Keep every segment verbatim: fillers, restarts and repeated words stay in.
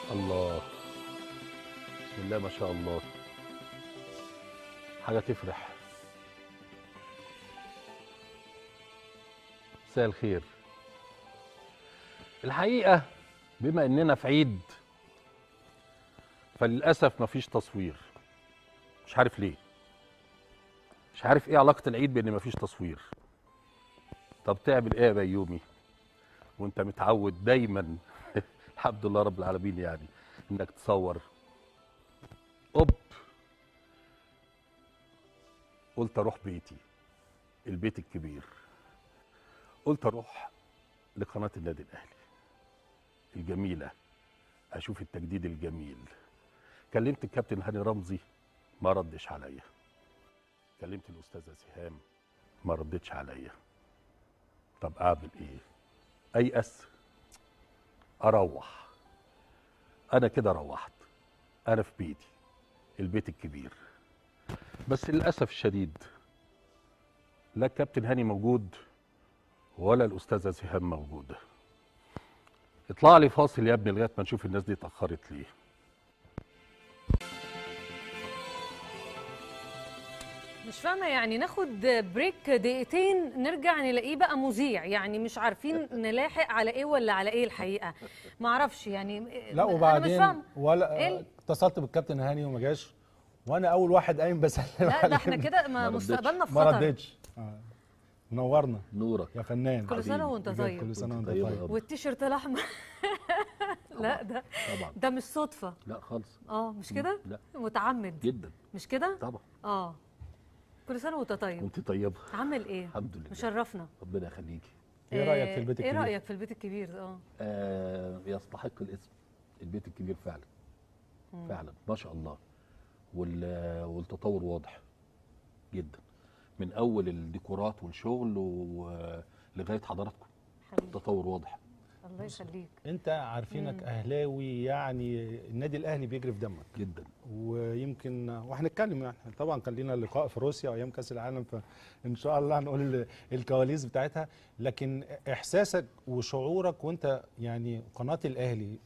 الله. بسم الله ما شاء الله. حاجة تفرح. مساء الخير. الحقيقة بما اننا في عيد فللأسف مفيش تصوير. مش عارف ليه. مش عارف ايه علاقة العيد بان مفيش تصوير. طب تعمل ايه يا بيومي وانت متعود دايما الحمد لله رب العالمين يعني انك تصور. اوب قلت اروح بيتي، البيت الكبير. قلت اروح لقناة النادي الاهلي الجميلة، اشوف التجديد الجميل. كلمت الكابتن هاني رمزي ما ردش عليا. كلمت الاستاذة سهام ما ردتش عليا. طب اعمل ايه؟ ايأس؟ اروح. انا كده روحت، انا في بيتي البيت الكبير. بس للاسف الشديد لا الكابتن هاني موجود ولا الاستاذه سهام موجوده. اطلع لي فاصل يا ابني لغايه ما نشوف الناس دي اتاخرت ليه. مش فاهمة يعني ناخد بريك دقيقتين نرجع نلاقيه بقى مذيع، يعني مش عارفين نلاحق على ايه ولا على ايه الحقيقة. ما اعرفش يعني. لا أنا مش وبعدين فاهمة. ولا إيه؟ اتصلت بالكابتن هاني وما جاش، وانا اول واحد قايم بسلم لا عليه. ده احنا كده ما ما ردتش. مستقبلنا في ما خطر. ردتش. آه. منورنا نورك يا فنان. كل سنة وانت بجد طيب. كل سنه وانت طيب. طيب. والتيشيرت الاحمر لا ده طبعا. ده مش صدفة. لا خالص. اه مش كده؟ لا متعمد جدا. مش كده؟ طبعا. اه كل سنة وانت طيب. وانت طيبه. عامل ايه؟ الحمد لله. مشرفنا. ربنا يخليكي. ايه رايك في البيت ايه الكبير؟ رأيك في البيت الكبير؟ اه آه يستحق الاسم البيت الكبير فعلا. مم. فعلا ما شاء الله. وال- والتطور واضح جدا من اول الديكورات والشغل ولغايه حضراتكم. حبيبي التطور واضح الله يخليك. انت عارفينك مم. اهلاوي، يعني النادي الاهلي بيجري في دمك. جدا. ويمكن وهنتكلم يعني طبعا كان لنا لقاء في روسيا وايام كاس العالم، فان شاء الله هنقول الكواليس بتاعتها. لكن احساسك وشعورك وانت يعني قناه الاهلي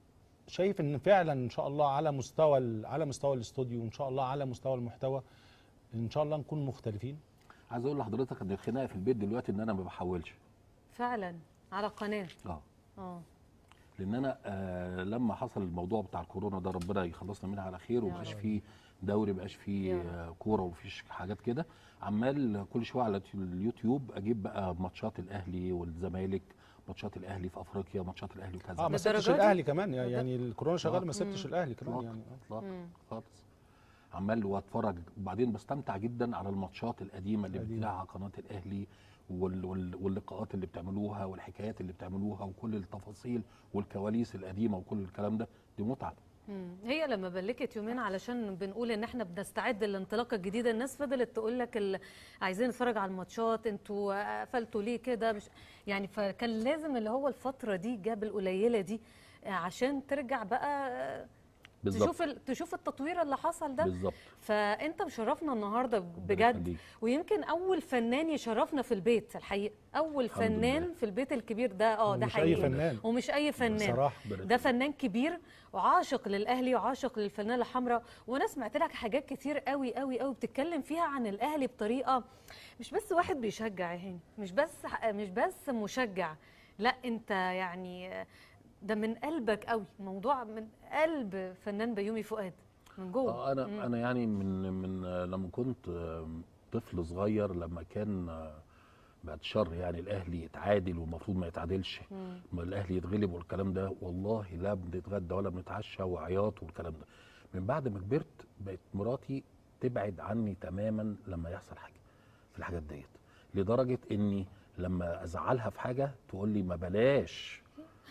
شايف ان فعلا ان شاء الله على مستوى على مستوى الاستوديو وان شاء الله على مستوى المحتوى ان شاء الله نكون مختلفين. عايز اقول لحضرتك ان الخناقه في البيت دلوقتي ان انا ما بحولش. فعلا على القناة. اه اه لان انا آه لما حصل الموضوع بتاع الكورونا ده ربنا يخلصنا منها على خير، يا ومبقاش رب. فيه دوري، مبقاش فيه يا رب. آه كوره ومفيش حاجات كده. عمال كل شويه على اليوتيوب اجيب بقى ماتشات الاهلي والزمالك، ماتشات الاهلي في افريقيا، ماتشات الاهلي وكذا. اه ما للدرجة سبتش دي؟ الاهلي كمان يعني الكورونا شغال ما سبتش مم. الاهلي كمان اطلاقا يعني. اطلاقا مم. خالص. عمال واتفرج وبعدين بستمتع جدا على الماتشات القديمه اللي القديمة. بتذاعها قناه الاهلي وال وال واللقاءات اللي بتعملوها والحكايات اللي بتعملوها وكل التفاصيل والكواليس القديمه وكل الكلام ده. دي متعه. مم. هي لما بلكت يومين علشان بنقول ان احنا بنستعد للانطلاقه الجديده، الناس فضلت تقول لك ال... عايزين نتفرج على الماتشات، انتوا قفلتوا ليه كده؟ مش يعني فكان لازم اللي هو الفتره دي جاب القليله دي عشان ترجع بقى بالظبط. تشوف ال... تشوف التطوير اللي حصل ده. بالظبط. فانت مشرفنا النهارده ربنا بجد، يخليك. ويمكن اول فنان يشرفنا في البيت الحقيقه، اول الحمد فنان لله. في البيت الكبير ده. اه ده ومش اي حقيقي. فنان ومش اي فنان بصراحه. ربنا ده يخليك. فنان كبير وعاشق للاهلي وعاشق للفنانه الحمراء. وانا سمعت لك حاجات كتير قوي قوي قوي بتتكلم فيها عن الاهلي بطريقه مش بس واحد بيشجع يا هاني، مش بس مش بس مشجع، لا انت يعني ده من قلبك قوي، موضوع من قلب فنان بيومي فؤاد من جوه. اه انا مم. انا يعني من من آه، لما كنت آه، طفل صغير، لما كان آه، بعد الشر يعني الاهلي يتعادل والمفروض ما يتعادلش، مم. ما الاهلي يتغلب والكلام ده، والله لا بنتغدى ولا بنتعشى وعياط والكلام ده. من بعد ما كبرت بقت مراتي تبعد عني تماما لما يحصل حاجه في الحاجات ديت، لدرجه اني لما ازعلها في حاجه تقول لي ما بلاش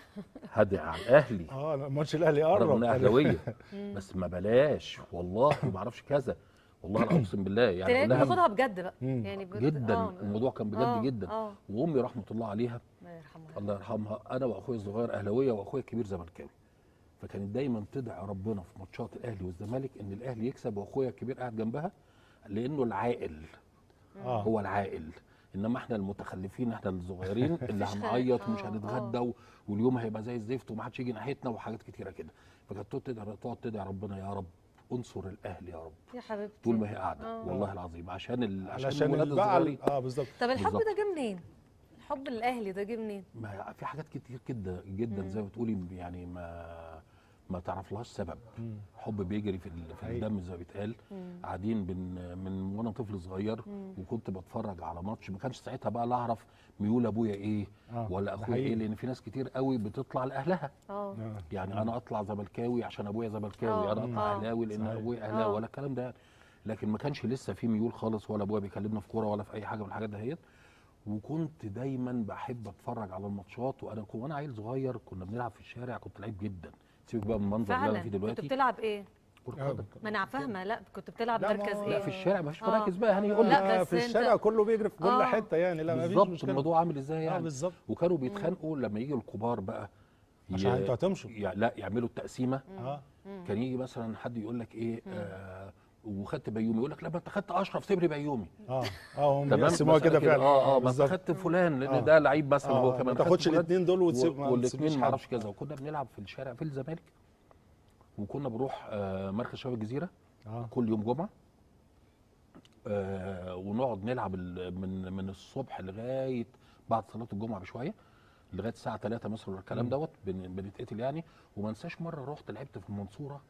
هدع على الاهلي اه ماتش الاهلي رغم قرب. انها اهلاويه، مم. بس ما بلاش والله ما اعرفش كذا، والله انا اقسم بالله يعني تلاقيك أقول لها بتاخدها بجد بقى مم. يعني بت... جدا. آه. الموضوع كان بجد آه. جدا. اه وامي رحمه الله عليها الله يرحمها. الله يرحمها، انا واخويا الصغير اهلاويه واخويا الكبير زملكاوي، فكانت دايما تدعي ربنا في ماتشات الاهلي والزمالك ان الاهلي يكسب واخويا الكبير قاعد جنبها، لانه العاقل اه هو العاقل، انما احنا المتخلفين، احنا الصغيرين اللي مفيش هنعيط خلق. ومش آه، هنتغدى و- واليوم هيبقى زي الزفت ومحدش يجي ناحيتنا وحاجات كتيره كده. فكانت تقعد تدعي تقعد تدعي ربنا يا رب انصر الاهل يا رب يا حبيبتي طول ما هي قاعده، آه. والله العظيم عشان ال... عشان علشان الولاد البقى الصغيرين. اه بالظبط. طب الحب بالظبط. ده جه منين؟ الحب الاهلي ده جه منين؟ ما في حاجات كتير جدا جدا زي ما بتقولي يعني ما ما تعرفلهاش سبب. مم. حب بيجري في ال- في حقيقي. الدم زي ما بيتقال. قاعدين بن من وانا طفل صغير وكنت بتفرج على ماتش، ما كانش ساعتها بقى لا اعرف ميول ابويا ايه آه، ولا ده اخويا حقيقي. ايه، لان في ناس كتير قوي بتطلع لاهلها. اه آه. يعني انا اطلع زملكاوي عشان ابويا زملكاوي، آه، انا اطلع آه. اهلاوي لان صحيح. ابويا اهلاوي، آه. ولا الكلام ده يعني. لكن ما كانش لسه في ميول خالص، ولا ابويا بيكلمنا في كوره ولا في اي حاجه من الحاجات دهيت. وكنت دايما بحب اتفرج على الماتشات، وانا كو- وانا عيل صغير كنا بنلعب في الشارع، كنت لعيب جدا. سيبك بقى من المنظر اللي انا فعلا فيه كنت دلوقتي. بتلعب ايه؟ كرة آه. قدم. ما انا فاهمه. لا كنت بتلعب لا، ما مركز هو- ايه؟ لا في الشارع مفيش آه. مراكز بقى، هني يقول لا، لك لا بس في أنت- الشارع كله بيجري في كل آه. حته يعني، لا مفيش بالظبط. مشكله. الموضوع عامل ازاي اه يعني. بالظبط. وكانوا بيتخانقوا لما يجي الكبار بقى عشان ي- انتوا هتمشوا. يع- لا يعملوا التقسيمه. اه كان يجي مثلا حد يقول لك ايه آه وخدت بيومي، يقول لك لا ما انت خدت اشرف صبري بيومي. اه اه هم تمام. بيقسموها مسألة كده فعلا. اه اه ما انت بالظبط. خدت فلان لان آه. ده لعيب مثلا آه، هو ما كمان تاخدش خدت فلان الاتنين دول وتسيب- ما والاثنين تسيبش ما حد. اعرفش كذا. وكنا بنلعب في الشارع في الزمالك، وكنا بنروح آه مركز شباب الجزيره اه كل يوم جمعه. آه ونقعد نلعب ال- من من الصبح لغايه بعد صلاه الجمعه بشويه، لغايه الساعه ثلاثة مثلا ولا الكلام مم. دوت بن- بنتقتل يعني. وما انساش مره رحت لعبت في المنصوره.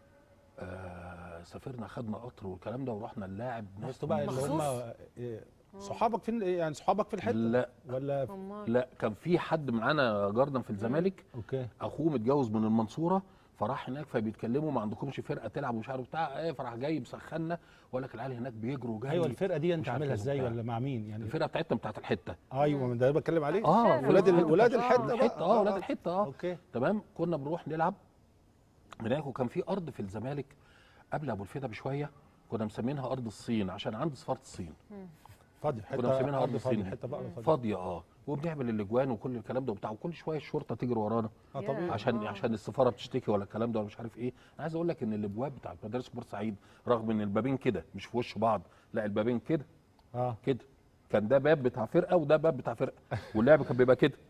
آه سافرنا خدنا قطر والكلام ده ورحنا نلاعب ناس انتوا بقى اللي مخصوص؟ هم إيه، صحابك فين يعني صحابك في الحته؟ لا ولا امال لا كان في حد معانا جاردن في الزمالك، اوكي اخوه متجوز من المنصوره، فراح هناك فبيتكلموا ما عندكمش فرقه تلعب ومش عارف بتاع ايه، فراح جاي مسخنا وقال لك العيال هناك بيجروا جري. ايوه الفرقه دي انت مش عارف عاملها كذا ازاي وبتاع. ولا مع مين يعني؟ الفرقه بتاعتنا بتاعت الحته. ايوه من ده اللي بتكلم عليه. اه الشارع. ولاد ال- آه. ولاد آه. الحته بقى. الحته اه ولاد الحته اه اوكي تمام. كنا بنروح نلعب هناك، وكان في ارض في الزمالك قبل ابو الفدا بشويه كنا مسمينها ارض الصين عشان عند سفاره الصين. فاضي حته كنا مسمينها ارض أرض فاضي، الصين، حته بقى فاضي. فاضيه اه. وبنعمل الاجوان وكل الكلام ده وبتاع، وكل شويه الشرطه تجري ورانا اه يا. طبيعي. عشان آه. عشان السفاره بتشتكي ولا الكلام ده ولا مش عارف ايه. انا عايز اقول لك ان الابواب بتاعت مدارس بورسعيد رغم ان البابين كده مش في وش بعض، لا البابين كده اه كده، كان ده باب بتاع فرقه وده باب بتاع فرقه، واللعب كان بيبقى كده.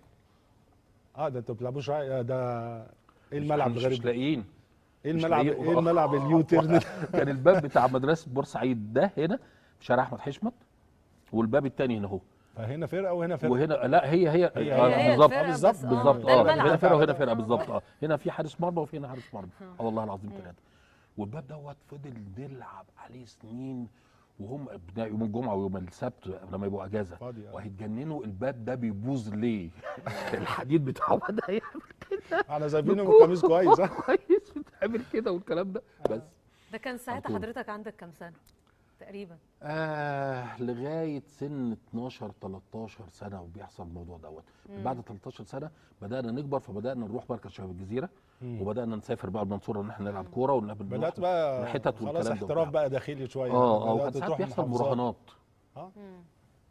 اه ده انتوا ما بتلعبوش راي- ده ايه مش- الملعب مش, مش الغريب؟ لاقيين. ايه مش الملعب لاقيين. ايه الملعب اليوتيرن؟ كان الباب بتاع مدرسه بورسعيد ده هنا في شارع احمد حشمت، والباب الثاني هنا اهو، فهنا فرقه وهنا فرقه. وهنا لا هي هي, هي- آه، هي بالظبط الفرقة بالظبط بس، آه، بالظبط ده اه الملعب. هنا فرقه وهنا فرقه آه. بالظبط اه. هنا في حارس مرمى وفي هنا حارس مرمى. اه والله العظيم ثلاثه. والباب دوت فضل نلعب عليه سنين، وهم ابناء يوم الجمعه ويوم السبت لما يبقوا اجازه فاضي اه. وهيتجننوا الباب ده بيبوظ ليه؟ الحديد بتاعه بدا يعمل كده احنا سايبينه بالقميص كويس ها؟ كويس بتعمل كده والكلام ده بس. ده كان ساعتها طول. حضرتك عندك كام سنه تقريبا؟ آه لغايه سن اتناشر تلتاشر سنه وبيحصل الموضوع دوت. بعد تلتاشر سنه بدانا نكبر، فبدانا نروح مركز شباب الجزيره، مم. وبدانا نسافر بقى المنصوره ان احنا نلعب كوره ونلعب بدات بقى حتت خلاص والكلام ده احتراف وبتاع. بقى داخلي شويه. اه اه بدأت وكان ساعات تروح بيحصل محافظات. مراهنات اه مم.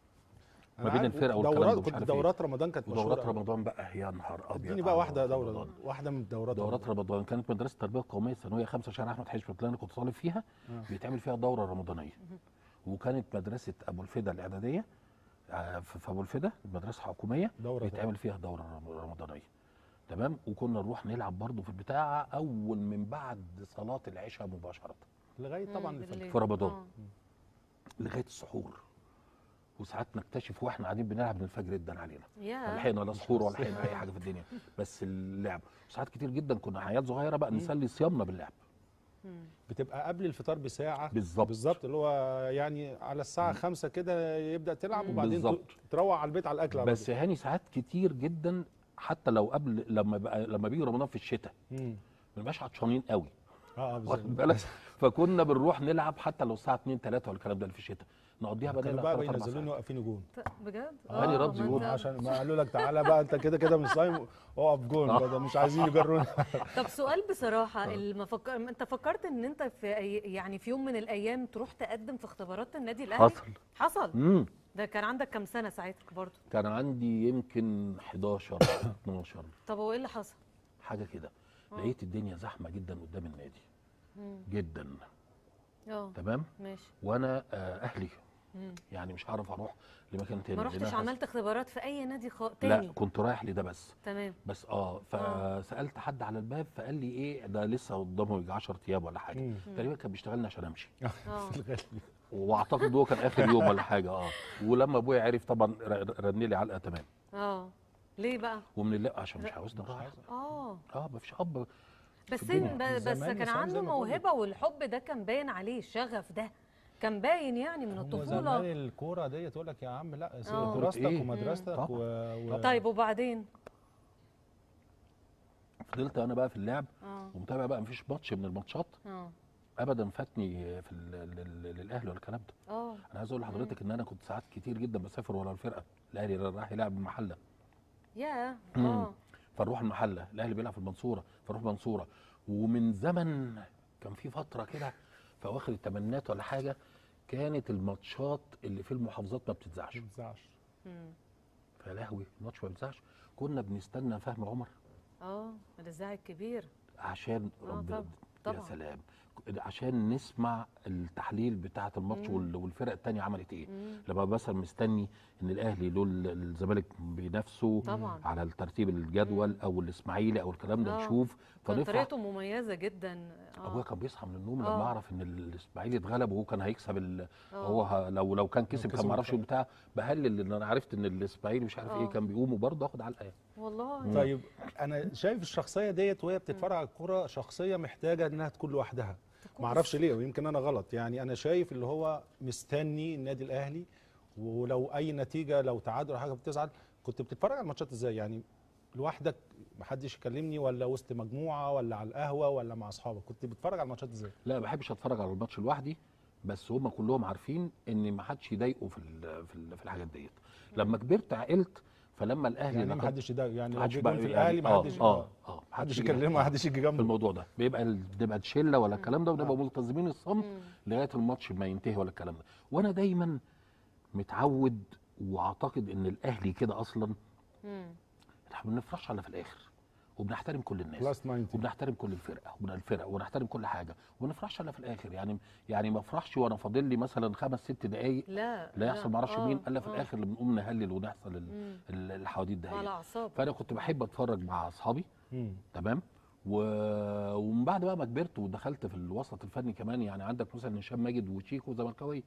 ما أنا بين عارف. الفرقه والكلام دورات ده ومش كنت عارف ايه. دورات رمضان كانت ودورات مشهوره. رمضان بقى يا نهار ابيض. اديني بقى على واحده دورات دوره رمضان. واحده من دورات دورات رمضان كانت مدرسه التربيه القوميه الثانويه خمسه شارع احمد حشمت اللي انا كنت طالب فيها، آه. بيتعمل فيها دوره رمضانيه. وكانت مدرسه ابو الفدا الاعداديه آه، في في ابو الفدا مدرسه حكوميه دوره بيتعمل فيها دوره رم- رمضانيه. تمام. وكنا نروح نلعب برضو في البتاع اول من بعد صلاه العشاء مباشره لغايه طبعا مم، الفجر. بالليل. في رمضان. آه. لغايه السحور. وساعات نكتشف واحنا قاعدين بنلعب ان الفجر ادن علينا، لا يا لحقنا لا سحور ولا لحقنا اي حاجه في الدنيا، بس اللعب. ساعات كتير جدا كنا عيال صغيره بقى نسلي صيامنا باللعب. مم. بتبقى قبل الفطار بساعه بالظبط. بالظبط اللي هو يعني على الساعه خمسة كده يبدا تلعب وبعدين بالظبط. ت- تروح على البيت على الاكل على بس هاني ساعات كتير جدا حتى لو قبل لما بقى لما بيجي رمضان في الشتاء طول. مم. ما بنبقاش عطشانين قوي، اه اه واخد بالظبط. بالك؟ فكنا بنروح نلعب حتى لو الساعه اتنين تلاته ولا الكلام ده اللي في الشتاء نقضيها بقى كانوا نلعب بقى تلات أربع بينزلوني ساعات. واقفين جون بجد؟ هاني آه، رمزي ما جون أنت- عشان ما قالوا لك تعالى بقى انت كده كده من صايم اقف جون آه. بقى، مش عايزين يجرونا. طب سؤال بصراحة، الم فكر... انت فكرت ان انت في أي... يعني في يوم من الايام تروح تقدم في اختبارات النادي الاهلي؟ حصل. حصل. امم ده كان عندك كام سنة ساعتها برضه؟ كان عندي يمكن حداشر اتناشر طب هو ايه اللي حصل؟ حاجه كده. آه. لقيت الدنيا زحمه جدا قدام النادي مم. جدا. اه تمام. ماشي. وانا آه، اهلي مم. يعني مش هعرف اروح لمكان تاني ما لأن رحتش أنا عملت اختبارات في اي نادي خ... حاسس- تاني؟ لا كنت رايح لده بس. تمام. بس اه آه. فسالت حد على الباب فقال لي ايه ده لسه قدامه يجي عشرة ايام ولا حاجه. مم. تقريبا كان بيشتغلني عشان امشي، اه في الغالب. واعتقد هو كان اخر يوم ولا حاجه. اه ولما ابويا عرف طبعا ر- رن لي علقه تمام. اه ليه بقى؟ ومن اللي عشان مش عاوزني اروح. اه اه مفيش اب. بس الدنيا. إن- ب- بس زمان كان نسام عنده زي ما بقول لك. موهبه، والحب ده كان باين عليه، الشغف ده كان باين يعني من هو الطفوله. زمان الكوره دي تقول لك يا عم لا سيب آه. دراستك إيه؟ ومدرستك طبعا. و... و... طيب وبعدين؟ فضلت انا بقى في اللعب اه ومتابع بقى مفيش ماتش من الماتشات اه ابدا فاتني في ال- لل- للاهلي ولا الكلام ده. اه انا عايز اقول لحضرتك ان انا كنت ساعات كتير جدا بسافر ورا الفرقه. الاهلي راح يلعب المحله يا مم. اه فنروح المحله، الاهلي بيلعب في المنصوره فنروح المنصوره. ومن زمن كان في فتره كده في اواخر الثمانينات ولا حاجه كانت الماتشات اللي في المحافظات ما بتتذاعش. ما بتزعش. مم. فيا لهوي الماتش ما بيتذاعش. كنا بنستنى فهمي عمر اه الاذاعي الكبير. عشان آه رب طبعا يا طبعا. سلام عشان نسمع التحليل بتاعه الماتش مم. وال- والفرق الثانيه عملت ايه. مم. لما مثلا مستني ان الاهلي له ال- الزمالك بينافسوا طبعا. على الترتيب الجدول مم. او الاسماعيلي او الكلام ده آه. نشوف كان فنفرح. طريقته مميزه جدا. ابويا اه كان بيصحى من النوم آه. لما اعرف ان الاسماعيلي اتغلب وهو كان هيكسب ال... آه. هو ه... لو لو كان كسب كان كسب ما اعرفش الفرق. بتاع بهلل ان انا عرفت ان الاسماعيلي مش عارف آه. ايه كان بيقوم وبرضه اخد علقه يعني. والله. طيب انا شايف الشخصيه ديت وهي بتتفرج على الكوره شخصيه محتاجه انها تكون لوحدها. ما اعرفش ليه ويمكن انا غلط، يعني انا شايف اللي هو مستني النادي الاهلي، ولو اي نتيجه لو تعادل او حاجه بتزعل. كنت بتتفرج على الماتشات ازاي؟ يعني لوحدك محدش يكلمني، ولا وسط مجموعه، ولا على القهوه، ولا مع اصحابك؟ كنت بتتفرج على الماتشات ازاي؟ لا ما بحبش اتفرج على الماتش لوحدي، بس هم كلهم عارفين ان ما حدش يضايقه في ال... في, ال... في الحاجات ديت. لما كبرت عقلت فلما الاهلي يعني ما نقد- حدش يضايق، يعني لو محدش جه بقى جون في يعني الاهلي ما اه حدش اه اه محدش يجي- يكلمه، ما آه. حدش يجي في جنبه. الموضوع ده بيبقى ال- بنبقى شله ولا الكلام ده ونبقى آه. ملتزمين الصمت مم. لغايه الماتش ما ينتهي ولا الكلام ده. وانا دايما متعود واعتقد ان الاهلي كده اصلا مم. احنا ما بنفرحش الا في الاخر وبنحترم كل الناس بلس تسعين. وبنحترم كل الفرقه ومن الفرق ونحترم كل حاجه وما نفرحش الا في الاخر. يعني يعني ما افرحش وانا فاضل لي مثلا خمس ست دقائق لا لا يحصل ما اعرفش آه، مين الا في آه. الاخر اللي بنقوم نهلل ونحصل ال- مم. ال- الحواديت ده. على اعصاب. فانا كنت بحب اتفرج مع اصحابي مم. تمام و... ومن بعد بقى ما كبرت ودخلت في الوسط الفني كمان. يعني عندك مثلا هشام ماجد وشيكو زملكاويه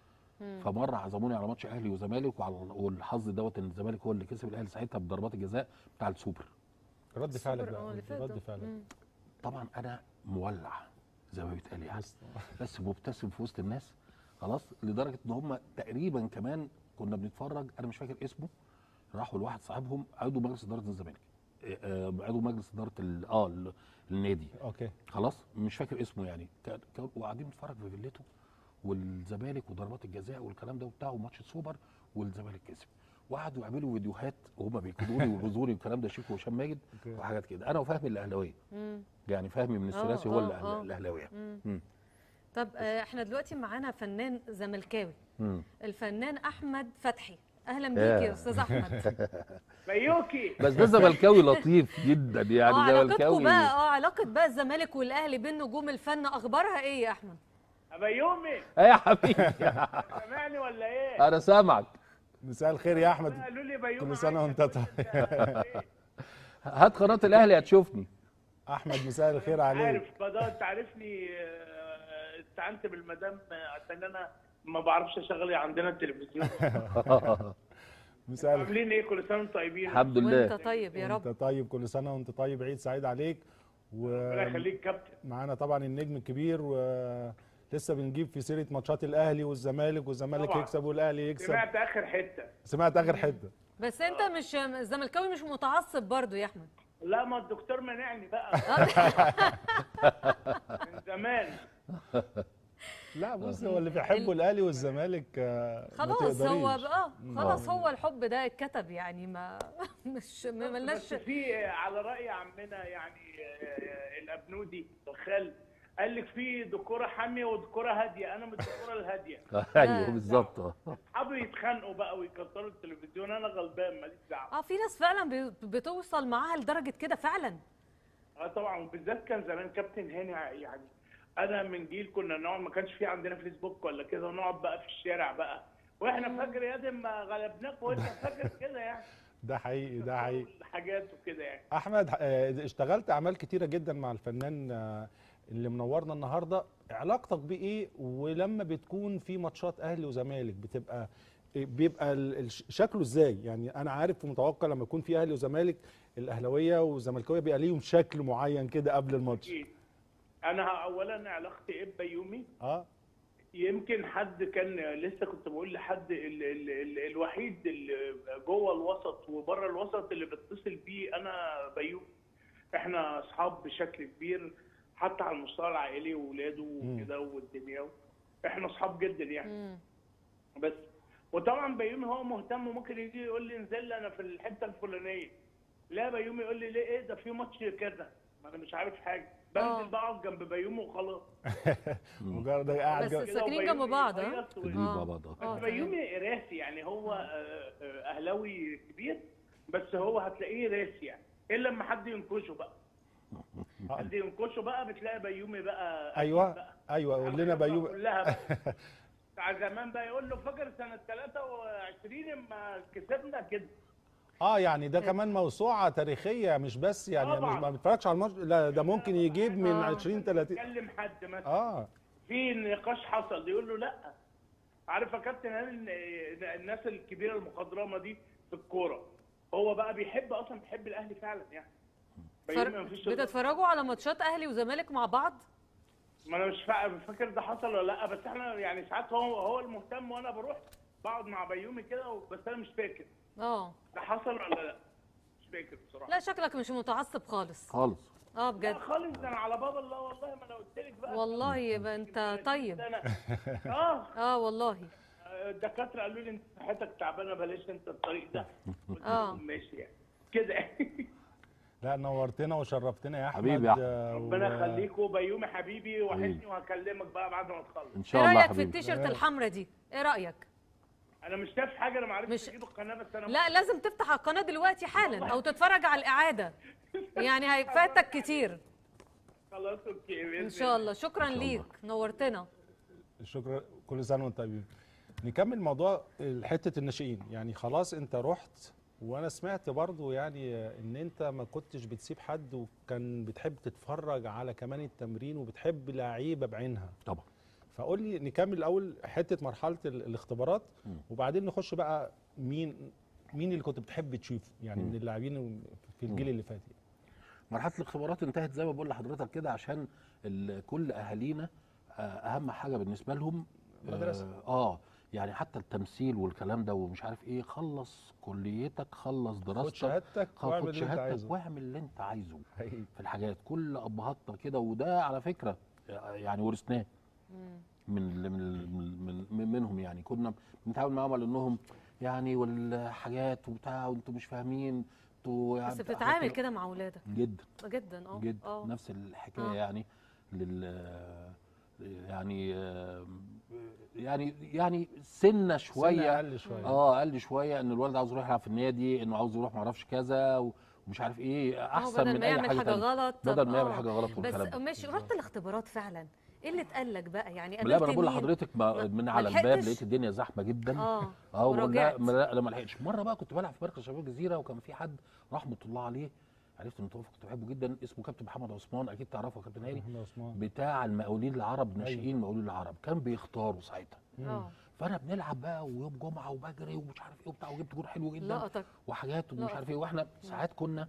مم. فمره عزموني على ماتش اهلي وزمالك وعلى والحظ دوت ان الزمالك هو اللي كسب الاهلي ساعتها بضربات الجزاء بتاع السوبر. رد فعلك السوبر، آه، اللي بقى، فات رد ده. فعلك. مم. طبعا انا مولع زي ما بيتقال يعني بس- بس مبتسم في وسط الناس خلاص لدرجه ان هم تقريبا كمان كنا بنتفرج انا مش فاكر اسمه راحوا لواحد صاحبهم عضو مجلس اداره الزمالك آه، آه، عضو مجلس اداره ال- اه ال- النادي اوكي. خلاص مش فاكر اسمه يعني كان كان- وقاعدين بنتفرج في فيلته والزمالك وضربات الجزاء والكلام ده وبتاع وماتش السوبر والزمالك كسب وقعدوا يعملوا فيديوهات وهم بيكدوني ويغزوني والكلام ده شيكو وهشام ماجد أوكي. وحاجات كده. انا وفهمي الاهلاويه مم. يعني فهمي من آه، الثلاثي هو آه، الأهل- آه. الاهلاويه. مم. مم. طب آه، احنا دلوقتي معانا فنان زملكاوي، مم. الفنان احمد فتحي. اهلا بيك يا. يا استاذ احمد. بيوكي. بس ده زملكاوي لطيف جدا اه يعني علاقتكم زملكاوي. بقى اه علاقه بقى الزمالك والاهلي بين نجوم الفن اخبارها ايه يا احمد؟ بيومي ايه يا حبيبي سامعني ولا ايه؟ انا سامعك. مساء الخير يا احمد. قالوا لي بيومي كل سنة عايزك وأنت أقول طيب. أنت- هات قناه الاهلي هتشوفني. احمد مساء الخير عليك. عارف بدات تعرفني آه، استعنت بالمدام عشان انا ما بعرفش اشغل عندنا التلفزيون. مساء الخير. عاملين ايه؟ كل سنه وانتم طيبين. الحمد لله. وانت طيب يا رب. انت طيب، كل سنه وانت طيب، عيد سعيد عليك. ربنا ومعانا يخليك كابتن. طبعا النجم الكبير، ولسه بنجيب في سيره ماتشات الاهلي والزمالك، والزمالك طبعا. يكسب والاهلي يكسب. سمعت اخر حته. سمعت اخر حته. بس انت مش الزملكاوي مش متعصب برضو يا احمد؟ لا ما الدكتور منعني بقى من زمان. لا بص، هو اللي بيحبوا الاهلي والزمالك آه، ما خلاص هو تقدريش. اه خلاص هو الحب ده اتكتب يعني ما مش ما بس ملناش. في على راي عمنا يعني آه، الابنودي الخال قال لك في دكوره حاميه ودكوره هاديه. انا من الدكوره الهاديه. ايوه بالظبط. اه اصحابي يتخانقوا بقى ويكسروا التلفزيون، انا غلبان ماليش دعوه. اه في ناس فعلا بي- بتوصل معاها لدرجه كده فعلا. اه طبعا، وبالذات كان زمان كابتن هاني يعني انا من جيل كنا نقعد، ما كانش في عندنا فيسبوك ولا كده، ونقعد بقى في الشارع بقى واحنا فاكر يا دي ما غلبناك وانت فاكر كده يعني. ده حقيقي، ده حقيقي. حاجات وكده يعني. احمد، آه، اشتغلت اعمال كتيره جدا مع الفنان آه، اللي منورنا النهارده، علاقتك بيه ايه؟ ولما بتكون في ماتشات اهلي وزمالك بتبقى بيبقى ال- ال- شكله ازاي؟ يعني انا عارف ومتوقع لما يكون في اهلي وزمالك، الاهلاويه والزملكاويه بيبقى ليهم شكل معين كده قبل الماتش. أكيد. انا اولا علاقتي ايه ببيومي؟ اه يمكن حد كان لسه كنت بقول لحد ال ال ال الوحيد اللي جوه الوسط وبره الوسط اللي بتصل بيه انا بيومي. احنا اصحاب بشكل كبير حتى على المستوى العائلي واولاده وكده والدنيا. احنا اصحاب جدا يعني. مم. بس وطبعا بيومي هو مهتم وممكن يجي يقول لي انزل لي انا في الحته الفلانيه. لا بيومي يقول لي ليه ايه ده في ماتش كذا ما انا مش عارف حاجه. آه. بنزل بقعد جنب بيومي وخلاص. مجرد قاعد بس جنب- ساكنين جنب بعض ها؟ يعيط و- جديد آه. مع بعض. آه، بس تمام. بيومي راسي يعني هو آه، آه، اهلاوي كبير. بس هو هتلاقيه راسي يعني الا لما حد ينكشه بقى. حد ينكشه بقى بتلاقي بيومي بقى ايوه بقى. ايوه، قول لنا بيومي. كلها بقى. بتاع زمان بقى يقول له فاكر سنه ثلاثة وعشرين لما كسبنا كده. اه يعني ده كمان موسوعه تاريخيه، مش بس يعني طبعاً. مش ما بتفرجش على الماتش، لا ده ممكن يجيب من آه. عشرين تلاتين. يكلم حد مثلا اه في نقاش حصل يقول له لا. عارف يا كابتن هل الناس الكبيره المخضرمه دي في الكوره هو بقى بيحب اصلا بيحب الاهلي فعلا يعني. بيومي فر... مفيش- بتتفرجوا على ماتشات اهلي وزمالك مع بعض؟ ما انا مش فا- مش فاكر ده حصل ولا لا. بس احنا يعني ساعات هو هو المهتم وانا بروح بقعد مع بيومي كده بس انا مش فاكر اه ده حصل ولا لا. مش فاكر بصراحه. لا شكلك مش متعصب خالص. خالص. اه لا بجد خالص ده انا على باب الله والله ما انا قلت لك بقى. والله يبقى انت طيب. أنا اه اه والله. الدكاتره قالوا لي انت صحتك تعبانه بلاش انت الطريق ده. قلت آه. لهم ماشي يعني كده. لا نورتنا وشرفتنا يا احمد. حبيبي يا أحمد. آه، ربنا و- يخليكوا بيومي حبيبي وحشني حبيبي. وهكلمك بقى بعد ما تخلص. ان ايه شاء الله يا رايك في حبيبي. التيشيرت الحمراء دي؟ ايه رايك؟ انا مش شايف حاجه انا ما عرفتش مش- اجيب القناه بس انا لا لازم تفتح القناه دلوقتي حالا او تتفرج على الاعاده، يعني هيفاتك كتير. خلاص اوكي بإذن ان شاء الله. شكرا إن شاء ليك، نورتنا. شكرا، كل سنه وانت طيبين. نكمل موضوع حته الناشئين. يعني خلاص انت رحت، وانا سمعت برضو يعني ان انت ما كنتش بتسيب حد، وكان بتحب تتفرج على كمان التمرين وبتحب لعيبه بعينها. طبعا. فقول لي نكمل الاول حته مرحله ال- الاختبارات، مم. وبعدين نخش بقى مين مين اللي كنت بتحب تشوفه يعني مم. من اللاعبين في الجيل اللي فات يعني. مرحله الاختبارات انتهت زي ما بقول لحضرتك كده عشان ال- كل اهالينا آه، اهم حاجه بالنسبه لهم مدرسة. اه آه، يعني حتى التمثيل والكلام ده ومش عارف ايه. خلص كليتك، خلص خد دراستك، شهادتك خد واعمل اللي انت شهادتك عايزه. واعمل اللي انت عايزه حقيقي. في الحاجات. كل ابهاتنا كده، وده على فكره يعني ورثناه من من من من منهم. يعني كنا بنتعامل معاهم على انهم يعني والحاجات وبتاع وانتوا مش فاهمين انتوا يعني بس بتتعامل كده مع اولادك جدا جدا. اه جدا اه نفس الحكايه آه. يعني لل يعني يعني يعني سنه شويه سنة اقل شويه. اه اقل شويه ان الولد عاوز يروح يلعب في النادي، انه عاوز يروح ما اعرفش كذا ومش عارف ايه، احسن بدل من ما اي يعمل حاجه حاجه تانية. غلط. بدل ما طب يعمل آه. حاجه غلط بس والكلام ده. ماشي، رحت الاختبارات فعلا، ايه اللي اتقال لك بقى؟ يعني لا ما انا قابلت بقول مين؟ لحضرتك ما ما- من ما على الباب لحقتش؟ لقيت الدنيا زحمه جدا. اه اه بقول لا ورجعت. ما لا لا ما لحقتش. مره بقى كنت بلعب في مركز شباب الجزيره وكان في حد رحمه الله عليه، عرفت انه توفى، كنت بحبه جدا، اسمه كابتن محمد عثمان، اكيد تعرفه يا كابتن هاني، محمد عثمان. بتاع المقاولين العرب، ناشئين المقاولين العرب، كان بيختاروا ساعتها. اه فانا بنلعب بقى ويوم جمعه وبجري ومش عارف ايه وبتاع، وجبت جول حلو جدا لقطك. وحاجات ومش لقطك. عارف ايه. واحنا ساعات كنا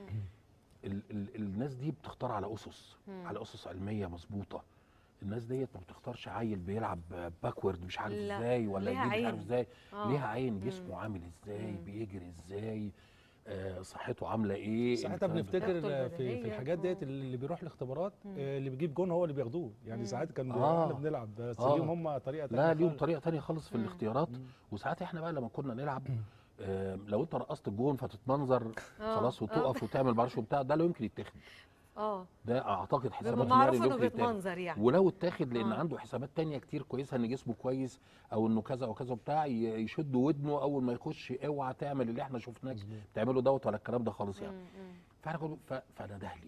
ال ال الناس دي بتختار على اسس على اسس علميه مظبوطه. الناس ديت ما بتختارش عيل بيلعب باكورد مش عارف لا، ازاي ولا ليها يجيب مش عارف عين. ازاي. آه. ليها عين، جسمه عامل ازاي، بيجري ازاي، آه صحته عامله ايه. ساعتها الكلام ده. بنفتكر لياقته في, في البدنية. الحاجات ديت آه. اللي بيروح الاختبارات آه، اللي بيجيب جون هو اللي بياخدوه. يعني ساعات كان آه. احنا بنلعب بس آه. ليهم هم طريقه تانية لا ليهم خالص. طريقه تانية خالص في الاختيارات. وساعات احنا بقى لما كنا نلعب آه لو انت رقصت الجون فتتمنظر آه. خلاص وتقف وتعمل معرفش وبتاع، ده لا يمكن يتاخد. اه ده اعتقد بيبقى حسابات معروف النار انه اللي يمكن يتاخد. بيتمنظر يعني. ولو اتاخد لان آه. عنده حسابات تانية كتير كويسه، ان جسمه كويس او انه كذا وكذا وبتاع، ي- يشد ودنه اول ما يخش، اوعى تعمل اللي احنا شفناك بتعمله دوت ولا الكلام ده خالص يعني. مم، مم. فانا كنت ف- فنده لي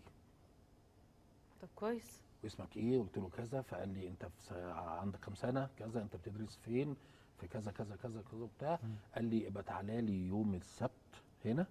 طب كويس. اسمك ايه؟ قلت له كذا. فقال لي انت في س- عندك كام سنه؟ كذا. انت بتدرس فين؟ في كذا كذا كذا كذا بتاع. قال لي ابقى تعالى لي يوم السبت هنا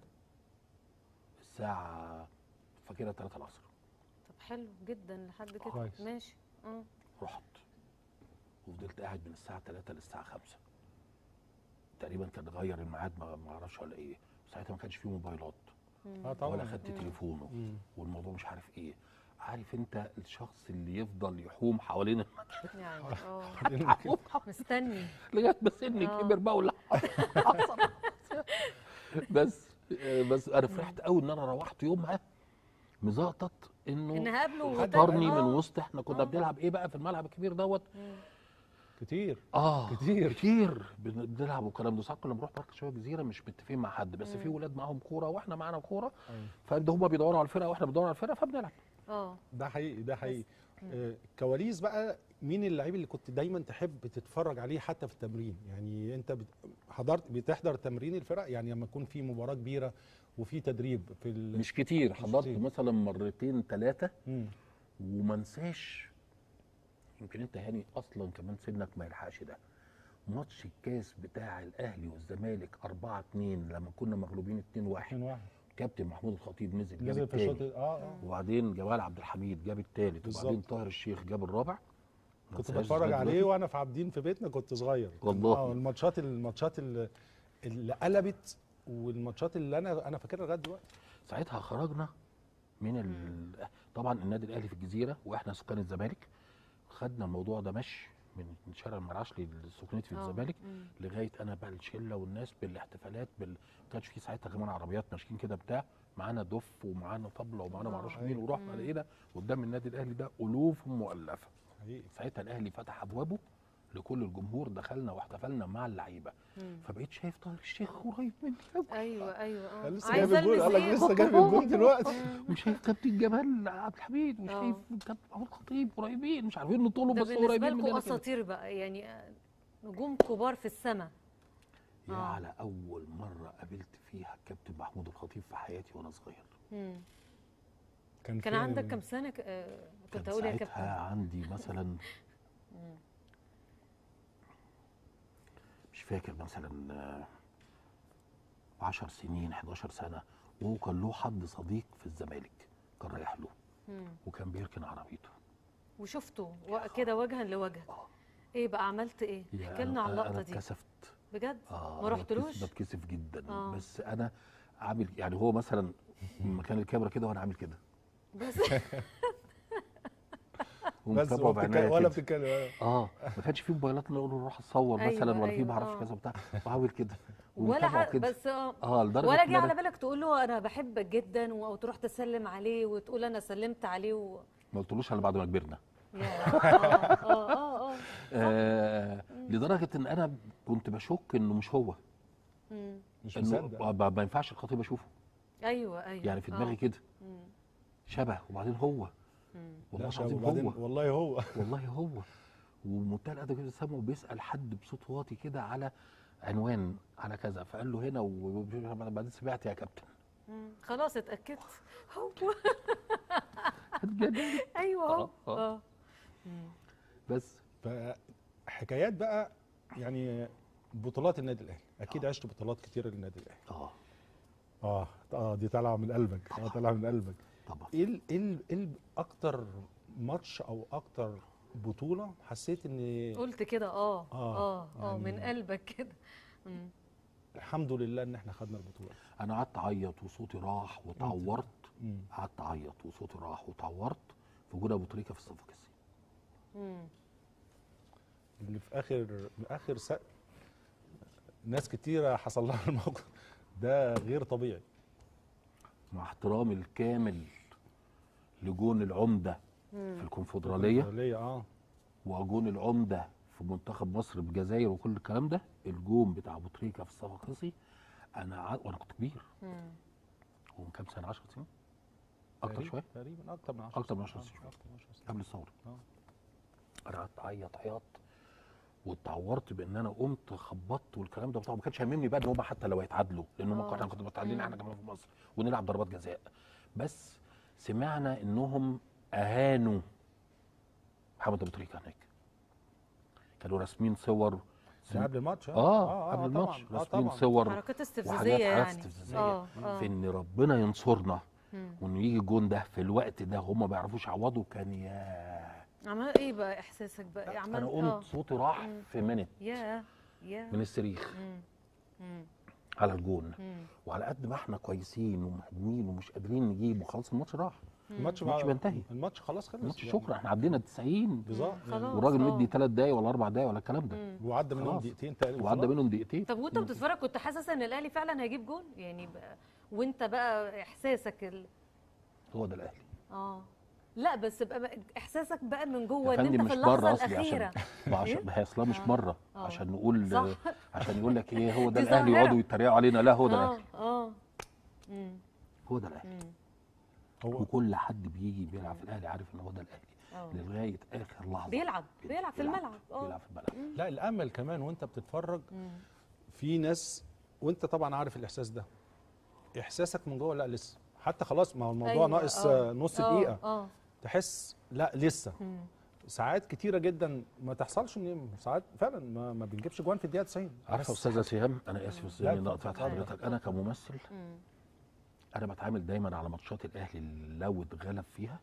الساعه فاكرها ثلاثة العصر. طب حلو جدا لحد كده. كويس. ماشي. اه رحت وفضلت قاعد من الساعه ثلاثة للساعه خمسة تقريبا. كان غير الميعاد ما ما اعرفش ولا ايه. ساعتها ما كانش فيه موبايلات اه طبعا. ولا خدت تليفونه مم. والموضوع مش عارف ايه. عارف انت الشخص اللي يفضل يحوم حوالين المكان يعني اه يحوم مستني. لغايه ما سني آه. كبر بقى ولا حصل. بس بس انا فرحت قوي ان انا روحت يومها مزقطط ان انه هقابله حضرني آه. من وسط. احنا كنا آه. بنلعب ايه بقى في الملعب الكبير دوت. مم. كتير. اه كتير. كتير بن- بنلعب والكلام ده. ساعات كنا بنروح بارك شويه جزيره مش متفقين مع حد، بس في مم. ولاد معاهم كوره واحنا معانا كوره، أيوة. فده هم بيدوروا على الفرقه واحنا بندور على الفرقه فبنلعب. اه ده حقيقي ده حقيقي. مم. آه، كواليس بقى، مين اللعيب اللي كنت دايما تحب تتفرج عليه حتى في التمرين؟ يعني انت بت- حضرت بتحضر تمرين الفرق، يعني لما يكون في مباراه كبيره وفي تدريب في ال... مش كتير، حضرت كتير. مثلا مرتين ثلاثه. مم. وما انساش، يمكن انت هاني اصلا كمان سنك ما يلحقش ده، ماتش الكاس بتاع الاهلي والزمالك أربعة اتنين لما كنا مغلوبين اتنين واحد. اتنين واحد كابتن محمود الخطيب نزل جاب نزل في الشوط التاني، اه اه وبعدين جمال عبد الحميد جاب التالت، بالظبط. وبعدين طاهر الشيخ جاب الرابع. ما كنت انساهاش بتفرج لغاية عليه دلوقتي. وانا في عابدين في بيتنا، كنت صغير. والله. اه الماتشات الماتشات اللي, اللي قلبت، والماتشات اللي انا انا فاكرها لغايه دلوقتي. ساعتها خرجنا من ال... طبعا النادي الاهلي في الجزيره واحنا سكان الزمالك، خدنا الموضوع ده مشي من من شارع المرعشلي للسكنات في آه. الزمالك مم. لغايه انا بقى الشله والناس بالاحتفالات بال... ما كانش في ساعتها كمان عربيات ماشيين كده بتاع، معانا دف ومعانا طبله ومعانا ما اعرفش آه. مين، ورحنا لقينا قدام النادي الاهلي ده الوف مؤلفه. حقيقي. ساعتها الاهلي فتح ابوابه لكل الجمهور، دخلنا واحتفلنا مع اللعيبه. مم. فبقيت شايف طاهر الشيخ قريب مني قوي، ايوه ايوه اه لسه عايزة جايب الجول، ألمس قال لك إيه؟ لسه جايب الجول دلوقتي. وشايف كابتن جمال عبد الحميد وشايف كابتن محمود الخطيب قريبين، مش عارفين نطولهم ده بس بالنسبه قريبين لكم مننا كده. اساطير بقى يعني، آه، نجوم كبار في السماء. يا آه. على اول مره قابلت فيها كابتن محمود الخطيب في حياتي وانا صغير. مم. كان كان فين عندك ال- كام سنه ك- آه، كنت كان اقول يا ساعتها كابتن؟ عندي مثلا مم. مش فاكر مثلا آه، عشر سنين حداشر سنه، وهو كان له حد صديق في الزمالك كان رايح له مم. وكان بيركن عربيته. وشفته و- كده وجها لوجه. آه. ايه بقى عملت ايه؟ يا احكي لنا أنا- على اللقطه انا دي اتكسفت. بجد. اه ما أنا رحتلوش؟ بتكسف- بتكسف جدا. آه. بس انا عامل يعني هو مثلا مكان الكاميرا كده وانا عامل كده بس بس ومتابعه ولا بعنايه بتتكلم ولا كده. بتتكلم اه ما كانش فيه موبايلات نقول له روح اتصور أيوة، مثلا، ولا فيه أيوة، ما اعرفش آه. كذا وبتاع، وعامل كده ولا ومتابعه ح... كده. بس اه اه لدرجه ولا إن جه على أنا بالك تقول له انا بحبك جدا و- وتروح تسلم عليه وتقول انا سلمت عليه و... ما قلتلوش الا بعد ما كبرنا. يا اه اه اه اه آه لدرجه ان انا كنت بشك انه مش هو، مم. مش انه مصدق. ما ما ينفعش الخطيب اشوفه، ايوه ايوه يعني في دماغي آه. كده مم. شبه، وبعدين هو مم. والله لا العظيم وبعدين هو والله هو والله هو ومنتهى الادب كده سامه وبيسال حد بصوت واطي كده على عنوان على كذا، فقال له هنا، وبعدين سمعت يا كابتن. مم. خلاص اتاكدت هو اتجننت. ايوه هو آه، آه. اه مم. بس فحكايات بقى، يعني بطولات النادي الاهلي اكيد عشت بطولات كتيره للنادي الاهلي. اه اه اه دي طالعه من قلبك، اه طالعه من قلبك. طبعا. ايه ال- ايه ال- ايه ال- اكتر ماتش او اكتر بطوله حسيت ان قلت كده اه آه، اه اه من يعني- قلبك كده. مم. الحمد لله ان احنا خدنا البطوله؟ انا قعدت اعيط وصوتي راح واتعورت، مم. قعدت اعيط وصوتي راح واتعورت في جون ابو تريكه في الصفاقسي. مم. اللي في اخر اخر سق... ناس كتيره حصل لها الموقف ده غير طبيعي. مع احترامي الكامل لجون العمده في الكونفدراليه الكونفدرالية، اه وجون العمده في منتخب مصر بالجزائر وكل الكلام ده، الجون بتاع ابو تريكه في الصفاقسي انا ع... وانا كنت كبير، مم. هو من كام سنه؟ عشر سنين اكتر تقريباً- شويه، تقريبا اكتر من عشر أكتر من سنين. عشر سنين. آه، أكتر من عشر سنين. قبل الثوره. آه. انا قعدت اعيط عياط واتعورت بان انا قمت خبطت والكلام ده بتاع، ما كانش هاممني بقى ان هم حتى لو هيتعادلوا، لان هم آه. احنا كنا متعادلين مم. احنا كمان في مصر ونلعب ضربات جزاء، بس سمعنا انهم اهانوا محمد ابو تريكه هناك، كانوا راسمين صور ده قبل الماتش اه قبل طبعاً. الماتش آه راسمين طبعاً. صور حركات استفزازيه وحاجات حاجات يعني استفزازيه اه اه في ان ربنا ينصرنا مم. وان يجي الجون ده في الوقت ده هم ما بيعرفوش يعوضوا. كان يا عمل ايه بقى احساسك بقى عمل انا اه قمت صوتي راح مم. في منت يا يا من الصريخ مم. مم. على الجون. مم. وعلى قد ما احنا كويسين ومهاجمين ومش قادرين نجيب وخلاص الماتش راح. الماتش الماتش بقى- بينتهي. الماتش خلاص خلص الماتش يعني. شكرا احنا عدينا التسعين بالظبط خلاص. يعني. والراجل آه. مدي ثلاث دقايق ولا اربع دقايق ولا الكلام ده. مم. وعدى منهم خلاص. دقيقتين تقريبا وعدى خلاص. منهم دقيقتين. طب وانت بتتفرج كنت حاسس ان الاهلي فعلا هيجيب جون يعني بقى وانت بقى احساسك ال... هو ده الاهلي اه لا بس بقى بقى احساسك بقى من جوه يا ان فندم انت في مش بره اللحظه اصلي الاخيره عشان ما عشان إيه؟ ما هي اصلا مش آه. بره آه. عشان نقول صح. عشان يقول لك ايه هو ده دي الاهلي ظاهرة. ويقعدوا يتريقوا علينا. لا هو ده اه الاهلي اه مم. هو ده الاهلي. مم. هو وكل حد بيجي بيلعب في الاهلي عارف ان هو ده الاهلي اه لغايه اخر لحظه. بيلعب بيلعب في الملعب اه بيلعب في الملعب. لا الامل كمان وانت بتتفرج مم. في ناس وانت طبعا عارف الاحساس ده احساسك من جوه لا لسه حتى خلاص ما هو الموضوع أيوة، ناقص آه. آه، نص آه، دقيقه اه تحس لا لسه مم. ساعات كتيره جدا ما تحصلش ان ساعات فعلا ما, ما بنجيبش جوان في الدقيقه تسعين عارفه يا بس استاذه سهام انا اسف بس لا، اني قطعت اتفضل. حضرتك. انا كممثل مم. انا بتعامل دايما على ماتشات الاهلي لو اتغلب فيها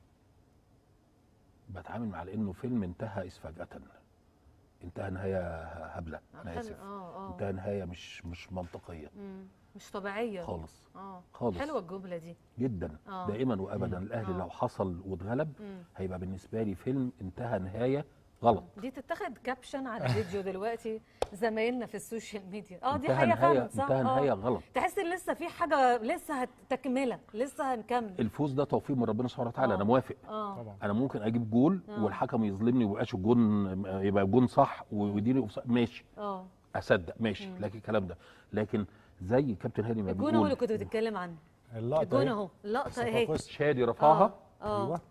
بتعامل مع انه فيلم انتهى فجاه. انتهى نهايه هبله انا حلو. اسف. اه اه انتهى نهايه مش مش منطقيه مم. مش طبيعيه خالص اه خالص. حلوه الجمله دي جدا آه. دائما وابدا. الاهلي آه. لو حصل واتغلب مم. هيبقى بالنسبه لي فيلم انتهى نهايه غلط. دي تتاخد كابشن على فيديو دلوقتي زمايلنا في السوشيال ميديا اه دي انتهى حقيقه نهايه فعلا صح انتهى نهايه اه غلط. تحس ان لسه في حاجه لسه هتكمله لسه هنكمل الفوز ده توفيق من ربنا سبحانه وتعالى. آه. انا موافق. اه طبعا انا ممكن اجيب جول آه. والحكم يظلمني ويبقاش الجون يبقى جون صح ويديني أوفسايد، ماشي اه اصدق ماشي. مم. لكن الكلام ده لكن زي كابتن هاني ما الجون هو اللي بيقول كنت بتتكلم عنه اللقطه الجون اهي اهو اللقطه مصطفى اهي فوزي. شادي رفعها اه ايوه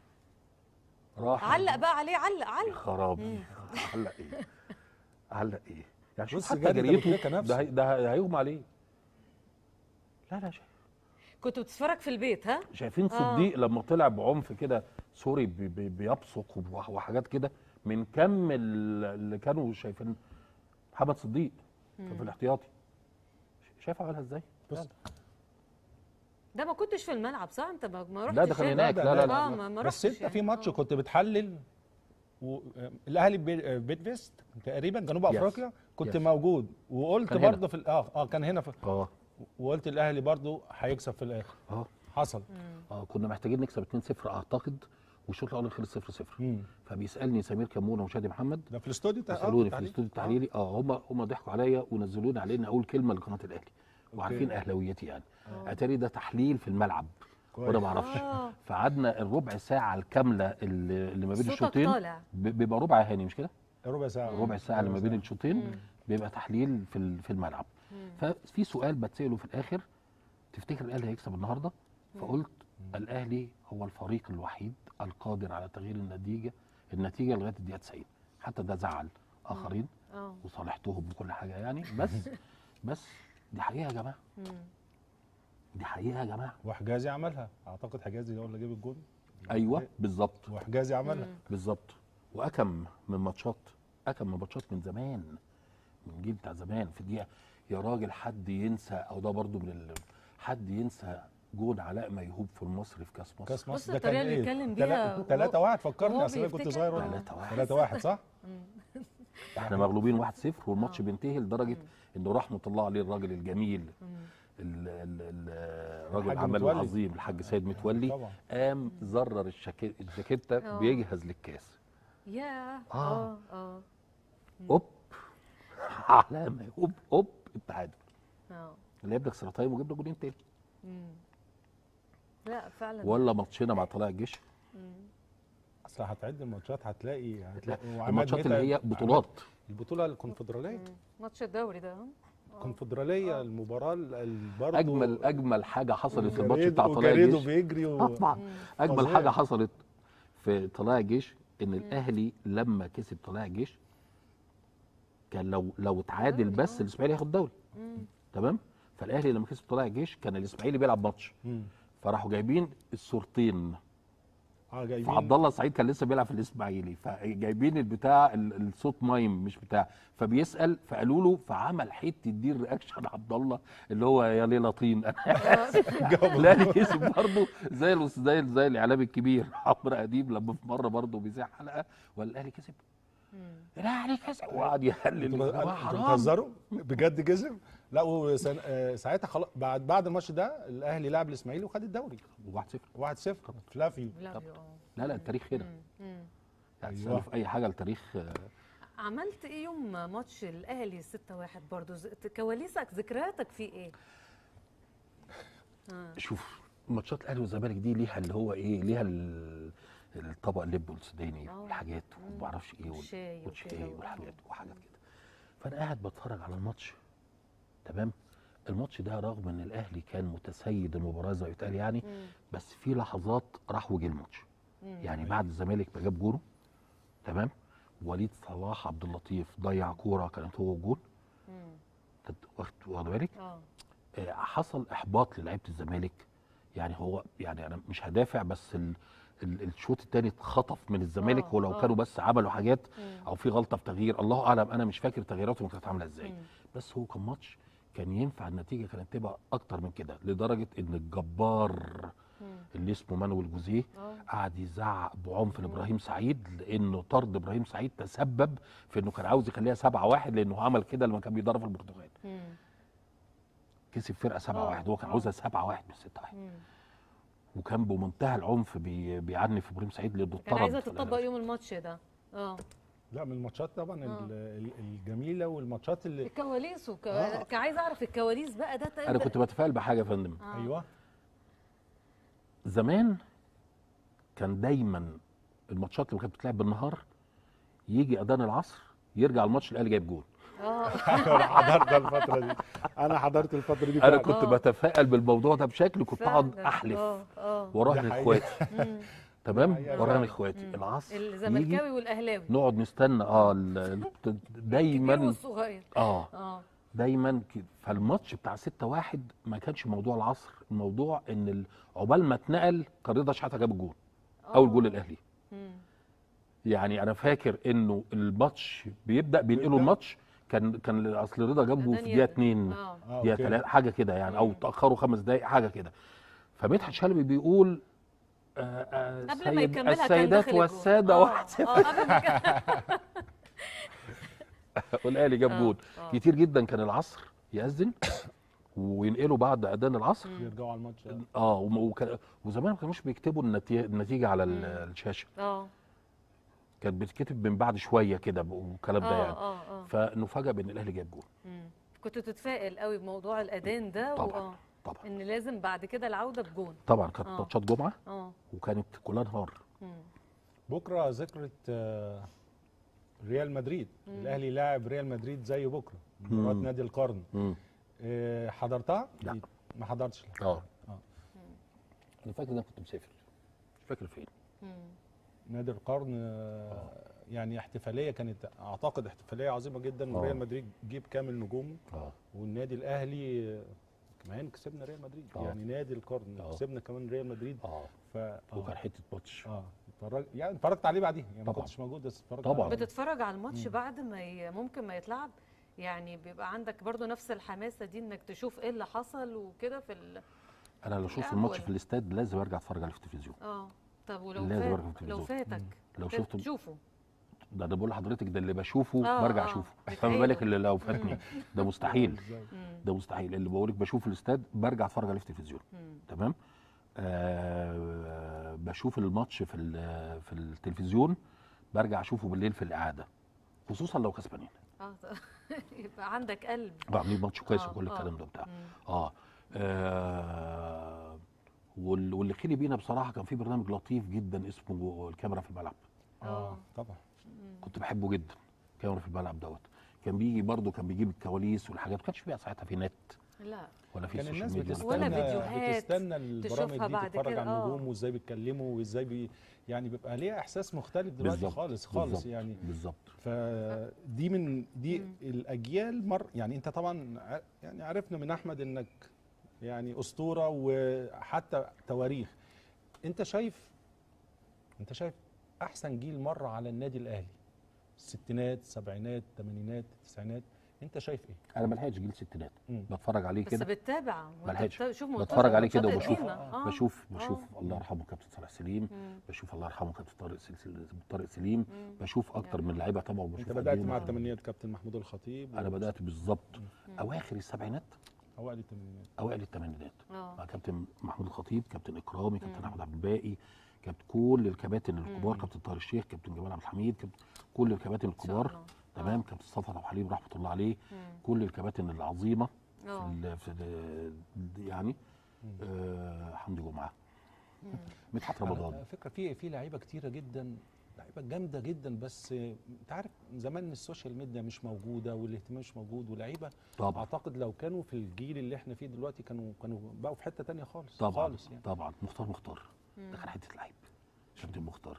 راح علق بقى عليه علق يا علق خرابي علق ايه علق ايه يعني شوف بص حتى جاري ده جريته بيتركها نفسه. ده هي- ده هيغمى عليه. لا لا شايف. كنت بتتفرج في البيت ها شايفين آه. صديق لما طلع بعنف كده سوري بي- بي- بيبصق وح- وحاجات كده من كم ال- اللي كانوا شايفين. محمد صديق كان في الاحتياطي شايف عملها ازاي؟ بص ده ما كنتش في الملعب صح انت ما ما رحتش لا ده كان هنا؟ هناك. لا لا لا اه ما ما بس رحتش انت في يعني. ماتش آه. كنت بتحلل و... الاهلي بي- بيت فيست تقريبا جنوب Yes. افريقيا كنت Yes. موجود وقلت كان هنا. برضه في ال- اه اه كان هنا في اه وقلت الاهلي برضه هيكسب في الاخر اه حصل اه كنا محتاجين نكسب اتنين صفر اعتقد والشوط الاول خلص صفر صفر. مم. فبيسالني سمير كمونه وشادي محمد ده في الاستوديو بتاع- آه، سالوني في التحليل. الاستوديو التحليلي اه هم هم ضحكوا عليا ونزلوني على اني اقول كلمه لقناه الاهلي وعارفين اهلاويتي يعني. اتاري ده تحليل في الملعب كويس. وانا ما اعرفش. آه. فقعدنا الربع ساعه الكامله اللي, اللي ما بين صوتك الشوطين طالع. ب- بيبقى ربع هاني مش كده؟ ربع ساعه ربع ساعه اللي ما بين ساعة. الشوطين مم. بيبقى تحليل في ال- في الملعب. ففي سؤال بتساله في الاخر تفتكر الاهلي هيكسب النهارده؟ فقلت الاهلي هو الفريق الوحيد القادر على تغيير النتيجه النتيجه لغايه الدقيقه تسعين. حتى ده زعل اخرين اه وصالحتهم بكل حاجه يعني بس بس دي حقيقه يا جماعه. مم. دي حقيقه يا جماعه. وحجازي عملها اعتقد حجازي هو اللي جاب الجول ايوه بالظبط وحجازي عملها بالظبط. واكم من ماتشات اكم من ماتشات من زمان من جيل بتاع زمان في الدقيقه يا راجل حد ينسى او ده برضو من ال... حد ينسى جون علاء ميهوب في المصري في كاس مصر. كاس بص مصر ده الطريقة كان اللي ايه اتكلم بيها ثلاثة واحد فكرني وهو اصل انا كنت بيفتكر. صغير آه. ثلاثة واحد. ثلاثة واحد صح احنا مغلوبين واحد صفر والماتش آه. بينتهي لدرجه انه رحمه الله عليه الراجل الجميل مم. ال- ال- ال- الراجل الحاج العمل متولي. العظيم الحاج سيد متولي طبعا قام زرر الشاكي- الجاكيته آه. بيجهز للكاس. يا آه. اه اه اوب على ما اوب اوب التعادل اه اللي لك سرطان وجبنا جولين تاني. مم. لا فعلا ولا ماتشنا مع طلائع الجيش مم. اصل هتعد الماتشات هتلاقي هتلاقي وعماد الماتشات اللي متعب. هي بطولات. البطوله الكونفدراليه مم. ماتش الدوري ده ها؟ الكونفدراليه المباراه ال- برضه اجمل اجمل حاجه حصلت في الماتش وجريدو- بتاع طلائع وجريدو الجيش بيجري و... طبعا اجمل فظيع. حاجه حصلت في طلائع الجيش ان الاهلي لما كسب طلائع الجيش كان لو لو اتعادل دوري، بس آه. الاسماعيلي هياخد دوري مم. تمام. فالاهلي لما كسب طلائع الجيش كان الاسماعيلي بيلعب ماتش مم. فراحوا جايبين الصورتين اه جايبين فعبد الله سعيد كان لسه بيلعب في الاسماعيلي، فجايبين البتاع ال- الصوت مايم مش بتاع، فبيسال فقالوا له، فعمل حته دي الرياكشن عبد الله اللي هو يا ليله طين. الاهلي كسب برضه زي الأس- زي زي الاعلام الكبير عمرو اديب لما في مره برضه بيذيع حلقه والاهلي كسب، الاهلي كسب وقعد يهلل. انتوا يا جماعة انتوا حرام. بتهزروا بجد كسب؟ لا وساعتها خلاص بعد بعد الماتش ده الاهلي لعب الاسماعيلي وخد الدوري واحد صفر. واحد صفر فلافيو. فلافيو، اه. لا لا التاريخ هنا، مم. مم. يعني أيوة. تسألوا في اي حاجه التاريخ. آه، عملت ايه يوم ماتش الاهلي ستة واحد برضو؟ ز- كواليسك، ذكرياتك فيه ايه؟ آه. شوف ماتشات الاهلي والزمالك دي ليها اللي هو ايه، ليها ال- الطبق اللب والسوداني آه. والحاجات مم. وما اعرفش ايه وال- والشاي والشاي وكده. والحاجات وحاجات كده. فانا قاعد بتفرج على الماتش، تمام. الماتش ده رغم ان الاهلي كان متسيد المباراه زي ما بيتقال يعني، مم. بس في لحظات راح وجه الماتش. مم. يعني بعد الزمالك ما جاب جونه، تمام، وليد صلاح عبد اللطيف ضيع كوره كانت هو الجون، مم. واخد واخد بالك؟ اه. آه، حصل احباط للعيبه الزمالك. يعني هو يعني انا مش هدافع، بس ال ال الشوط الثاني اتخطف من الزمالك، آه، ولو آه. كانوا بس عملوا حاجات مم. او في غلطه في تغيير الله اعلم، انا مش فاكر تغييراتهم كانت عامله ازاي. مم. بس هو كان ماتش كان ينفع النتيجه كانت تبقى اكتر من كده، لدرجه ان الجبار مم. اللي اسمه مانويل جوزيه اه. قعد يزعق بعنف لابراهيم سعيد، لانه طرد ابراهيم سعيد تسبب في انه كان عاوز يخليها سبعة واحد، لانه عمل كده لما كان بيدرب في البرتغال. مم. كسب فرقه سبعة واحد، هو كان آه. عاوزها سبعة واحد مش ستة واحد. مم. وكان بمنتهى العنف بي بيعنف ابراهيم سعيد لانه كان اتطرد عايزه في تطبق الآخر. يوم الماتش ده. اه. لا من الماتشات طبعا آه. ال- ال- الجميله والماتشات اللي الكواليس وك... آه. ك- عايزه اعرف الكواليس بقى ده. انا كنت بتفائل بحاجه يا فندم. آه. ايوه زمان كان دايما الماتشات اللي كانت بتتلعب بالنهار يجي اذان العصر يرجع الماتش الاهلي جايب جول. اه. انا حضرت الفتره دي انا حضرت الفتره دي انا فعلا. كنت آه. بتفائل بالموضوع ده بشكل كنت اقعد فعلاً. احلف اه اه. وراهن دي حقيقة. اخواتي، مم. تمام، دي حقيقة وراهن فعلاً. اخواتي مم. العصر يجي الزملكاوي والاهلاوي. نقعد نستنى اه ال- ال- الكبير دايما والصغير. اه اه. دايما كده. فالماتش بتاع ستة واحد ما كانش موضوع العصر، الموضوع ان ال- عقبال ما اتنقل كان رضا شحاته جاب الجول، اول جول الاهلي. مم. يعني انا فاكر انه الماتش بيبدا بينقلوا بيبدأ؟ الماتش، كان كان اصل رضا جابه في أذان دقيقه يد. اتنين اه. آه، دقيقه أوكي. تلاته حاجه كده يعني، او مم. تاخروا خمس دقائق حاجه كده. فمدحت شلبي بيقول آه آه قبل ما سيد- يكملها كان السيدات داخل الجول. والساده آه، واحد صفر اه قبل ما كان- والاهلي جاب آه، جول. آه. كتير جدا كان العصر يأذن وينقلوا بعد اذان العصر. يرجعوا على الماتش آه. اه وم- وك- وزمان ما كانوش بيكتبوا النتي- النتيجه على ال- مم. الشاشه، اه كانت بتتكتب من بعد شويه كده والكلام ده اه يعني. اه اه. فنفاجئ بان الاهلي جاب جول. مم. كنت تتفائل قوي بموضوع الاذان ده. طبعا وآه. طبعا ان لازم بعد كده العوده بجون. طبعا كانت آه. ماتشات جمعه اه. وكانت كلها نهار. مم. بكره ذكرى آه، ريال مدريد. مم. الاهلي لاعب ريال مدريد زي بكره مباراه مم. نادي القرن. امم آه، حضرتها؟ لا. ما حضرتش. اه آه. انا فاكر ان انا كنت مسافر، مش فاكر فين. مم. نادي القرن آه، يعني احتفاليه كانت اعتقد احتفاليه عظيمه جدا، آه. وريال مدريد جيب كامل نجومه، اه والنادي الاهلي آه، كمان كسبنا ريال مدريد. آه. يعني نادي القرن آه. كسبنا كمان ريال مدريد. اه ف آه. وكان حته ماتش. اه اتفرج يعني اتفرجت عليه بعديها، يعني ما طبعاً. كنتش موجود بس اتفرجت طبعاً. عليه. بتتفرج على الماتش مم. بعد ما ي... ممكن ما يتلعب، يعني بيبقى عندك برضو نفس الحماسه دي انك تشوف ايه اللي حصل وكده في ال... انا لو شفت لا، الماتش ولا- في الاستاد لازم ارجع اتفرج عليه في التلفزيون. اه. طب ولو لازم فات أرجع في لو التلفزيون. فاتك لو شفته تشوفه. ده انا بقول لحضرتك ده اللي بشوفه آه، برجع آه. اشوفه، فما بتعيده. بالك اللي لو فاتني ده مستحيل. إزاي؟ مم. ده مستحيل. اللي بقولك بشوف الاستاد برجع اتفرج عليه في التلفزيون، مم. تمام. آه بشوف الماتش في ال- في التلفزيون برجع اشوفه بالليل في الاعاده، خصوصا لو كسبانين اه. يبقى عندك قلب. وعاملين ماتش كويس آه، وكل آه. الكلام ده بتاع. مم. اه, آه وال- واللي خلي بينا بصراحه كان في برنامج لطيف جدا اسمه الكاميرا في الملعب، اه آه. طبعا. مم. كنت بحبه جدا. كاميرا في الملعب دوت كان بيجي برضه، كان بيجيب الكواليس والحاجات، ما كانش فيها ساعتها في نت لا. ولا في كان سوشيال الناس ميديا بتستنى ولا فيديوهات بتستنى البرامج تشوفها دي بعد تتفرج كده. على آه. النجوم وازاي بيتكلموا وازاي بي يعني بيبقى ليها احساس مختلف دلوقتي بالظبط، خالص خالص بالظبط، يعني. بالظبط. فدي من دي مم. الاجيال مر يعني. انت طبعا ع- يعني عرفنا من احمد انك يعني اسطوره وحتى تواريخ. انت شايف انت شايف احسن جيل مر على النادي الاهلي، الستينات، السبعينات، الثمانينات، التسعينات، انت شايف ايه؟ انا ما لحقتش جيل الستينات، مم. بتفرج عليه بس كده، بتتابع ما وانت لحقتش. بت- شوف بتفرج عليه كده ماتشات وبشوف قديمة. آه. بشوف آه. بشوف الله يرحمه كابتن صالح سليم، مم. بشوف الله يرحمه كابتن طارق سل- طارق سليم، مم. بشوف اكتر من لعيبه طبعا، وبشوف انت بدات قديم. مع الثمانينات كابتن محمود الخطيب. انا و- بدات بالظبط مم. اواخر السبعينات اوائل الثمانينات. اوائل الثمانينات اه مع كابتن محمود الخطيب، كابتن اكرامي، كابتن مم. احمد عبد الباقي، كابتن كل الكباتن الكبار، مم. كابتن طاهر الشيخ، كابتن جمال عبد الحميد، كابتن كل الكباتن إن شاء الكبار. الله. تمام. آه. كابتن صفوت ابو حليم رحمه الله عليه، مم. كل الكباتن العظيمه في اه ال في ال يعني آه حمدي جمعه، مم. مدحت على رمضان. فكره في في لعيبه كتيره جدا، لعيبه جامده جدا، بس انت عارف زمان السوشيال ميديا مش موجوده والاهتمام مش موجود، ولعيبه طبعا اعتقد لو كانوا في الجيل اللي احنا فيه دلوقتي كانوا كانوا بقوا في حته تانية خالص. طبعا خالص يعني. طبعا مختار مختار مم. ده كان حته لعيب كابتن مختار.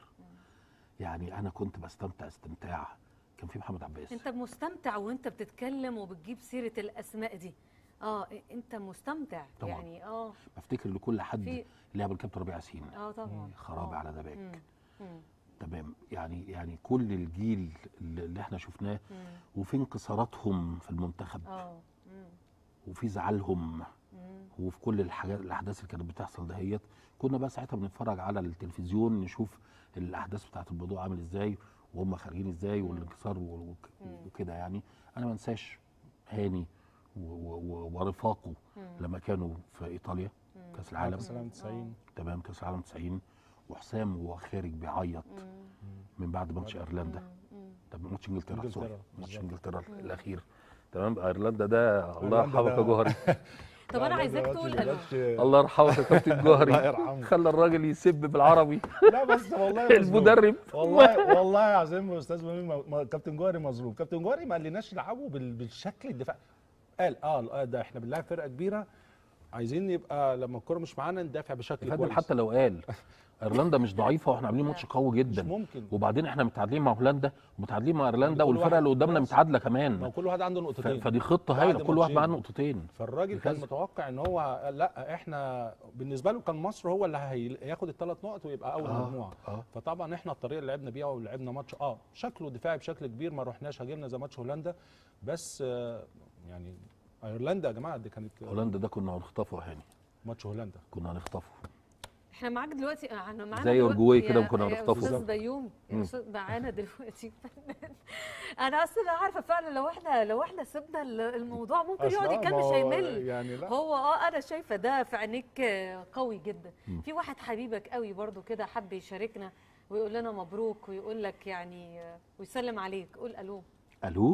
يعني انا كنت بستمتع استمتاع. كان في محمد عباس. انت مستمتع وانت بتتكلم وبتجيب سيره الاسماء دي. اه انت مستمتع طبعاً. يعني. اه بفتكر لكل حد في لعب الكابتن ربيع ياسين، اه طبعا خرابي آه. على دباك. مم. مم. تمام. يعني يعني كل الجيل اللي اللي احنا شفناه، مم. وفي انكساراتهم في المنتخب، اه مم. وفي زعلهم، مم. وفي كل الحاجات الاحداث اللي كانت بتحصل دهيت، كنا بقى ساعتها بنتفرج على التلفزيون نشوف الاحداث بتاعه الموضوع عامل ازاي وهم خارجين ازاي والانكسار و- وك- مم. وكده. يعني انا ما انساش هاني و- و- و- ورفاقه مم. لما كانوا في ايطاليا مم. كاس العالم. كاس العالم تسعين. تمام. كاس العالم تسعين، وحسام وهو خارج بيعيط مم. من بعد ماتش ايرلندا. مم. طب ماتش انجلترا إنجلترا، سوري، ماتش بالظبط. انجلترا مم. الاخير. تمام. ايرلندا ده الله أيرلندا يرحمك يا ده- جوهري. طب انا عايزاك تقول الو. الله يرحمك يا كابتن جوهري. الله يرحمه. خلى الراجل يسب بالعربي. لا بس والله مظلوم. المدرب والله والله العظيم يا استاذ مين، ما- كابتن جوهري مظلوم. كابتن جوهري ما قالناش نلعبوا بال- بالشكل الدفاعي. قال اه ده احنا بنلعب فرقه كبيره، عايزين يبقى لما الكوره مش معانا ندافع بشكل يا فندم كويس. حتى لو قال ايرلندا مش ضعيفه واحنا عاملين ماتش قوي مش جدا، ممكن. وباعدين احنا متعادلين مع هولندا ومتعادلين مع ايرلندا كل والفرقه واحد- اللي قدامنا خلاص. متعادله ما كمان. هو كل واحد عنده ف- نقطتين. فدي خطه بعد هايله، كل واحد معاه ماتشين. نقطتين. فالراجل كان بيفاز. متوقع ان هو لا احنا بالنسبه له كان مصر هو اللي هياخد الثلاث نقط ويبقى اول آه، مجموعه. آه. فطبعا احنا الطريقه اللي لعبنا بيها ولعبنا ماتش اه شكله دفاعي بشكل كبير، ما رحناش هاجمنا زي ماتش هولندا، بس آه يعني ايرلندا يا جماعه دي كانت هولندا ده كنا هنخطفه يا هاني، ماتش هولندا. كنا هنخطفه. احنا معاك دلوقتي. احنا معانا زي دلوقتي- أورجواي كده يا- كنا يا هنخطفه. استاذ بالظبط. بيوم يا مم. استاذ معانا دلوقتي فنان. انا اصلا عارفه فعلا لو احنا لو احنا سيبنا ال- الموضوع ممكن أصل يقعد آه، يتكلم ما مش هو هيمل. يعني لا. هو اه انا شايفه ده في عينيك آه، قوي جدا. مم. في واحد حبيبك قوي برضو كده حب يشاركنا ويقول لنا مبروك ويقول لك يعني آه، ويسلم عليك. قول الو. الو.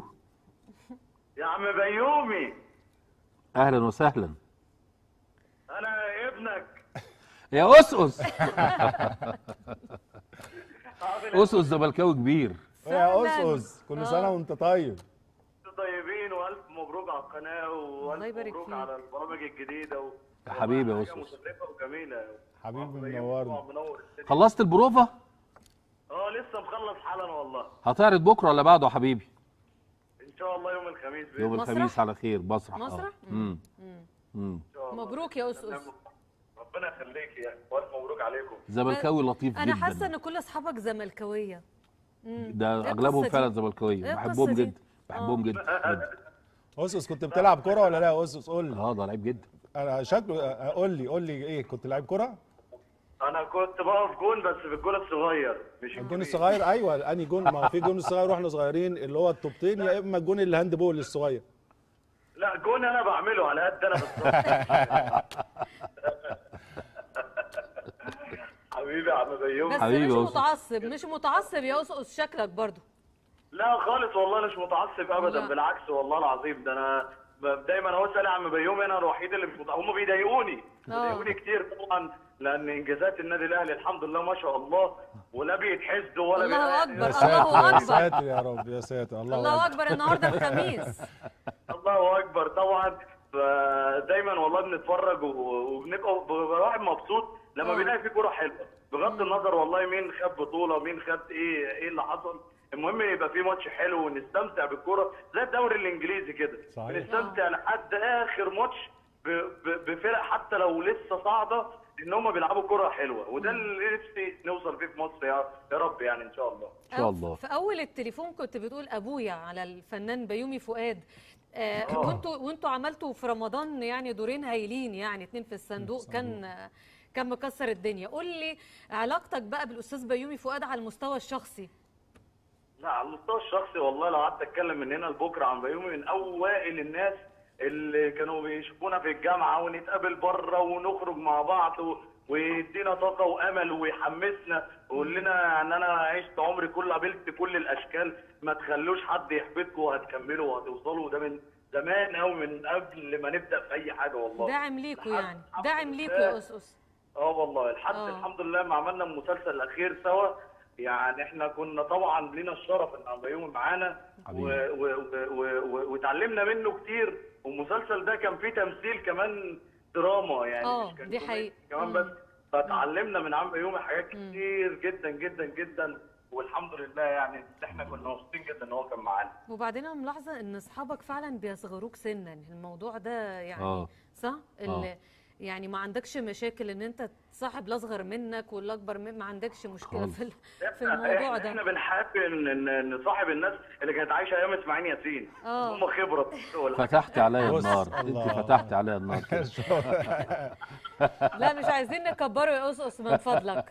يا عم بيومي، اهلا وسهلا انا ابنك. يا اسقس. اسقس زملكاوي كبير. يا فعلاً. اسقس كل آه. سنه وانت طيب. طيبين والف مبروك على القناه الله والف يبارك مبروك فيك. على البرامج الجديده و... يا حبيبي يا حاجة أسس. مشرفه وجميله. حبيبي طبعاً منورنا. منور الدنيا. خلصت البروفه؟ اه لسه مخلص حالا والله. هتعرض بكره ولا بعده يا حبيبي؟ ان شاء الله يوم الخميس بإذن يوم مسرح؟ الخميس على خير. مسرح. آه. مسرح؟ امم مم. امم شاء الله. مبروك يا أسقس. ربنا يخليك يا والف مبروك عليكم. زملكاوي لطيف انا جدا. حاسه ان كل اصحابك زملكاويه. مم. ده إيه اغلبهم القصة فعلا دي؟ زملكاويه، إيه بحبهم القصة دي؟ جدا بحبهم جدا جدا. اسقس كنت بتلعب كوره ولا لا يا اسقس؟ قول لي. اه ده لعيب جدا. انا شكله قول لي قول لي ايه، كنت لعيب كوره؟ انا كنت بقف جون بس في الجون الصغير مش الجون الكبير. الصغير ايوه، انهي جون؟ ما هو في جون الصغير واحنا صغيرين اللي هو الطوبتين، يا اما الجون اللي هاند بول الصغير. لا جون انا بعمله على قد انا بالظبط. حبيبي يا عم بيومي. بس حبيبي مش يا أسقس. متعصب مش متعصب يا أسقس شكلك برضو. لا خالص والله مش متعصب ابدا، لا. بالعكس والله العظيم. ده انا ب- دايما اهو سالي يا عم بيومي، انا الوحيد اللي مش متعصب. هم بيضايقوني بيضايقوني كتير طبعا، لان انجازات النادي الاهلي الحمد لله ما شاء الله، ولا بيتحسدوا ولا الله بي- أكبر. يا ساتر الله يا أكبر. ساتر يا رب يا ساتر. الله, الله أكبر. النهارده الخميس. الله اكبر طبعا. فدايما والله بنتفرج و- وبنبقى بيبقى الواحد مبسوط لما آه. بيلاقي في كوره حلوه، بغض النظر والله مين خد بطوله مين خد ايه ايه اللي حصل. المهم يبقى في ماتش حلو ونستمتع بالكوره زي الدوري الانجليزي كده. صحيح. بنستمتع لحد اخر ماتش ب- ب- بفرق حتى لو لسه صاعده، ان هم بيلعبوا كره حلوه، وده اللي نفسي نوصل فيه في مصر يا يا رب يعني ان شاء الله. ان شاء الله. في اول التليفون كنت بتقول ابويا على الفنان بيومي فؤاد. آه وانتوا وانتوا عملتوا في رمضان يعني دورين هايلين، يعني اتنين في الصندوق، كان آه كان مكسر الدنيا. قول لي علاقتك بقى بالاستاذ بيومي فؤاد على المستوى الشخصي. لا على المستوى الشخصي والله لو قعدت اتكلم من هنا لبكره عن بيومي، من اوائل الناس اللي كانوا بيشوفونا في الجامعه ونتقابل بره ونخرج مع بعض و... ويدينا طاقه وامل ويحمسنا ويقول لنا ان انا عشت عمري كله قابلت كل الاشكال، ما تخلوش حد يحبطكم وهتكملوا وهتوصلوا. ده من زمان قوي، من قبل ما نبدا في اي حاجه والله. داعم ليكوا يعني، داعم ليكوا يا أسس. اه والله لحد آه. الحمد لله ما عملنا المسلسل الاخير سوا، يعني احنا كنا طبعا لينا الشرف ان بيومي معانا واتعلمنا منه كتير، والمسلسل ده كان فيه تمثيل كمان دراما يعني اه مش كان دي حقيقة كمان بس، فتعلمنا من عم بيومي حاجات كتير جدا جدا جدا، والحمد لله يعني احنا كنا مبسوطين جدا ان هو كان معانا. وبعدين انا ملاحظه ان اصحابك فعلا بيصغروك سنا، الموضوع ده يعني آه. صح؟ آه. يعني ما عندكش مشاكل ان انت تصاحب الاصغر منك والاكبر منك، ما عندكش مشكله في في الموضوع ده. احنا بنحب ان نصاحب الناس اللي كانت عايشه ايام اسماعيل ياسين، هم خبره. فتحت عليا النار، انت فتحت عليا النار. لا مش عايزين نكبره يا أسس من فضلك.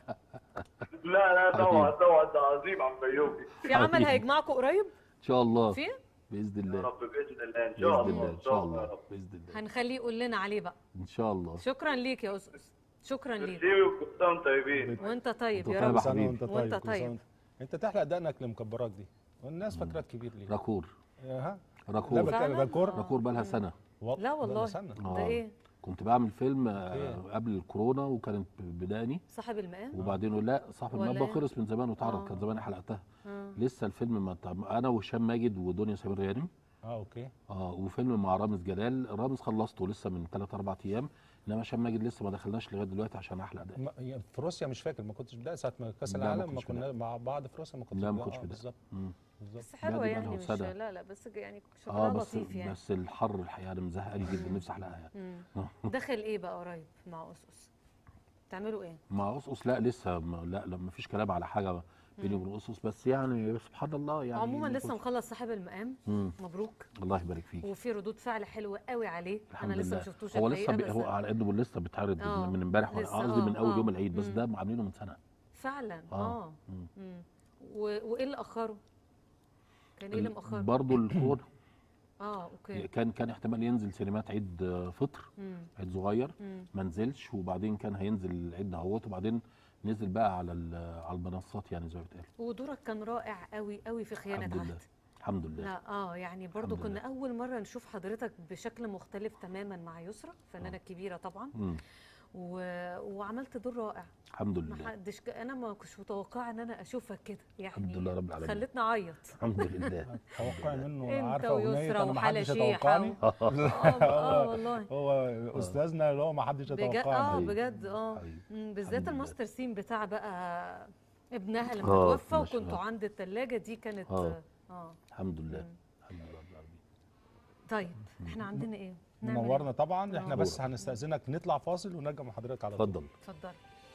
لا لا طبعا طبعا ده عظيم عم بيومي. في عمل هيجمعكم قريب ان شاء الله في باذن الله. يا رب باذن الله ان شاء الله ان شاء الله باذن الله هنخليه يقول لنا عليه بقى ان شاء الله. شكرا ليك يا أسس، شكرا ليك. كل سنه وانتم طيبين. وانت طيب يا رب. سنه وانت طيب. وانت طيب. انت تحلق دقنك لمكبراك دي، والناس فاكراك كبير ليه؟ راكور. ها راكور. راكور راكور بقى لها سنه. لا والله ده ايه؟ كنت بعمل فيلم قبل الكورونا وكانت بداني صاحب المقام، وبعدين لا صاحب المقام خلص من زمان واتعرض، كان زمان حلقتها. لسه الفيلم ما انا وهشام ماجد ودنيا سمير غانم. اه اوكي. اه وفيلم مع رامز جلال، رامز خلصته لسه من ثلاث اربع ايام، انما هشام ماجد لسه ما دخلناش لغايه دلوقتي عشان احلق ده. في روسيا مش فاكر، ما كنتش بدأ ساعه ما كاس العالم ما كنا مع بعض في روسيا، ما كنتش لا ما كنتش بدأ بالظبط. بس حلوه يعني مش لا لا بس يعني شكلها آه بس لطيف يعني. بس الحر الحقيقه انا مزهقني جدا، نفسي احلقها يعني. داخل ايه بقى قريب مع أسس؟ تعملوا ايه؟ مع أسس لا لسه ما لا لا ما فيش كلام على حاجه بيني وبين أسس، بس يعني سبحان الله يعني. عموما لسه مخلص صاحب المقام، مم. مبروك الله يبارك فيك. وفي ردود فعل حلوه قوي عليه، انا لسه ما شفتوش. هو لسه بي... هو على قد لسه بيتعرض من امبارح، قصدي من اول يوم العيد، بس ده عاملينه من سنه فعلا. اه, آه. وايه اللي اخره؟ كان ايه اللي مأخره؟ برضه الكورونا. اه اوكي. كان كان احتمال ينزل سينمات عيد فطر، مم. عيد صغير، ما نزلش، وبعدين كان هينزل العيد دهوت، وبعدين نزل بقى على على المنصات يعني زي ما بتقال. ودورك كان رائع قوي قوي في خيانه الحمد عهد. لله الحمد لله. لا اه يعني برضو كنا لله. اول مره نشوف حضرتك بشكل مختلف تماما مع يسرا، الفنانه الكبيره طبعا. مم. و... وعملت دور رائع الحمد لله. ما حدش ك... انا ما كنتش متوقعه ان انا اشوفك كده يعني. الحمد لله رب العالمين. خلتني اعيط. الحمد لله. توقع منه انت عارفه ويسرا وحاله يتوقعني. اه والله هو استاذنا اللي هو ما حدش يتوقعني. اه بجد اه بالذات الماستر سين بتاع بقى ابنها لما آه توفى وكنتوا عند الثلاجه دي كانت اه, آه. الحمد لله الحمد لله رب العالمين. طيب احنا عندنا ايه؟ منورنا طبعا. احنا بس هنستأذنك نطلع فاصل ونرجع مع حضرتك على طول. اتفضل اتفضل.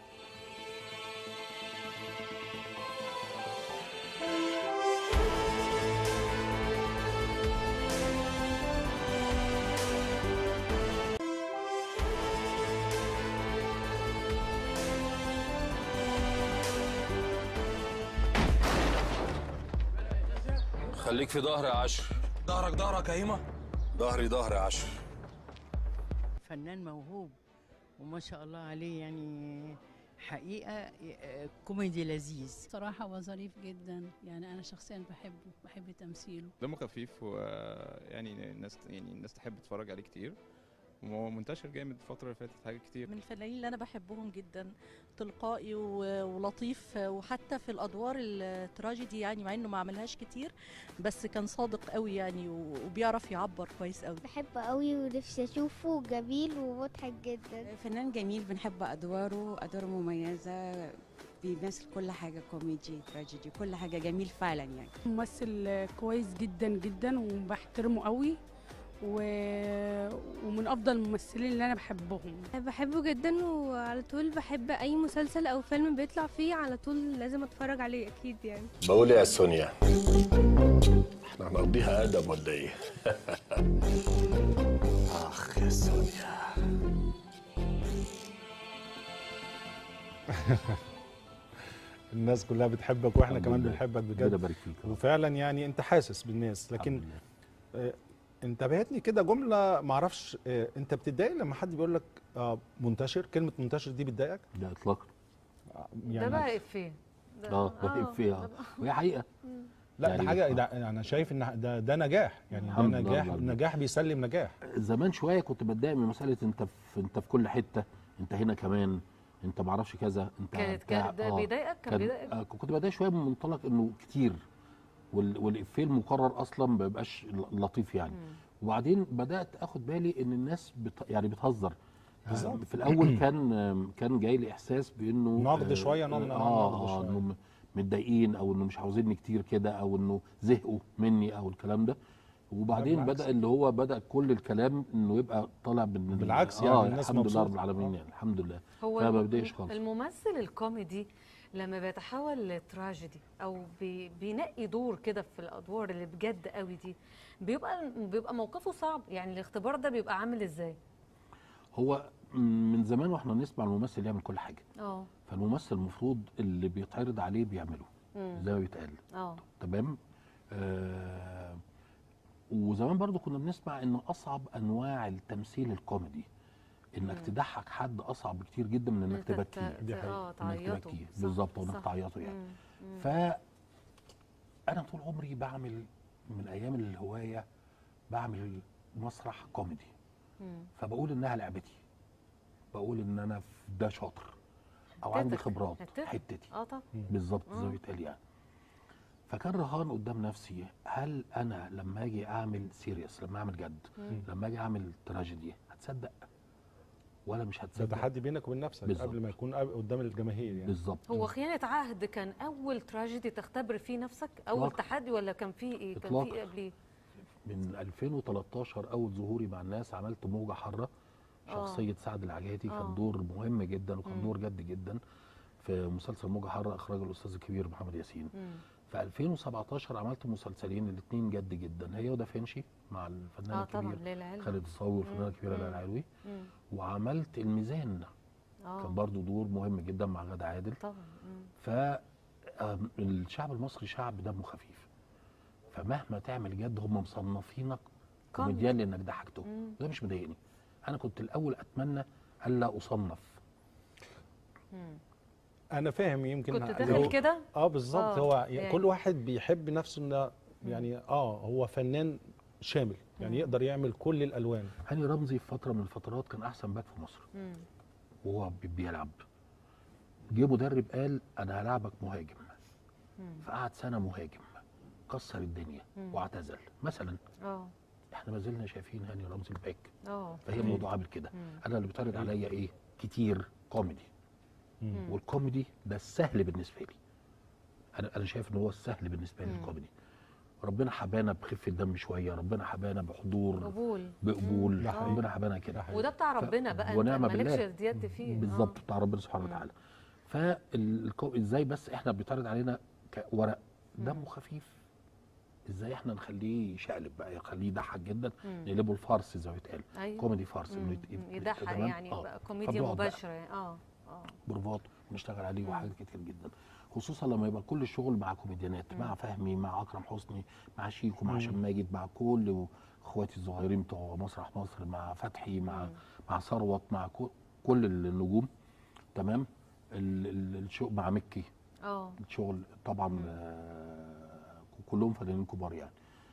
خليك في ظهري يا عشر. ظهرك ظهرك يا هيما. ظهري ظهري يا عشر. فنان موهوب وما شاء الله عليه، يعني حقيقة كوميدي لذيذ صراحة، وظريف جدا. يعني أنا شخصيا بحبه، بحب تمثيله. دمه خفيف ويعني الناس يعني الناس تحب تتفرج عليه كتير، ومنتشر جامد الفترة اللي فاتت حاجات كتير. من الفنانين اللي أنا بحبهم جدا، تلقائي ولطيف، وحتى في الأدوار التراجيدي يعني مع إنه ما عملهاش كتير بس كان صادق قوي يعني وبيعرف يعبر كويس قوي. بحبه قوي ونفسي أشوفه، جميل ومضحك جدا. فنان جميل، بنحب أدواره، أدواره مميزة، بيمثل كل حاجة، كوميدي تراجيدي كل حاجة، جميل فعلا يعني. ممثل كويس جدا جدا وبحترمه قوي، و... ومن افضل الممثلين اللي انا بحبهم. بحبه جدا، وعلى طول بحب اي مسلسل او فيلم بيطلع فيه على طول لازم اتفرج عليه اكيد يعني. بقول يا سونيا، احنا هنقضيها ادب ولا ايه؟ اخ يا سونيا. الناس كلها بتحبك واحنا كمان بنحبك بجد. ربنا يبارك فيك. وفعلا يعني انت حاسس بالناس، لكن آه انت بهتني كده جمله ما اعرفش، آه انت بتتضايق لما حد بيقول لك آه منتشر؟ كلمه منتشر دي بتضايقك؟ لا اطلاقا. ده بقى افيه. اه ده افيه اه وهي حقيقه. لا ده حاجه، ده انا شايف ان ده ده نجاح يعني، ده نجاح، نجاح بيسلم نجاح. زمان شويه كنت بتضايق من مساله انت في انت في كل حته، انت هنا كمان، انت ما اعرفش كذا، انت كانت كان ده بيضايقك؟ كان بيضايقك؟ آه كنت بتضايق شويه من منطلق انه كتير، والافيه المكرر اصلا ما بيبقاش لطيف يعني. مم. وبعدين بدات اخد بالي ان الناس بت يعني بتهزر. بالظبط. في الاول كان كان جاي لي احساس بانه نقد شويه، نوع من اه اه انه متضايقين، او انه مش عاوزيني كتير كده، او انه زهقوا مني او الكلام ده. وبعدين بدا اللي هو بدا كل الكلام انه يبقى طالع من بالعكس يعني. آه الناس الحمد لله رب العالمين يعني الحمد لله. هو ما بديش خالص. الممثل الكوميدي لما بيتحول لتراجيدي او بي بينقي دور كده في الادوار اللي بجد قوي دي، بيبقى بيبقى موقفه صعب يعني. الاختبار ده بيبقى عامل ازاي؟ هو من زمان واحنا نسمع الممثل يعمل كل حاجه. اه فالممثل المفروض اللي بيتعرض عليه بيعمله زي ما بيتقال. اه تمام. آه وزمان برضو كنا بنسمع ان اصعب انواع التمثيل الكوميدي، انك مم. تضحك حد اصعب بكتير جدا من انك تبكيه. دي حقيقة. اه تعيطه بالظبط، وانك تعيطه يعني. ف انا طول عمري بعمل من ايام الهوايه بعمل مسرح كوميدي. مم. فبقول انها لعبتي، بقول ان انا في ده شاطر او عندي خبرات حتتي. اه طبعا بالظبط زي ما بيتقال يعني. فكان رهان قدام نفسي، هل انا لما اجي اعمل سيريس، لما اعمل جد، مم. لما اجي اعمل تراجيدي هتصدق ولا مش هتصدق؟ ده تحدي بينك وبين نفسك بالزبط. قبل ما يكون قدام الجماهير يعني. بالظبط. هو خيانة عهد كان اول تراجيدي تختبر فيه نفسك، اول إطلاق. تحدي، ولا كان فيه ايه؟ كان فيه قبليه؟ من ألفين وتلتاشر اول ظهوري مع الناس عملت موجة حارة، شخصية أوه. سعد العجاتي. كان دور مهم جدا وكان دور جد جدا في مسلسل موجة حارة اخراج الاستاذ الكبير محمد ياسين. مم. في ألفين وسبعتاشر عملت مسلسلين الاثنين جد جدا، هي ودافنشي مع الفنان آه الكبير خالد الصاوي والفنانه الكبيره ليلى العلوي. وعملت الميزان. أوه. كان برضو دور مهم جدا مع غادة عادل طبعا. فالشعب المصري شعب دمه خفيف، فمهما تعمل جد هم مصنفينك كوميديان لانك ضحكتهم. ده مش مضايقني، انا كنت الاول اتمنى الا اصنف. مم. انا فاهم. يمكن كنت داخل كده اه بالظبط. هو يعني كل واحد بيحب نفسه انه يعني اه هو فنان شامل يعني. مم. يقدر يعمل كل الالوان. هاني رمزي في فتره من الفترات كان احسن باك في مصر. مم. وهو بيلعب، جه مدرب قال انا هلاعبك مهاجم. مم. فقعد سنه مهاجم كسر الدنيا. مم. واعتزل مثلا. اه احنا ما زلنا شايفين هاني رمزي الباك. اه فهي الموضوع عامل كده. انا اللي بيتعرض عليا ايه؟ كتير كوميدي. مم. والكوميدي ده السهل بالنسبه لي. انا انا شايف ان هو السهل بالنسبه لي الكوميدي. ربنا حبانا بخفه دم شويه، ربنا حبانا بحضور قبول بقبول، ربنا حبانا كده. وده بتاع ربنا بقى، انت مالكش ارتياد فيه. بالظبط، بتاع ربنا سبحانه وتعالى. فالكو ازاي بس احنا بيتعرض علينا كورق دمه خفيف، ازاي احنا نخليه شقلب بقى، نخليه يضحك جدا، نقلبه الفارس زي ما بيتقال. أيوة. كوميدي فارس، انه يضحك يعني آه. بقى كوميديا مباشره. اه اه بروفات ونشتغل عليه وحاجات كتير جدا، خصوصا لما يبقى كل الشغل مع كوميديانات، مع فهمي، مع اكرم حسني، مع شيكو، مع هشام ماجد، مع كل اخواتي الصغيرين بتوع مسرح مصر، مع فتحي، مع مم. مع ثروت، مع كل النجوم. تمام. الشغل مع مكي. اه الشغل طبعا آه كلهم فنانين كبار يعني.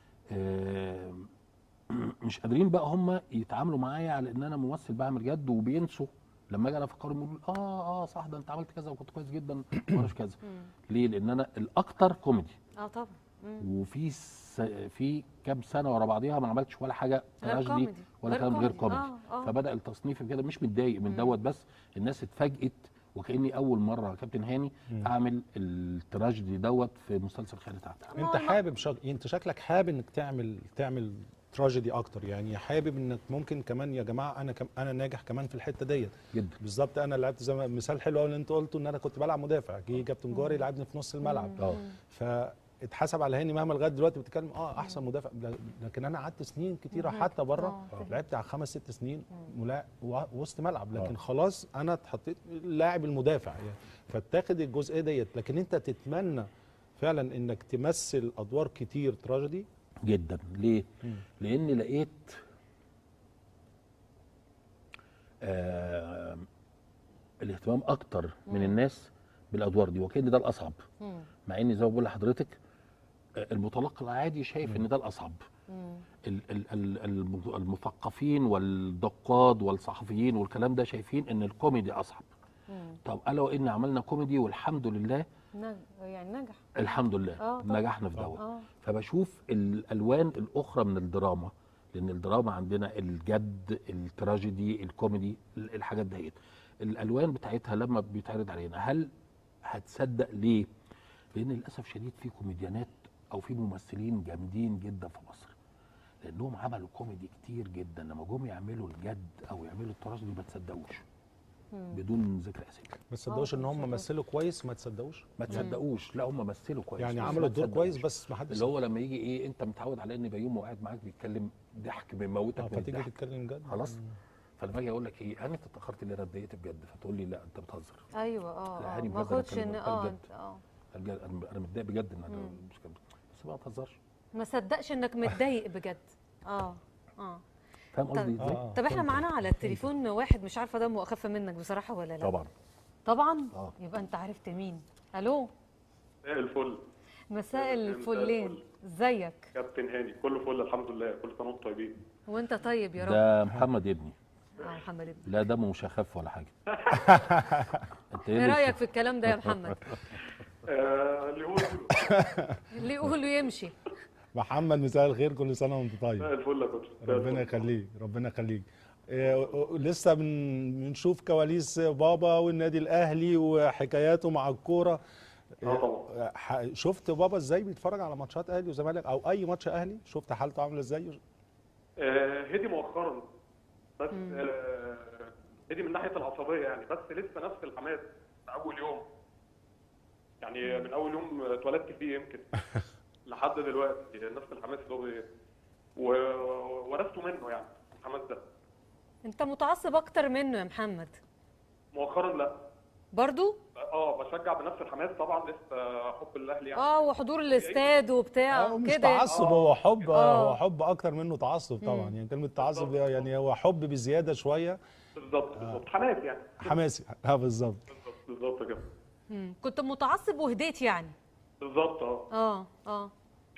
آه مش قادرين بقى هم يتعاملوا معايا على ان انا ممثل بعمل جد، وبينسوا لما اجي انا افكرهم يقولوا اه اه صح ده انت عملت كذا وكنت كويس جدا وانا مش كذا. ليه؟ لان انا الاكتر كوميدي. اه طبعا. وفي س... في كام سنه ورا بعضيها ما عملتش ولا حاجه تراجيدي ولا كلام غير كوميدي. آه آه. فبدا التصنيف كده، مش متضايق من دوت، بس الناس اتفاجئت وكاني اول مره كابتن هاني مم. اعمل التراجيدي دوت في مسلسل خيانة عهد. انت حابب شك... انت شكلك حابب انك تعمل تعمل تراجيدي اكتر، يعني حابب انك ممكن كمان يا جماعه انا كم انا ناجح كمان في الحته ديت جدا. بالظبط. انا لعبت زي ما مثال حلو قوي اللي انت قلته، ان انا كنت بلعب مدافع، جه كابتن جوهري لعبني في نص الملعب. اه فاتحسب على هاني مهما لغايه دلوقتي بتتكلم اه احسن مدافع، لكن انا قعدت سنين كتيره حتى بره، لعبت على خمس ست سنين ملاعب وسط ملعب، لكن خلاص انا اتحطيت لاعب المدافع يعني، فاتاخد الجزئيه ديت. لكن انت تتمنى فعلا انك تمثل ادوار كتير تراجيدي جدا. ليه؟ مم. لان لقيت آه الاهتمام اكتر من مم. الناس بالادوار دي، وكأن ده الاصعب. مم. مع اني زي ما بقول لحضرتك المتلقي العادي شايف مم. ان ده الاصعب. ال ال ال المثقفين والدقاد والصحفيين والكلام ده شايفين ان الكوميدي اصعب. مم. طب الا وان عملنا كوميدي والحمد لله نج... يعني نجح الحمد لله. آه نجحنا في دوت. آه. فبشوف الالوان الاخرى من الدراما، لان الدراما عندنا الجد، التراجيدي، الكوميدي، الحاجات ديت الالوان بتاعتها لما بيتعرض علينا هل هتصدق ليه؟ لان للاسف شديد في كوميديانات او في ممثلين جامدين جدا في مصر لانهم عملوا كوميدي كتير جدا، لما جم يعملوا الجد او يعملوا التراجيدي ما تصدقوش بدون ذكر اسامي. ما تصدقوش ان هم مثلوا كويس؟ ما تصدقوش ما تصدقوش لا هم مثلوا كويس يعني عملوا الدور كويس، بس ما حدش اللي هو لما يجي ايه انت متعود على ان بيومي وقاعد معاك بيتكلم ضحك بيموتك اه فتيجي تتكلم جد خلاص. فلما اجي اقول لك ايه انا اتاخرت ليه انا اتضايقت بجد، فتقول لي لا انت بتهزر. ايوه اه ما اخدش ان اه انت اه انا متضايق بجد ان انا مش كده، بس ما تهزرش، ما صدقش انك متضايق بجد. اه اه فاهم قصدي ازاي؟ آه. طب احنا معانا على التليفون واحد مش عارفه دمه اخف منك بصراحه ولا لا؟ طبعا طبعا آه. يبقى انت عرفت مين. الو مساء الفل. مساء الفلين، ازيك؟ كابتن هاني كله فل الحمد لله، كل سنه وانتم طيبين. وانت طيب يا رب. ده محمد ابني. اه محمد ابني. لا دمه مش هخف ولا حاجه. انت ايه رايك في الكلام ده يا محمد؟ اللي يقوله اللي يقوله يمشي. محمد مساء الخير، كل سنه وانت طيب. مساء الفل يا كابتن. ربنا يخليك ربنا يخليك. إيه لسه بنشوف كواليس بابا والنادي الاهلي وحكاياته مع الكوره. اه طبعا. شفت بابا ازاي بيتفرج على ماتشات اهلي وزمالك او اي ماتش اهلي؟ شفت حالته عامله ازاي؟ آه هدي مؤخرا بس آه هدي من ناحيه العصبيه يعني، بس لسه نفس الحماس اول يوم يعني، من اول يوم اتولدت فيه يمكن لحد دلوقتي نفس الحماس اللي هو وورثته منه يعني الحماس ده. انت متعصب اكتر منه يا محمد؟ مؤخرا لا برضو؟ اه بشجع بنفس الحماس طبعا، لسه حب الاهلي يعني. اه وحضور الاستاد وبتاع كده. مش تعصب آه. هو حب آه. هو حب اكتر منه تعصب طبعا. مم. يعني كلمه تعصب يعني هو حب بزياده شويه. بالظبط بالظبط حماس يعني. حماسي اه بالظبط بالظبط كده. كنت متعصب وهديت يعني. بالظبط اه اه اه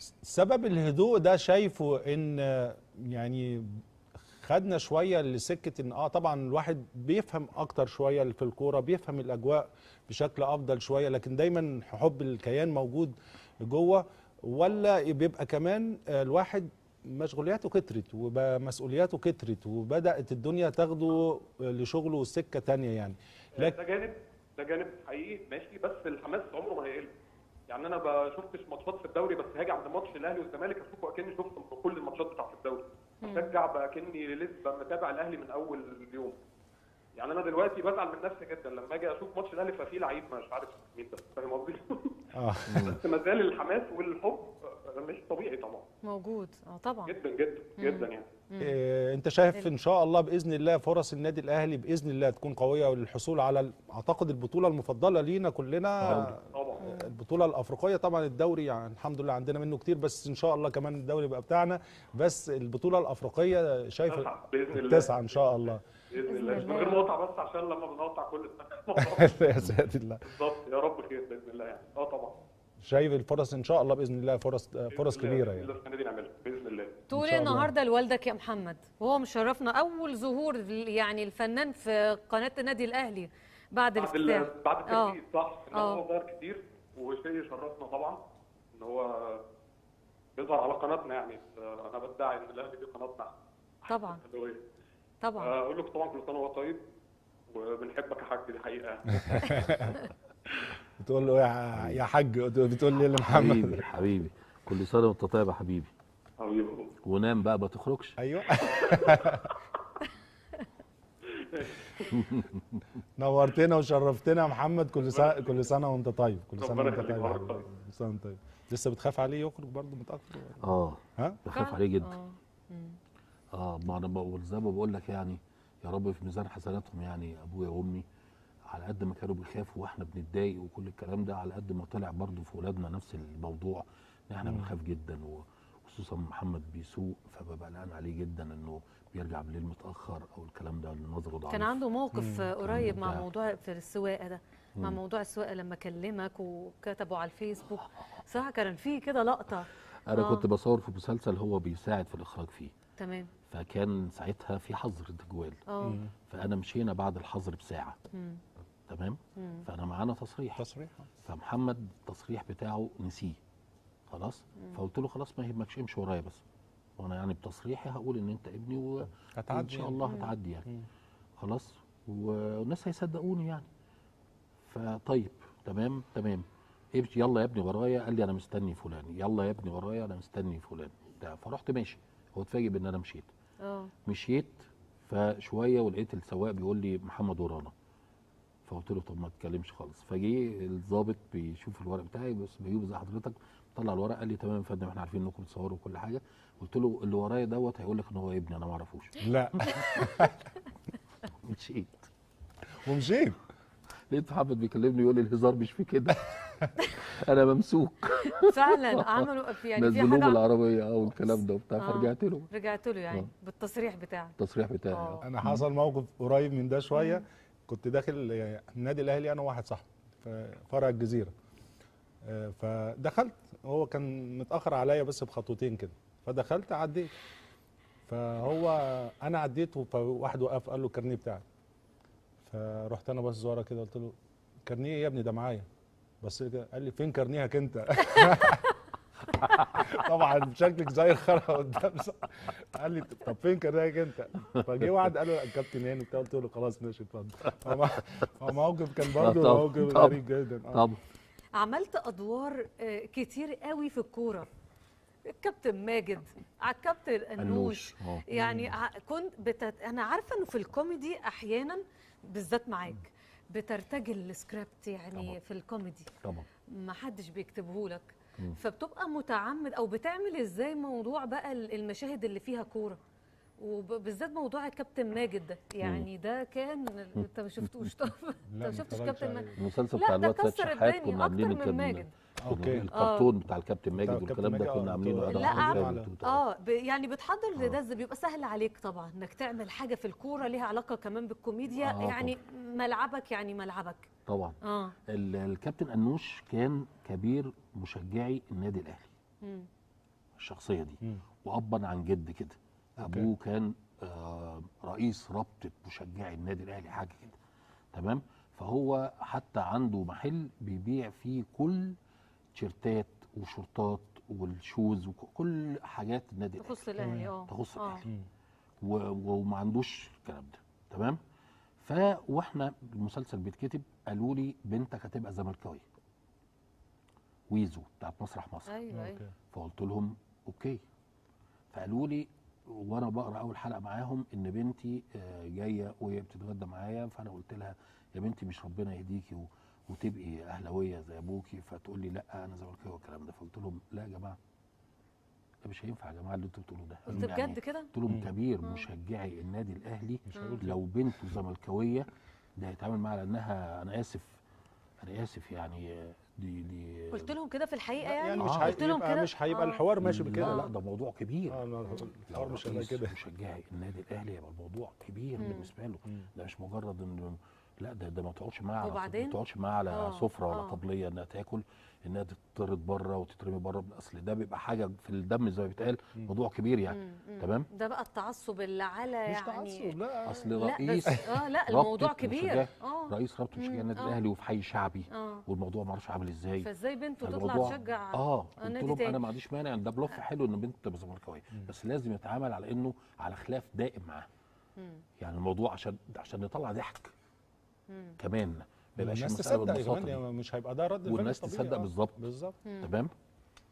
سبب الهدوء ده شايفه ان يعني خدنا شويه لسكه ان اه طبعا الواحد بيفهم اكتر شويه في الكوره، بيفهم الاجواء بشكل افضل شويه، لكن دايما حب الكيان موجود جوه، ولا بيبقى كمان الواحد مشغولياته كترت ومسؤولياته كترت وبدات الدنيا تاخده لشغله سكه ثانيه يعني. لكن ده جانب ده جانب حقيقي ماشي، بس الحماس عمره ما هيقل يعني. انا ما شفتش ماتشات في الدوري، بس هاجي عند ماتش الاهلي والزمالك اشوفه اكني شفت كل الماتشات بتاعت الدوري. بشجع باكني لسه متابع الاهلي من اول يوم يعني. انا دلوقتي بزعل من نفسي جدا لما اجي اشوف ماتش الاهلي ففي لعيب مش عارف مين ده، فاهم قصدي؟ اه بس ما زال الحماس والحب مش طبيعي طبعا موجود. اه طبعا جدا جدا جدا يعني. إيه انت شايف ان شاء الله باذن الله فرص النادي الاهلي باذن الله تكون قويه للحصول على اعتقد البطوله المفضله لينا كلنا طبعا البطوله الافريقيه. طبعا الدوري يعني الحمد لله عندنا منه كتير، بس ان شاء الله كمان الدوري يبقى بتاعنا، بس البطوله الافريقيه شايف باذن الله تسعه ان شاء الله باذن الله من غير مقاطعه، بس عشان لما بنقطع كل السنه يا ساتر الله بالظبط يا رب خير باذن الله يعني. اه طبعا شايف الفرص ان شاء الله باذن الله فرص فرص كبيره يعني. السنه دي نعملها باذن الله. تقول ايه النهارده لوالدك يا محمد وهو مشرفنا اول ظهور يعني الفنان في قناه النادي الاهلي بعد الافتتاح؟ بعد التجديد صح، ان هو ظهر كتير وشيء يشرفنا طبعا ان هو يظهر على قناتنا يعني. انا بدعي ان الاهلي دي قناتنا طبعا طبعا. اقول لك طبعا كل سنه وهو طيب وبنحبك يا حاج، دي حقيقه بتقول له يا يا حاج، بتقول لي لمحمد حبيبي حبيبي كل سنه وانت طيب يا حبيبي. حبيبي. ونام بقى ما تخرجش. ايوه. نورتنا وشرفتنا يا محمد. كل سنه كل سنه وانت طيب. كل سنه وانت طيب يا حبيبي. كل سنه وانت طيب. لسه بتخاف عليه يخرج برضه متاخر؟ اه ها بخاف عليه جدا. اه ما انا بقول زي ما بقول لك يعني يا رب في ميزان حسناتهم يعني ابويا وامي، على قد ما كانوا بيخافوا واحنا بنتضايق وكل الكلام ده، على قد ما طلع برضه في اولادنا نفس الموضوع ان احنا بنخاف جدا، وخصوصا محمد بيسوق فببقى قلقان عليه جدا انه بيرجع بالليل متاخر او الكلام ده نظره ضعيف. كان عنده موقف مم. قريب مع بتاع. موضوع في السواقه ده، مع مم. موضوع السواقه لما كلمك وكتبوا على الفيسبوك صح، كان في كده لقطه. انا آه. كنت بصور في مسلسل هو بيساعد في الاخراج فيه، تمام. فكان ساعتها في حظر تجوال، اه فانا مشينا بعد الحظر بساعه. مم. تمام. مم. فانا معانا تصريح تصريح فمحمد التصريح بتاعه نسيه خلاص. مم. فقلت له خلاص ما يهمكش امشي ورايا بس، وانا يعني بتصريحي هقول ان انت ابني وان هتعدي شاء يعني. الله مم. هتعدي يعني. مم. خلاص والناس هيصدقوني يعني. فطيب تمام تمام امشي يلا يا ابني ورايا. قال لي انا مستني فلان. يلا يا ابني ورايا انا مستني فلان بتاع. فرحت ماشي. هو اتفاجئ بان انا مشيت. اه مشيت فشويه ولقيت السواق بيقول لي محمد ورانا. فقلت له طب ما تتكلمش خالص. فجه الضابط بيشوف الورق بتاعي، بس بيجيب زي حضرتك، طلع الورق قال لي تمام يا فندم احنا عارفين انكم بتصوروا وكل حاجه. قلت له اللي ورايا دوت هيقول لك ان هو ابني انا ما اعرفوش. لا. مشيت ومشيت. لقيت محمد بيكلمني يقول لي الهزار مش في كده. انا ممسوك. فعلا عملوا في يعني في نزلوه حاجه بالعربيه اه والكلام ده وبتاع. آه. فرجعت له رجعت له يعني آه. بالتصريح بتاعك. التصريح بتاعي آه. انا حصل موقف قريب من ده شويه. كنت داخل النادي الاهلي انا وواحد صاحبي في فرع الجزيره. آه، فدخلت هو كان متاخر عليا بس بخطوتين كده، فدخلت عديت. فهو انا عديت فواحد وقف قال له الكارنيه بتاعك. فرحت انا بص ورا كده قلت له كارنيه إيه يا ابني ده معايا. بص لي كده قال لي فين كارنيهك انت؟ طبعا شكلك زي الخرا قدام. قال لي طب فين كارنيهك انت؟ فجه واحد قال له الكابتن هاني بتاع. قلت له خلاص ماشي اتفضل. هو موقف كان برضه موقف غريب جدا. طبعا عملت ادوار آه، كتير قوي في الكوره. الكابتن ماجد على الكابتن انوش أوه. يعني ع- كنت بتت... انا عارفه انه في الكوميدي احيانا بالذات معاك بترتجل السكريبت يعني طبعا. في الكوميدي طبعا ما حدش بيكتبه لك، مم. فبتبقى متعمد او بتعمل ازاي موضوع بقى ال- المشاهد اللي فيها كوره، وبالذات موضوع الكابتن ماجد ده يعني ده كان انت ما شفتوش طبعا. انت ما شفتش كابتن ماجد؟ المسلسل لا، بتاع ده الواد سيد كسر شحات الدنيا كنا عاملين أكتر من ماجد. اوكي الكرتون بتاع الكابتن ماجد بتاع الكابتن والكلام ده ماجد، كنا آه، عاملينه بتوع- لا أنا عارف اه ب- يعني بتحضر لده ازاي؟ بيبقى سهل عليك طبعا انك تعمل حاجه في الكوره ليها علاقه كمان بالكوميديا. آه، يعني ملعبك يعني ملعبك. طبعا. اه ال- الكابتن انوش كان كبير مشجعي النادي الاهلي. مم. الشخصيه دي مم. وابا عن جد كده. أوكي. ابوه كان آه رئيس رابطه مشجعي النادي الاهلي حاجه كده. تمام. فهو حتى عنده محل بيبيع فيه كل تيشيرتات وشورتات والشوز وكل حاجات النادي الاهلي تخص الاهلي اه تخص آه. الاهلي و- وما عندوش الكلام ده. تمام. ف واحنا المسلسل بيتكتب قالوا لي بنتك هتبقى زملكاويه ويزو بتاعت مسرح مصر. ايوه ايوه فقلت لهم اوكي. فقالوا لي وانا بقرا اول حلقه معاهم ان بنتي آه، جايه وهي بتتغدى معايا. فانا قلت لها يا بنتي مش ربنا يهديكي و- وتبقي اهلاويه زي ابوكي. فتقول لي لا انا زملكاويه والكلام ده. فقلت لهم لا يا جماعه ده مش هينفع يا جماعه اللي انتوا بتقولوه ده. قلت بجد كده؟ قلت لهم مم. كبير آه. مشجعي النادي الاهلي مش هيقول كده. لو بنته زملكاويه ده هيتعامل معاها لانها انا اسف انا اسف يعني آه، دي دي قلت لهم كده في الحقيقه لا، يعني, يعني مش آه. قلت لهم هيبقى كده مش هيبقى آه. الحوار ماشي لا بكده. لا ده موضوع كبير. اه لا، الحوار مش هيبقى رئيس كده. مشجعي النادي الاهلي يبقى الموضوع كبير مم. بالنسبه له. مم. ده مش مجرد انه لا ده ده ما تقعدش معاها على وبعدين؟ ما تقعدش معاها على آه، سفره ولا آه. طبليه انها تاكل انها تطرد بره وتترمي بره. اصل ده بيبقى حاجه في الدم زي ما بيتقال موضوع كبير يعني. مم. مم. تمام. ده بقى التعصب اللي على مش يعني تعصب لا. اصل لا رئيس بس اه لا رابطة الموضوع كبير مشجعي- اه رئيس رابطه مشجعي مم. النادي آه. الاهلي وفي حي شعبي اه والموضوع ما اعرفش عامل ازاي. فازاي بنته تطلع الموضوع- تشجع اه قلت نادي لهم تاني؟ انا ما عنديش مانع ان ده بلوف حلو ان بنت تبقى زملكاويه بس لازم يتعامل على انه على خلاف دائم معاه. مم. يعني الموضوع عشان عشان نطلع ضحك مم. كمان ما يبقاش الناس المسألة تصدق بالبساطة كمان دي. يعني مش هيبقى ده رد الفعل والناس الطبيعي. تصدق آه، بالظبط. بالظبط. مم. تمام.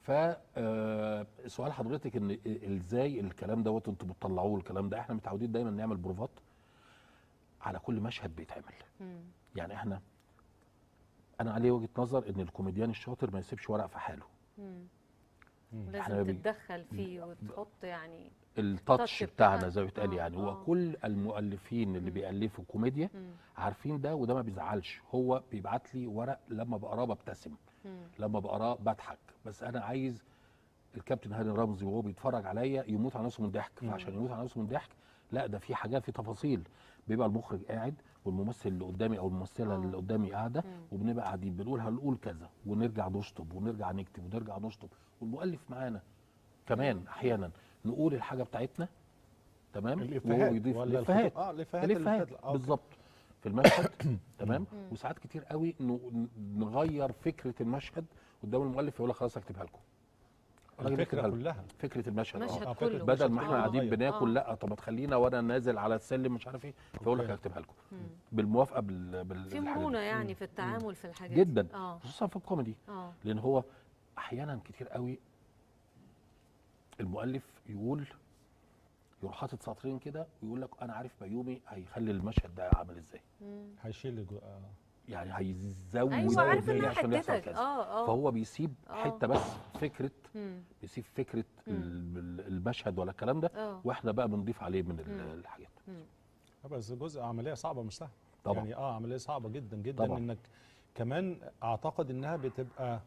فسؤال حضرتك ان ازاي الكلام دوت انتوا بتطلعوه الكلام ده؟ احنا متعودين دايما نعمل بروفات على كل مشهد بيتعمل. مم. يعني احنا انا عليه وجهه نظر ان الكوميديان الشاطر ما يسيبش ورق في حاله. مم. إحنا لازم بي- تتدخل فيه وتحط يعني التاتش بتاعنا زي ما بيتقال آه، يعني. آه. هو كل المؤلفين اللي بيألفوا كوميديا مم. عارفين ده، وده ما بيزعلش. هو بيبعت لي ورق لما بقراه ببتسم، مم. لما بقراه بضحك، بس انا عايز الكابتن هاني رمزي وهو بيتفرج عليا يموت على نفسه من ضحك. مم. فعشان يموت على نفسه من ضحك لا، ده في حاجات، في تفاصيل. بيبقى المخرج قاعد والممثل اللي قدامي او الممثله آه. اللي قدامي قاعده، مم. وبنبقى قاعدين بنقول هنقول كذا ونرجع نشطب ونرجع نكتب ونرجع نشطب، والمؤلف معانا كمان احيانا نقول الحاجه بتاعتنا تمام، الإفيهات وهو يضيف ولا الافيهات. الخطوط؟ اه الافيهات اللي الافيهات بتطلع. آه، بالظبط في المشهد تمام. وساعات كتير قوي ن- نغير فكره المشهد قدام المؤلف، يقول لك خلاص اكتبها لكم. الراجل الفكرة يكتبها لكم. كلها. فكره المشهد المشهد آه. كله. بدل ما المشهد احنا كله قاعدين اتغير. بناكل، آه. لا طب ما تخلينا وانا نازل على السلم مش عارف ايه، فيقول لك أوكي. هكتبها لكم مم. بالموافقه بال بال في بالحاجات مرونه دي. يعني في التعامل في الحاجات دي. جدا اه خصوصا في الكوميدي. اه لان هو احيانا كتير قوي المؤلف يقول، يروح حاطط سطرين كده ويقول لك انا عارف بيومي هيخلي المشهد ده عامل ازاي، مم. هيشيل جو... آه. يعني هيزود ايوه عارف إيه انها عشان يحصل حتتك. كذا. اه اه فهو بيسيب آه. حته بس فكره، مم. بيسيب فكره مم. ال- ال- المشهد ولا الكلام ده، اه واحنا بقى بنضيف عليه من ال- مم. الحاجات. مم. بس جزء عمليه صعبه مش سهله طبعا. يعني اه عمليه صعبه جدا جدا طبعا. انك كمان اعتقد انها بتبقى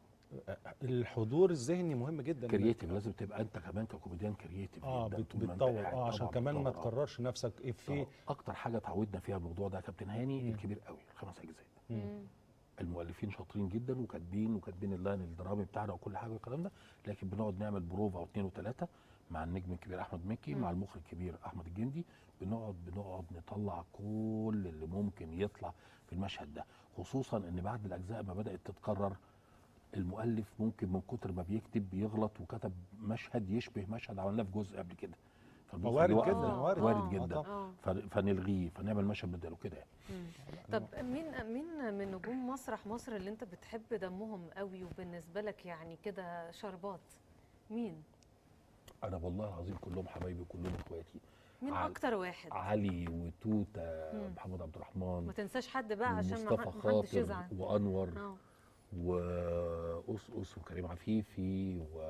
الحضور الذهني مهم جدا. إنك- كرييتيف، لازم تبقى انت كمان ككوميديان كرييتيف اه جدا بت- طول ما أنت بتطور قاعد. اه عشان طبعاً كمان ما بتطور، آه. تكررش نفسك افيه. آه. اكتر حاجه اتعودنا فيها الموضوع ده يا كابتن هاني مم. الكبير قوي، الخمس اجزاء. مم. المؤلفين شاطرين جدا وكاتبين وكاتبين اللاين الدرامي بتاعنا وكل حاجه والكلام ده، لكن بنقعد نعمل بروفا واثنين وثلاثه مع النجم الكبير احمد مكي، مم. مع المخرج الكبير احمد الجندي، بنقعد بنقعد نطلع كل اللي ممكن يطلع في المشهد ده. خصوصا ان بعد الاجزاء ما بدات تتكرر، المؤلف ممكن من كتر ما بيكتب بيغلط وكتب مشهد يشبه مشهد عملناه في جزء قبل كده، فالمخرج وارد يوقف جدا، ده. وارد. وارد آه، جدا. اه ف- فنلغيه فنعمل مشهد بداله كده يعني. مم. طب مين مين من نجوم مسرح مصر اللي انت بتحب دمهم قوي وبالنسبه لك يعني كده شربات؟ مين انا والله العظيم كلهم حبايبي وكلهم اخواتي. مين عل- اكتر واحد؟ علي وتوته، مم. محمد عبد الرحمن، ما تنساش حد بقى عشان ما ومصطفى حد- محدش خاطر يزعل. وانور اه وقصقص وكريم عفيفي و...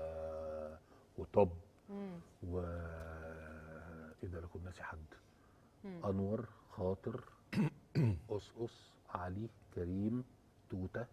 وطب مم. و ايه ده، انا كنت ناسي حد. مم. انور، خاطر، قصقص، علي، كريم، توته.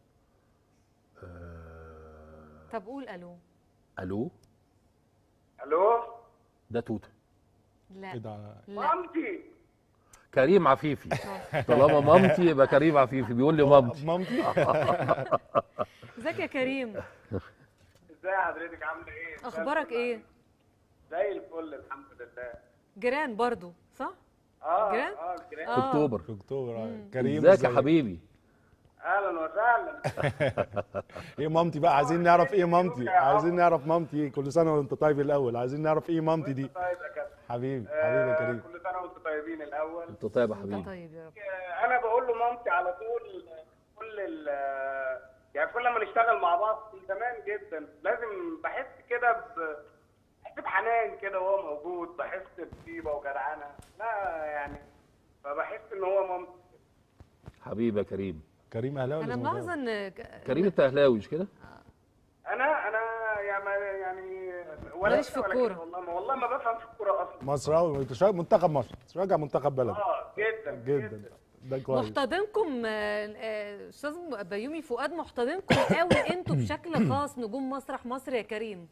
آه... طب قول الو. الو، الو ده توته. لا ايه ده؟ لا مامتي. كريم عفيفي. طالما مامتي يبقى كريم عفيفي، بيقول لي مامتي. مامتي. ازيك يا كريم؟ ازاي حضرتك عامله ايه؟ إزاي اخبارك الفل ايه؟ عليك؟ زي الفل الحمد لله. جيران برضو صح؟ اه جيران؟ اه الجيران. آه. اكتوبر. في اكتوبر آه. مم. كريم ازيك يا إزيك؟ حبيبي؟ اهلا وسهلا. ايه مامتي بقى؟ عايزين نعرف ايه مامتي، عايزين نعرف مامتي. كل سنه وانت طيب الاول، عايزين نعرف ايه مامتي دي. طيب يا كابتن. حبيبي حبيبي يا آه، كريم. كل سنه وانتم طيبين الاول. انت طيب يا انت حبيبي. طيب يا رب. آه، انا بقول له مامتي على طول. كل ال يعني كل ما نشتغل مع بعض من زمان جدا لازم بحس كده ب بحس بحنان كده وهو موجود، بحس بطيبه وجدعنه. لا يعني فبحس ان هو مامتي. حبيبي يا كريم. كريم اهلاوي انا ولا ملاحظه زملكاوي؟ ان ك- كريم انت اهلاوي مش كده؟ انا انا يعني يعني ولا ماليش في كده ولا الكورة. كده، والله ما والله ما بفهم في الكوره اصلا. مصراوي، بتشجع منتخب مصر، تشجع منتخب بلد. اه جدا جدا ده كويس. محتضنكم آه، آه، استاذ بيومي فؤاد محتضنكم قوي انتوا بشكل خاص نجوم مسرح مصر يا كريم.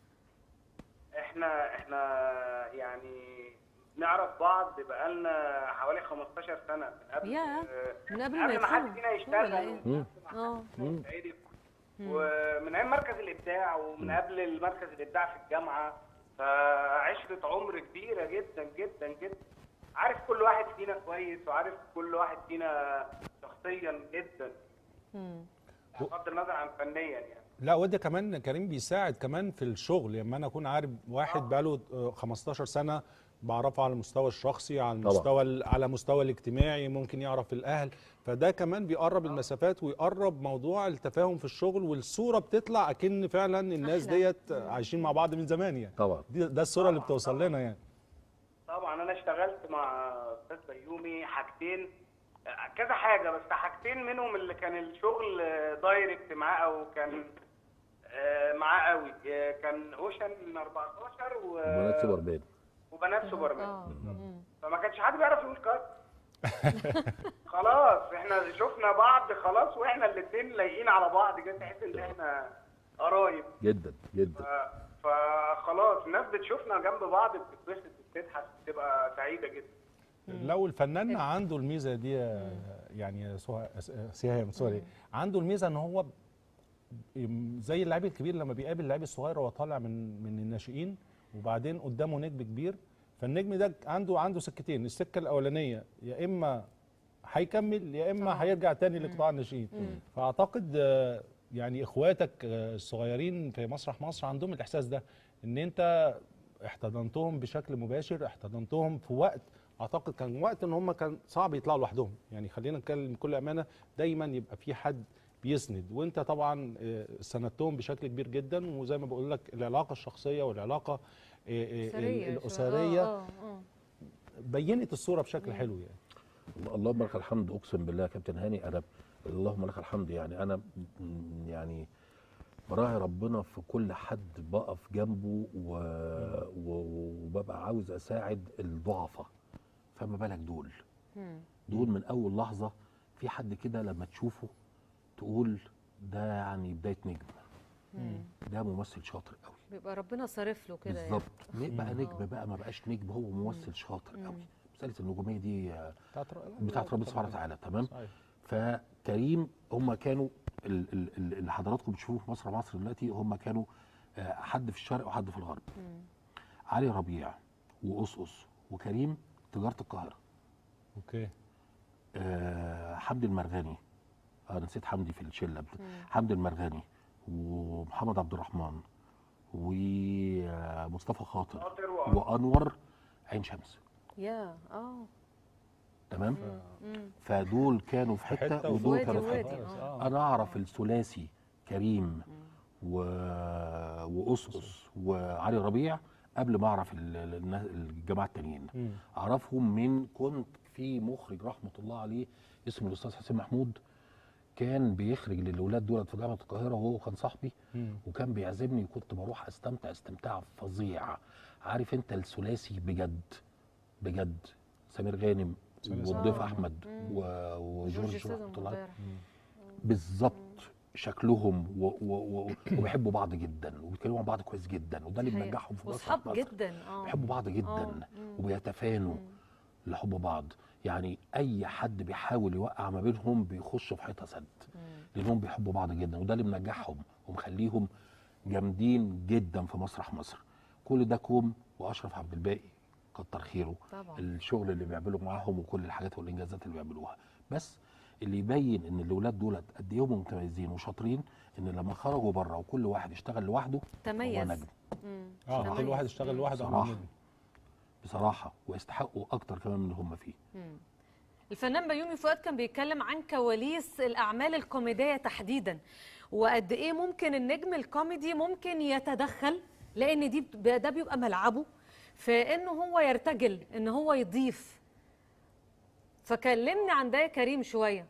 احنا احنا يعني نعرف بعض بقالنا حوالي خمستاشر سنه من قبل ياه، من قبل ما قبل ما حد يدخلوا فينا ولا يشتغل ايه؟ مم. اه مم. ومن ايام مركز الابداع ومن قبل المركز الابداع في الجامعه، فعشره عمر كبيره جدا جدا جدا. عارف كل واحد فينا كويس وعارف كل واحد فينا شخصيا جدا مم. بغض النظر عن فنيا يعني. لا وده كمان كريم بيساعد كمان في الشغل. لما انا اكون عارف واحد بقاله آه، خمستاشر سنه بعرفه على المستوى الشخصي، على طبعا. المستوى على المستوى الاجتماعي، ممكن يعرف الاهل، فده كمان بيقرب المسافات ويقرب موضوع التفاهم في الشغل، والصوره بتطلع اكن فعلا الناس أحلى. ديت عايشين مع بعض من زمان يعني. طبعا دي ده الصوره اللي بتوصل لنا يعني. طبعا انا اشتغلت مع استاذ بيومي حاجتين، كذا حاجه، بس حاجتين منهم اللي كان الشغل دايركت معاه او كان آه، معاه قوي، آه، كان اوشن أربعتاشر و... بنات سوبرمان وبنات سوبرمان. فما كانش حد بيعرف يقول كات. خلاص احنا شفنا بعض خلاص، واحنا الاثنين لايقين على بعض كده، تحس ان احنا قرايب جدا جدا. ف- فخلاص الناس بتشوفنا جنب بعض بتتبسط بتضحك بتبقى سعيده جدا. لو الفنان عنده الميزه دي يعني سهام سوري، عنده الميزه ان هو زي اللاعب الكبير لما بيقابل اللاعب الصغير وهو طالع من من الناشئين وبعدين قدامه نجم كبير، فالنجم ده عنده عنده سكتين، السكه الاولانيه يا اما هيكمل يا اما هيرجع تاني لقطاع الناشئين. فاعتقد آه، يعني اخواتك آه، الصغيرين في مسرح مصر عندهم الاحساس ده، ان انت احتضنتهم بشكل مباشر، احتضنتهم في وقت اعتقد كان وقت ان هم كان صعب يطلعوا لوحدهم، يعني خلينا نتكلم بكل امانه، دايما يبقى في حد بيسند، وانت طبعا آه، سندتهم بشكل كبير جدا، وزي ما بقول لك العلاقه الشخصيه والعلاقه آه، آه، أسرية شوية. الاسريه آه، آه. بينت الصوره بشكل حلو يعني. اللهم لك الحمد، اقسم بالله يا كابتن هاني، انا اللهم لك الحمد، يعني انا م- يعني براعي ربنا في كل حد بقف جنبه و... و... وببقى عاوز اساعد الضعفاء، فما بالك دول دول من اول لحظه في حد كده لما تشوفه تقول ده يعني بدايه نجم، ده ممثل شاطر قوي بيبقى ربنا صارف له كده بالظبط. يعني. بقى مم. نجم بقى ما بقاش نجم، هو ممثل شاطر مم. قوي. مساله النجوميه دي آه، بتاعت ربنا بتاعت ربنا سبحانه وتعالى، تمام. صحيح. فكريم هم كانوا ال- ال- ال- اللي حضراتكم بتشوفوه في مصر مصر دلوقتي هم كانوا آه، حد في الشرق وحد في الغرب. علي ربيع وقصقص وكريم تجاره القاهره. اوكي. آه حمدي المرغني، انا نسيت حمدي في الشله، حمدي المرغني ومحمد عبد الرحمن ومصطفى خاطر خاطر وأنور. وانور عين شمس، يا اه تمام. مم. فدول كانوا في في حته حتة ودول وفي كانوا في وادي حته. خالص. آه. انا اعرف الثلاثي كريم و... وقصقص وعلي ربيع قبل ما اعرف ال- ال- الناس- الجماعه التانيين. مم. اعرفهم من كنت في مخرج رحمه الله عليه اسمه الاستاذ حسين محمود، كان بيخرج للاولاد دولت في جامعه القاهره، وهو كان صاحبي مم. وكان بيعزمني وكنت بروح استمتع استمتاع فظيع. عارف انت الثلاثي بجد بجد، سمير غانم ثلاثي. والضيف آه. احمد مم. و- وجورج سيزن رحمه الله عليه. مبارك. بالظبط شكلهم و... و... و... وبيحبوا بعض جدا وبيتكلموا عن بعض كويس جدا، وده اللي صحيح. منجحهم في مسرح وصحاب مصر. جدا اه بيحبوا بعض جدا آه. مم. وبيتفانوا لحب بعض. يعني اي حد بيحاول يوقع ما بينهم بيخش في حيطه سد، لانهم بيحبوا بعض جدا، وده اللي منجحهم ومخليهم جامدين جدا في مسرح مصر. كل ده كوم واشرف عبد الباقي كتر خيره طبعا. الشغل اللي بيعمله معاهم وكل الحاجات والانجازات اللي بيعملوها. بس اللي يبين ان الاولاد دولت قد ايه هم متميزين وشاطرين، ان لما خرجوا بره وكل واحد اشتغل لوحده هو تميز. نجم مم. اه تميز. كل واحد اشتغل لوحده عمل بصراحه نجم. بصراحه ويستحقوا اكتر كمان من اللي هم فيه. مم. الفنان بيومي فؤاد كان بيتكلم عن كواليس الأعمال الكوميدية تحديدا، وقد إيه ممكن النجم الكوميدي ممكن يتدخل، لأن دي ده بيبقى ملعبه، فإنه هو يرتجل، إن هو يضيف. فكلمني عن ده يا كريم شوية.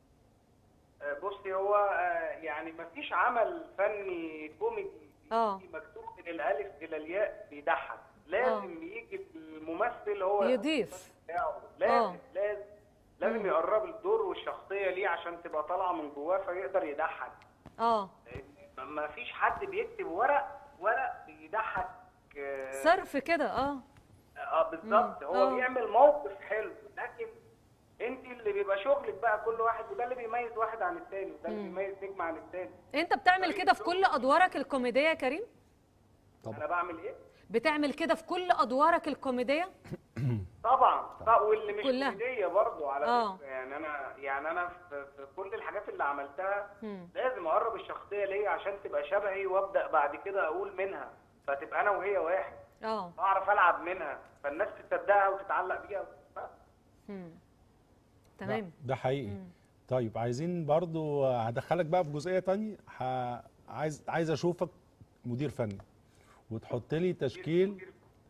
آه، بصي هو آه، يعني مفيش عمل فني كوميدي اه مكتوب من الالف الى الياء بيضحك، لازم يجي الممثل هو يضيف. بتاعه، لازم آه. لازم لازم يقرب الدور والشخصيه ليه عشان تبقى طالعه من جواه فيقدر يضحك. اه ما فيش حد بيكتب ورق ورق بيضحك. آه، صرف كده اه اه بالظبط، مم. هو آه. بيعمل موقف حلو، لكن انت اللي بيبقى شغلك بقى كل واحد، وده اللي بيميز واحد عن التاني، وده اللي مم. بيميز نجم عن التاني. انت بتعمل كده في كل ادوارك الكوميديه يا كريم؟ انا بعمل ايه؟ بتعمل كده في كل ادوارك الكوميديه؟ طبعا طبعا، واللي مش كلها. كوميديه برضه على آه. فكره، يعني انا يعني انا في, في كل الحاجات اللي عملتها مم. لازم اقرب الشخصيه ليا عشان تبقى شبهي، وابدا بعد كده اقول منها، فتبقى انا وهي واحد، اه اعرف العب منها. فالناس تصدقها وتتعلق بيها بس. مم. تمام. ده حقيقي. مم. طيب عايزين برضو هدخلك بقى في جزئيه تانية. ح... عايز عايز اشوفك مدير فني وتحط لي تشكيل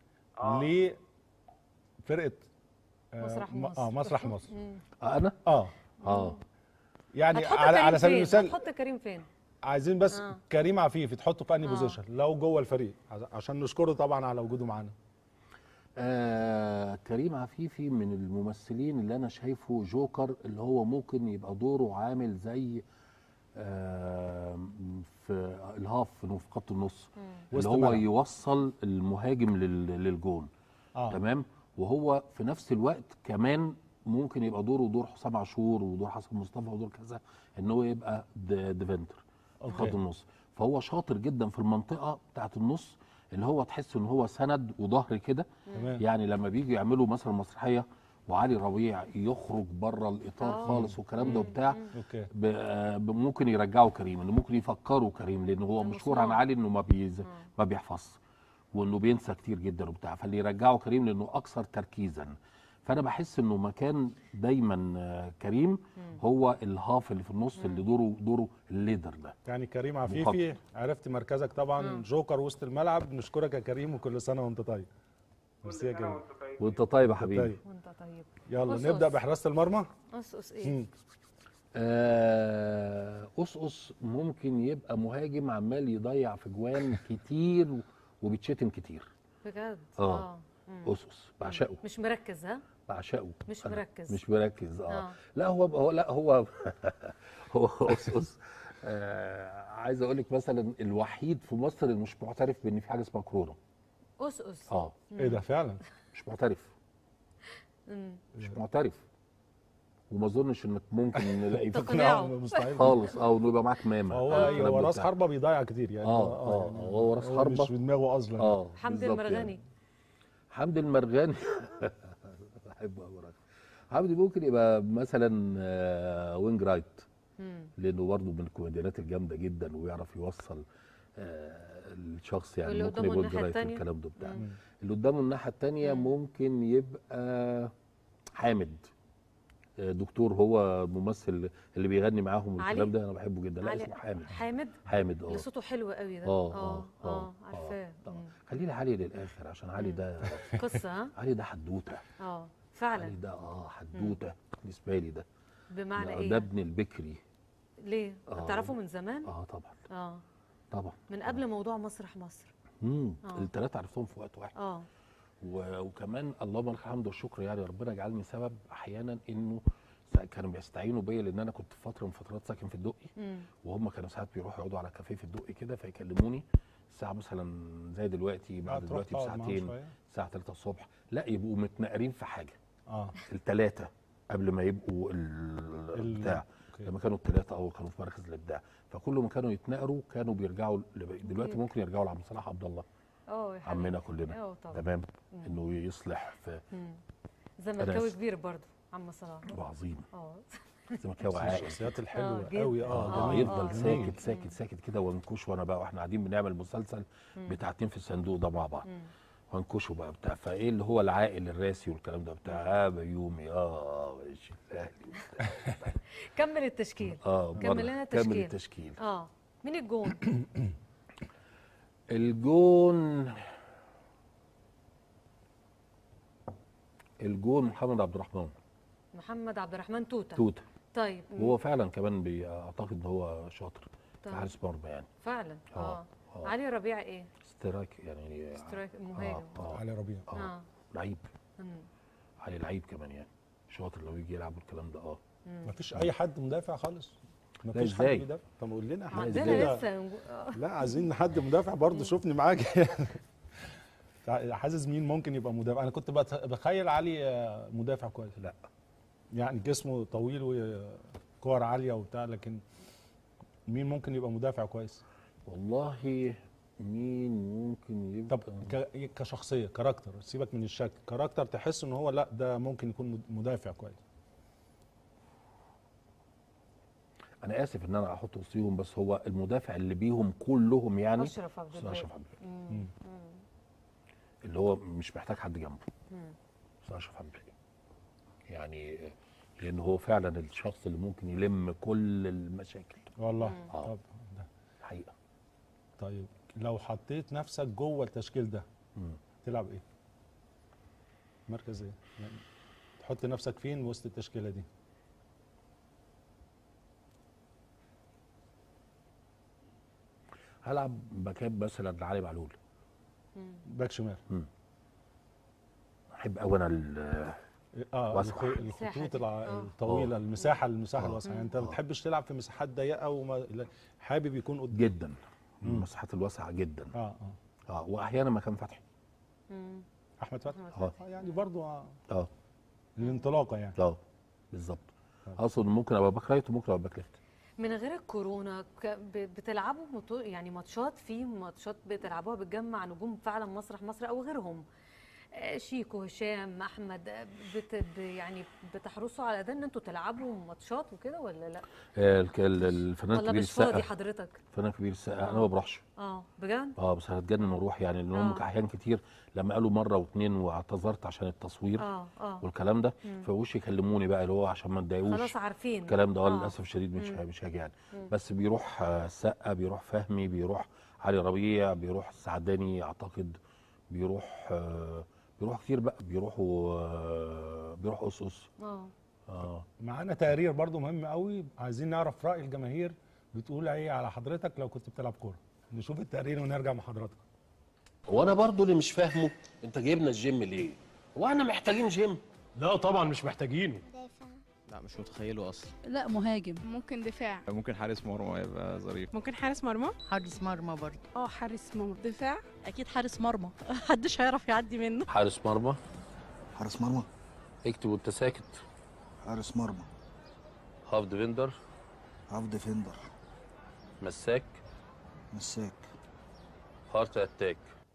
لفرقه آه، مسرح م- مصر. اه مسرح مصر. مم. انا اه اه يعني هتحط على كريم على سبيل فين؟ المثال هتحط كريم فين؟ عايزين بس آه. كريم عفيفي تحطه في انهي آه. بوزيشن لو جوه الفريق عشان نشكره طبعا على وجوده معانا. آه كريم عفيفي من الممثلين اللي انا شايفه جوكر، اللي هو ممكن يبقى دوره عامل زي آه في الهاف في خط النص، اللي وسط هو ملعب. يوصل المهاجم لل- للجون. آه. تمام. وهو في نفس الوقت كمان ممكن يبقى دوره دور حسام عاشور ودور حسن مصطفى ودور كذا، ان هو يبقى د- ديفندر في أوكي. خط النص. فهو شاطر جدا في المنطقه بتاعه النص، اللي هو تحس ان هو سند وظهر كده. تمام. يعني لما بيجوا يعملوا مثلا مسرحيه وعلي ربيع يخرج بره الاطار آه. خالص والكلام ده وبتاع، اوكي. ب- آه، ب- ممكن يرجعوا كريم، انه ممكن يفكروا كريم، لان هو مشهور عن علي انه ما بيز ما بيحفظش وانه بينسى كتير جدا وبتاع، فاللي يرجعوا كريم لانه اكثر تركيزا. فانا بحس انه مكان دايما آه، كريم هو الهاف اللي في النص، اللي دوره دوره الليدر ده. يعني كريم عفيفي عرفت مركزك طبعا. مم. جوكر وسط الملعب. نشكرك يا كريم وكل سنه وانت طيب. ميرسي يا كريم. وانت طيب يا حبيبي. طيب. وانت طيب. يلا قصقص. نبدا بحراسه المرمى. قصقص ايه؟ مم. آه، قصقص ممكن يبقى مهاجم عمال يضيع في جوان كتير وبيتشتم كتير. بجد؟ اه مم. قصقص بعشقه مش مركز ها؟ بعشقه مش أنا مركز. مش مركز اه, آه. لا هو هو لا هو هو قصقص آه عايز اقول لك مثلا الوحيد في مصر اللي مش معترف بان في حاجه اسمها كورونا. قصقص. اه ايه ده فعلا؟ مش معترف. مم. مش معترف. وما اظنش انك ممكن نلاقي تقنعه. مستحيل خالص. اه وانه يبقى معاك ماما. هو آه. هو راس حربه بيضيع كتير يعني. اه اه يعني هو راس حربه مش في دماغه اصلا. اه حمدي بالظبط المرغني. يعني. حمدي المرغني بحبه قوي. حمدي ممكن يبقى مثلا آه، وينج رايت، مم. لانه برضه من الكوميديانات الجامده جدا ويعرف يوصل آه، الشخص يعني. واللي ممكن قدامه يبقى وينج الناحية رايت التانية؟ الكلام ده بتاع. مم. اللي قدامه الناحيه الثانيه ممكن يبقى حامد، آه، دكتور، هو الممثل اللي بيغني معاهم علي؟ والكلام ده انا بحبه جدا. لا علي- اسمه حامد. حامد؟ حامد اه اللي صوته حلو قوي ده. اه اه اه اه عارفاه. مم. خلينا علي للاخر عشان علي ده قصه ها؟ علي ده حدوته. اه علي فعلا. ده اه حدوته بالنسبه لي ده. بمعنى ده- ايه؟ ده ابن البكري. ليه؟ آه. تعرفه من زمان؟ اه طبعا اه طبعا. من قبل موضوع مسرح مصر. امم آه. الثلاثه عرفتهم في وقت واحد. اه و- وكمان اللهم لك الحمد والشكر، يعني ربنا جعلني سبب احيانا انه سا- كانوا بيستعينوا بيا، لان انا كنت في فتره من فترات ساكن في الدقي، مم. وهم كانوا ساعات بيروحوا يقعدوا على كافيه في الدقي كده فيكلموني الساعه مثلا زي دلوقتي، بعد تروح دلوقتي تقعد معاهم بساعتين، شوية؟ الساعه ثلاثة الصبح، لا يبقوا متنقرين في حاجه. اه الثلاثه قبل ما يبقوا ال- البتاع، لما كانوا الثلاثه او كانوا في مركز الابداع، فكل ما كانوا يتنقروا كانوا بيرجعوا ل- دلوقتي أوكي. ممكن يرجعوا لعبد الصلاح عبد الله اه يا حبيبي. عمنا كلنا. اه طبعا. تمام. مم. انه يصلح في مم. زملكاوي أنا- كبير برضه عم صلاح. وعظيم. اه زملكاوي عاقل. الشخصيات الحلوه جدا. قوي. اه, اه آه جميل. يفضل جميل. ساكت ساكت ساكت كده وانكش، وانا بقى واحنا قاعدين بنعمل مسلسل بتاع اتنين في الصندوق ده مع بعض، وانكشه بقى بتاع فايه اللي هو العاقل الراسي والكلام ده بتاع اه بيومي اه ماشي الاهلي كمل التشكيل. اه كمل لنا التشكيل. كمل التشكيل. اه مين الجون؟ الجون الجون محمد عبد الرحمن. محمد عبد الرحمن توته. توته. طيب. وهو فعلا كمان بيعتقد ان هو شاطر طيب. في حارس مرمى يعني. فعلا. اه, آه. آه. علي ربيع ايه؟ سترايك يعني. سترايك مهاجم. آه. علي ربيع. اه, آه. آه. لعيب. مم. علي لعيب كمان يعني، شاطر لو يجي يلعب والكلام ده. اه مفيش اي حد مدافع خالص؟ مفيش حد ازاي؟ بيدافع؟ طب قول لنا احنا عندنا ازاي؟ لسه. آه. لا عايزين حد مدافع برضه. شوفني معاك. حاسس مين ممكن يبقى مدافع؟ انا كنت بت- بتخيل علي آه، مدافع كويس. لا يعني جسمه طويل وكور عاليه وبتاع، لكن مين ممكن يبقى مدافع كويس؟ والله مين ممكن يبقى؟ طب ك- كشخصيه كاركتر، سيبك من الشكل، كاركتر تحس ان هو لا ده ممكن يكون مد- مدافع كويس. انا اسف ان انا احط وسطيهم، بس هو المدافع اللي بيهم كلهم يعني اشرف عبد الباقي. اشرف عبد الباقي. مم. مم. اللي هو مش محتاج حد جنبه. مم. استاذ اشرف عبد الحليم يعني، لان هو فعلا الشخص اللي ممكن يلم كل المشاكل. والله اه طب ده حقيقه. طيب لو حطيت نفسك جوه التشكيل ده مم. تلعب ايه؟ مركز ايه؟ يعني تحط نفسك فين وسط التشكيله دي؟ هلعب باكات مثلا علي معلول. باك شمال. مم. احب قوي انا ال- اه واسع. الخ- الخطوط الع- الطويله، آه. المساحه المساحه آه. الواسعه، يعني انت ما بتحبش تلعب في مساحات ضيقه وما لا، حابب يكون قدام. جدا مم. المساحات الواسعه جدا. اه اه اه واحيانا مكان فتحي. مم. احمد فتحي. اه آه، يعني برضو آه. اه الانطلاقه يعني. اه بالظبط. اقصد ممكن ابقى باك رايت وممكن ابقى باك ليفت. من غير الكورونا ك- ب- بتلعبوا مطو- يعني ماتشات، في ماتشات بتلعبوها بتجمع نجوم فعلا مسرح مصر او غيرهم، آه، شيكو، هشام، احمد، آه، بت ب- يعني بتحرصوا على ده ان انتوا تلعبوا ماتشات وكده ولا لا؟ آه، الك- ال- الفنان ولا الكبير مش فاضي السقا. حضرتك؟ الفنان الكبير السقا آه. انا ما بروحش. اه بجد؟ اه بس هتجنن واروح يعني، لان هم آه. احيان كتير لما قالوا مره واثنين واعتذرت عشان التصوير اه اه والكلام ده، مم. فوش يكلموني بقى اللي هو عشان ما تضايقوش. خلاص عارفين الكلام ده اه آه. للاسف الشديد مش مم. مش هاجي يعني. مم. بس بيروح آه، السقا، بيروح فهمي، بيروح علي ربيع، بيروح السعداني اعتقد، بيروح آه، بيروح كتير بقى، بيروحوا آه، بيروح قصقص. اه اه معانا تقرير برضو مهم قوي، عايزين نعرف راي الجماهير بتقول ايه على حضرتك لو كنت بتلعب كوره. نشوف التقرير ونرجع مع حضرتك. وانا برضو اللي مش فاهمه، انت جايبنا الجيم ليه؟ واحنا محتاجين جيم؟ لا طبعا مش محتاجينه. لا مش متخيله اصلا. لا مهاجم. ممكن دفاع. ممكن حارس مرمى يبقى ظريف. ممكن حارس مرمى. حارس مرمى برضه. اه حارس مرمى. دفاع. اكيد حارس مرمى محدش هيعرف يعدي منه. حارس مرمى. حارس مرمى. اكتب وانت ساكت. حارس مرمى. هاف ديفندر. هاف ديفندر. مساك. مساك. هارت اتاك.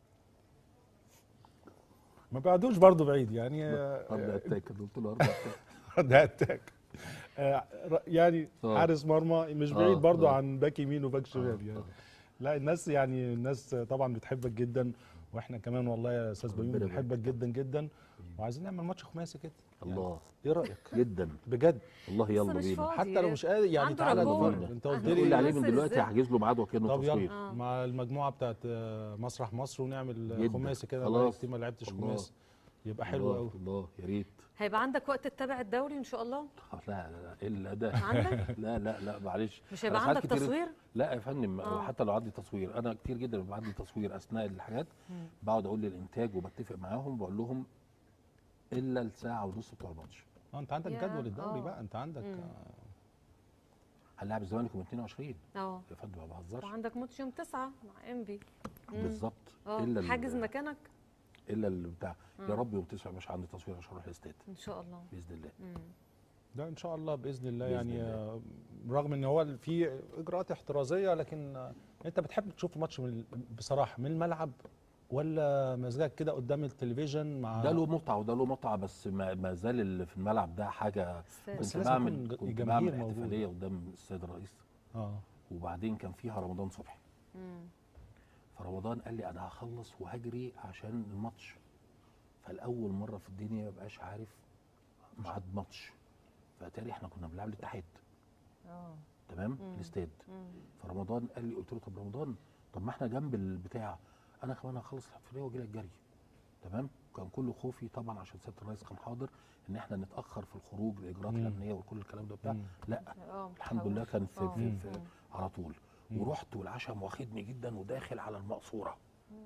ما بعدوش برضو بعيد يعني. هارد اتاك قلت له هارد اتاك. هارد اتاك. آه، يعني آه. حارس مرمى مش آه، بعيد برضو آه. عن باك يمين وباك شمال يعني. لا الناس يعني الناس طبعا بتحبك جدا، واحنا كمان والله يا استاذ بيومي ربنا بنحبك جدا جدا، وعايزين نعمل ماتش خماسي كده. الله، ايه رايك؟ جدا بجد والله يلا مش بينا. فاضي. حتى لو مش قادر يعني عنده تعالى رجول. النهارده. انت قلت قول لي عليه من بيمثل دلوقتي إزاي؟ هحجز له ميعاد وكانه طب تصوير. يلا مع المجموعه بتاعت آه، مسرح مصر ونعمل جدا. خماسي كده. خلاص. بقالي كتير ما لعبتش الله. خماسي، يبقى حلو الله، قوي. الله يا ريت. هيبقى عندك وقت تتابع الدوري ان شاء الله؟ لا لا لا الا ده. عندك؟ لا لا لا معلش. مش هيبقى أنا ساعات عندك كتير- تصوير؟ لا يا فندم، آه. حتى لو عندي تصوير انا كتير جدا بيبقى عندي تصوير اثناء الحاجات، مم. بقعد اقول للانتاج وبتفق معاهم بقول لهم الا الساعه ونص بتوع الماتش. اه انت عندك يا- جدول الدوري آه. بقى، انت عندك مم. آه، هنلاعب الزمالك يوم اتنين وعشرين اه يا فندم ما بهزرش. وعندك ماتش يوم تسعة مع انبي. بالظبط. اه الا ال- حاجز مكانك الا اللي بتاع مم. يا رب يوم تسعة مش عندي تصوير عشان اروح الاستاد ان شاء الله. باذن الله. مم. ده ان شاء الله باذن الله. بإذن يعني الله. آه، رغم ان هو في اجراءات احترازيه، لكن آه، انت بتحب تشوف ماتش من بصراحه من الملعب ولا مزاجك كده قدام التلفزيون مع ده له متعه وده له متعه، بس ما, ما زال اللي في الملعب ده حاجه. بس كنت لازم بعمل يكون كنت جماهير بعمل موجودة. احتفاليه قدام السيد الرئيس، اه وبعدين كان فيها رمضان صبحي، مم. فرمضان قال لي انا هخلص وهجري عشان الماتش، فالاول مره في الدنيا ما بقاش عارف ميعاد ماتش، فاتاري احنا كنا بنلعب الاتحاد اه تمام مم. الاستاد. مم. فرمضان قال لي، قلت له طب رمضان طب ما احنا جنب البتاع، انا كمان هخلص الاحتفاليه واجي لك جري تمام. كان كل خوفي طبعا عشان سياده الرئيس كان حاضر ان احنا نتاخر في الخروج الاجراءات مم. الامنيه وكل الكلام ده بتاع، مم. لا اه الحمد لله كان في, آه. في, مم. في على طول. مم. ورحت والعشاء واخدني جدا وداخل على المقصوره،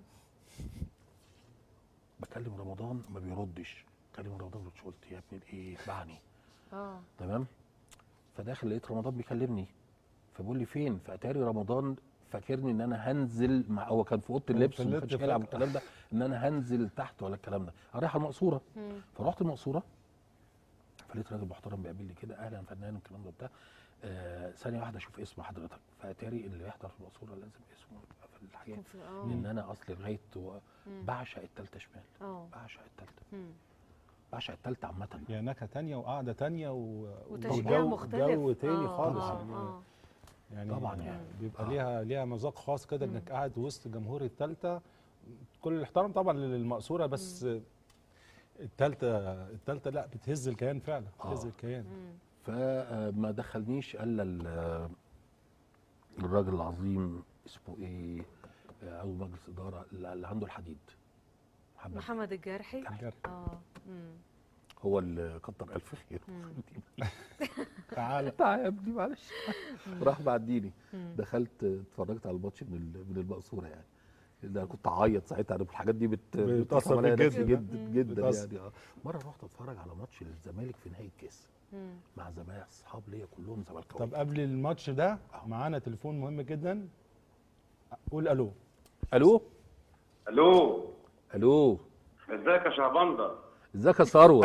بكلم رمضان ما بيردش، بكلم رمضان مش قلت يا ابني ايه بعني اه تمام. فداخل لقيت رمضان بيكلمني فبيقول لي فين، فاتاري رمضان فاكرني ان انا هنزل مع، هو كان في اوضه اللبس وما كانش هيلعب الكلام ده، ان انا هنزل تحت ولا الكلام ده، انا رايح على المقصوره. مم. فرحت المقصوره فلقيت راجل محترم بيقابلني كده، اهلا فنان والكلام ده وبتاع، آه ثانيه واحده اشوف اسم حضرتك، فاتاري اللي يحضر في المقصوره لازم اسمه يبقى في الحاجات، آه. لان انا اصلي لغايه و- مم. بعشق التالتة شمال، اه بعشق التالتة، مم. بعشق التالتة عامه. يعني نكهه تانية وقعده تانية و... وتشجيع وجو- مختلف. جو تاني آه، خالص آه، يعني. آه. يعني طبعا يعني. بيبقى آه. ليها ليها مذاق خاص كده مم. انك قاعد وسط جمهور التالتة كل الاحترام طبعا للمقصوره، بس الثالثه الثالثه لا بتهز الكيان فعلا، بتهز آه. الكيان. فما دخلنيش الا ال- الراجل العظيم اسمه ايه، عضو مجلس اداره اللي عنده الحديد، محمد محمد الجرحي. الجرحي. اه مم. هو اللي كتر الف خيره. مم. تعالى تعالى يا ابني معلش. راح بعديني، مم. دخلت اتفرجت على الماتش من ال- من المقصوره يعني. ده انا كنت اعيط ساعتها، انا الحاجات دي بت بتأثر بترسم عليا فيك نفسي جدا. جدا جدا بتأثر. يعني. اه مره رحت اتفرج على ماتش للزمالك في نهائي الكاس مم. مع زمايل اصحاب ليا كلهم زملكاويه. طب قبل الماتش ده معانا تليفون مهم جدا، قول الو. الو الو الو ازيك يا شعبندر؟ ازيك يا ثروت؟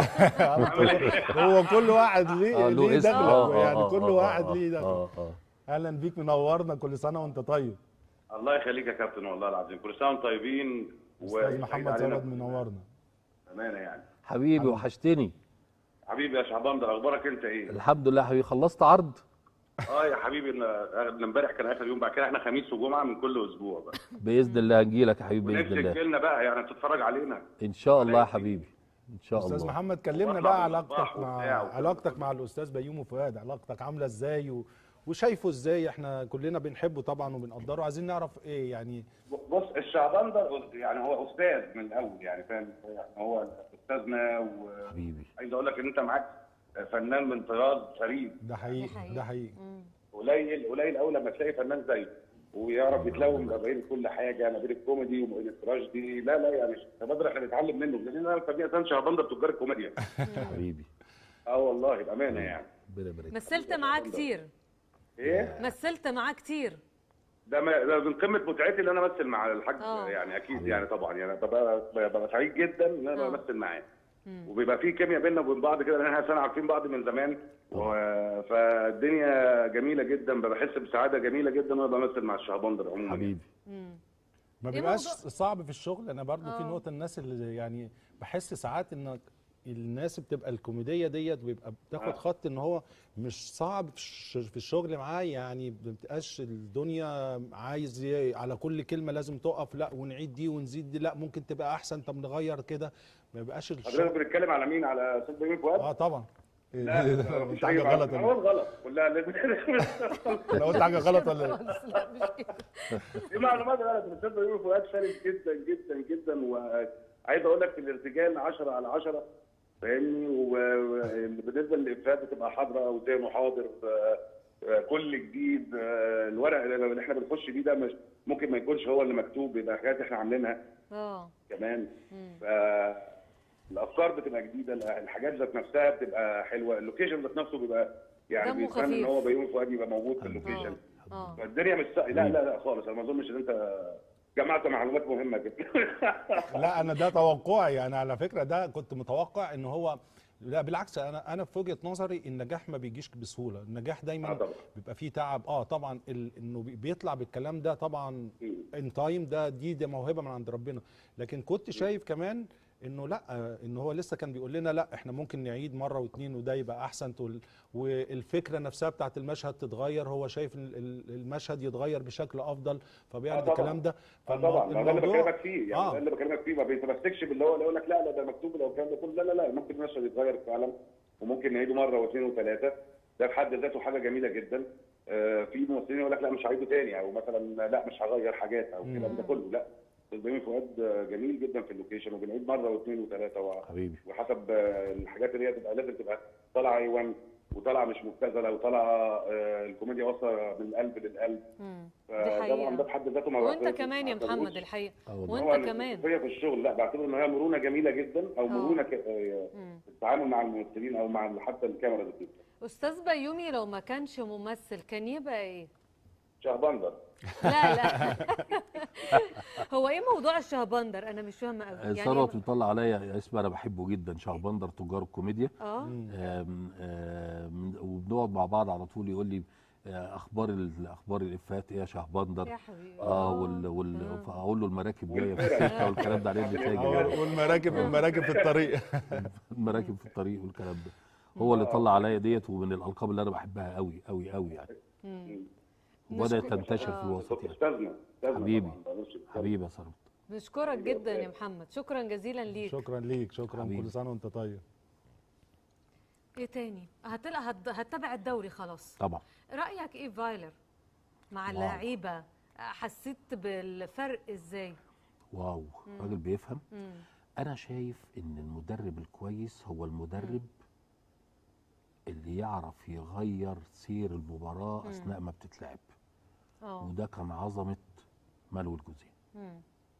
هو كل واحد ليه آه، له ليه اسم. دخله آه، يعني، آه، كل آه، واحد آه، ليه آه، دخله. آه. اهلا بيك، منورنا، كل سنه وانت طيب. الله يخليك يا كابتن، والله العظيم كل سنه وانتم طيبين. استاذ محمد ثروت منورنا. امانه يعني. حبيبي وحشتني. حبيبي يا شعبندر، اخبارك انت ايه؟ الحمد لله حبيبي. خلصت عرض؟ اه يا حبيبي، إن- امبارح كان اخر يوم، بعد كده احنا خميس وجمعه من كل اسبوع بقى. باذن الله هنجيلك يا حبيبي باذن ونفسك الله. تجيلنا بقى يعني تتفرج علينا. ان شاء الله يا حبيبي ان شاء الله. استاذ محمد كلمنا وأطلع بقى بالأصباح علاقتك مع وبتاع وكده. علاقتك مع الاستاذ بيومي فؤاد، علاقتك عامله ازاي و... وشايفه ازاي؟ احنا كلنا بنحبه طبعا وبنقدره، عايزين نعرف ايه يعني. بص الشعبندر يعني هو استاذ من الاول يعني، فاهم؟ يعني هو استاذنا، حبيبي وعايز اقول لك ان انت معاك فنان من طراز فريد. ده حقيقي ده حقيقي. قليل قليل قوي لما تلاقي فنان زيه ويعرف يتلون ما بين كل حاجه، ما بين الكوميدي وما بين التراجيدي. لا لا يعني شعبندر احنا بنتعلم منه، لان انا فنان اساسا شعبندر تجار الكوميديا. حبيبي اه والله بامانه يعني. ربنا يبارك. مثلت معاه كتير. ايه؟ مثلت معاه كتير. ده ما- ده من قمه متعتي ان انا امثل مع الحاج آه. يعني، اكيد يعني طبعا يعني ببقى ببقى سعيد جدا ان انا آه. بمثل معاه. وبيبقى في كيمياء بيننا وبين بعض كده، لان احنا سنه عارفين بعض من زمان، و... فالدنيا جميله جدا، بحس بسعاده جميله جدا وانا بمثل مع الشعبندر عموما. حبيبي ما إيه بيبقاش موضوع- صعب في الشغل. انا برضو في آه. نقطه، الناس اللي يعني بحس ساعات ان الناس بتبقى الكوميديه ديت بيبقى بتاخد آه. خط ان هو مش صعب في الش- في الشغل معاه، يعني ما بتبقاش الدنيا عايز ي- على كل كلمه لازم تقف، لا ونعيد دي ونزيد دي، لا ممكن تبقى احسن، طب نغير كده، ما بيبقاش حضرتك الشغل. بنتكلم على مين؟ على استاذ بيومي فؤاد؟ اه طبعا. لا قلت مش حاجه حاجه غلط انا ولا قلت غلط كلها لازم. انا قلت حاجه غلط ولا ايه؟ لا مش كده. دي معلومات غلط. الاستاذ بيومي فؤاد شريف جدا جدا جدا، وعايز اقول لك في الارتجال عشرة على عشرة، فاهمني؟ وبالنسبه للافيهات بتبقى حاضره وذهنه حاضر. آه، آه، كل جديد، آه، الورق اللي احنا بنخش بيه ده مش ممكن ما يكونش هو اللي مكتوب، بيبقى حاجات احنا عاملينها اه كمان. مم. فالافكار بتبقى جديده، الحاجات ذات نفسها بتبقى حلوه، اللوكيشن ذات نفسه بيبقى يعني دمه بيتمنى ان خفيف. هو بيومي فؤاد يبقى موجود في اللوكيشن. اه فالدنيا مش سا... لا لا لا خالص، انا ما اظنش ان انت جمعت معلومات مهمه جدا. لا انا ده توقعي، يعني على فكره ده كنت متوقع ان هو، لا بالعكس، انا انا في وجهه نظري النجاح ما بيجيش بسهوله، النجاح دايما آه طبعا. بيبقى فيه تعب. اه طبعا ال- انه بي- بيطلع بالكلام ده طبعا ان تايم، ده دي ده موهبه من عند ربنا. لكن كنت شايف كمان انه لا، آه، ان هو لسه كان بيقول لنا لا احنا ممكن نعيد مره واثنين وده يبقى احسن، تقول- والفكره نفسها بتاعت المشهد تتغير، هو شايف ال- ال- المشهد يتغير بشكل افضل فبيعرض آه طبعاً. الكلام ده. آه طبعا، ما ده اللي فالموضوع- بكلمك فيه يعني، آه. ده اللي بكلمك فيه، ما بيتمسكش باللي هو اللي يقول لك لا لا ده مكتوب لو الكلام ده كله، لا لا لا، ممكن المشهد يتغير فعلا وممكن نعيده مره واثنين وثلاثه، ده في حد ذاته حاجه جميله جدا. آه، في ممثلين يقول لك لا مش هعيده تاني، او مثلا لا مش هغير حاجات او الكلام ده كله، لا. استاذ بيومي فؤاد جميل جدا في اللوكيشن، وبنعيد مره واثنين وثلاثه و... حبيبي وحسب آه، الحاجات اللي هي تبقى لازم تبقى طالعه ايوان، وطالعه مش مبتذله، وطالعه آه، الكوميديا واصله من القلب للقلب. مم. دي فطبعا حقيقة. ده في حد ذاته ما وانت بعتبرش- كمان يا ما محمد بعتبروش. الحقيقة. هو وانت كمان. الخصوصية في الشغل لا، بعتبر ان هي مرونه جميله جدا، او آه. مرونه ك... آه، مم. في التعامل مع الممثلين او مع حتى الكاميرا ذات نفسها. استاذ بيومي لو ما كانش ممثل كان يبقى ايه؟ شهبندر. لا لا هو ايه موضوع الشهبندر؟ انا مش فاهمه قوي يعني. ثروت بيطلع عليا اسم انا بحبه جدا، شهبندر تجار الكوميديا. اه آم، آم، وبنقعد مع بعض على طول، يقول لي آه، اخبار ال- اخبار الافيهات ايه يا شهبندر؟ يا حبيبي. اه وال وال فاقول له المراكب جايه في السكه والكلام ده عليه اللي آه، والمراكب المراكب في الطريق. المراكب في الطريق والكلام ده، هو اللي طلع عليا ديت، ومن الالقاب اللي انا بحبها قوي قوي قوي يعني. مم. وبدات نشكر- تنتشر في آه. الوسط يعني. استاذنا استاذنا حبيبي طبعاً، ده مش- حبيبي يا ثروت. بشكرك جدا يا محمد، شكرا جزيلا ليك. شكرا ليك، شكرا، حبيبي. كل سنه وانت طيب. ايه تاني؟ هتلقى هت- هتتابع الدوري خلاص. طبعا. رايك ايه فايلر مع واو. اللعيبه؟ حسيت بالفرق ازاي؟ واو، مم. راجل بيفهم. مم. انا شايف ان المدرب الكويس هو المدرب اللي يعرف يغير سير المباراه مم. اثناء ما بتتلعب. اه وده كان عظمه مانويل جوزيه مم.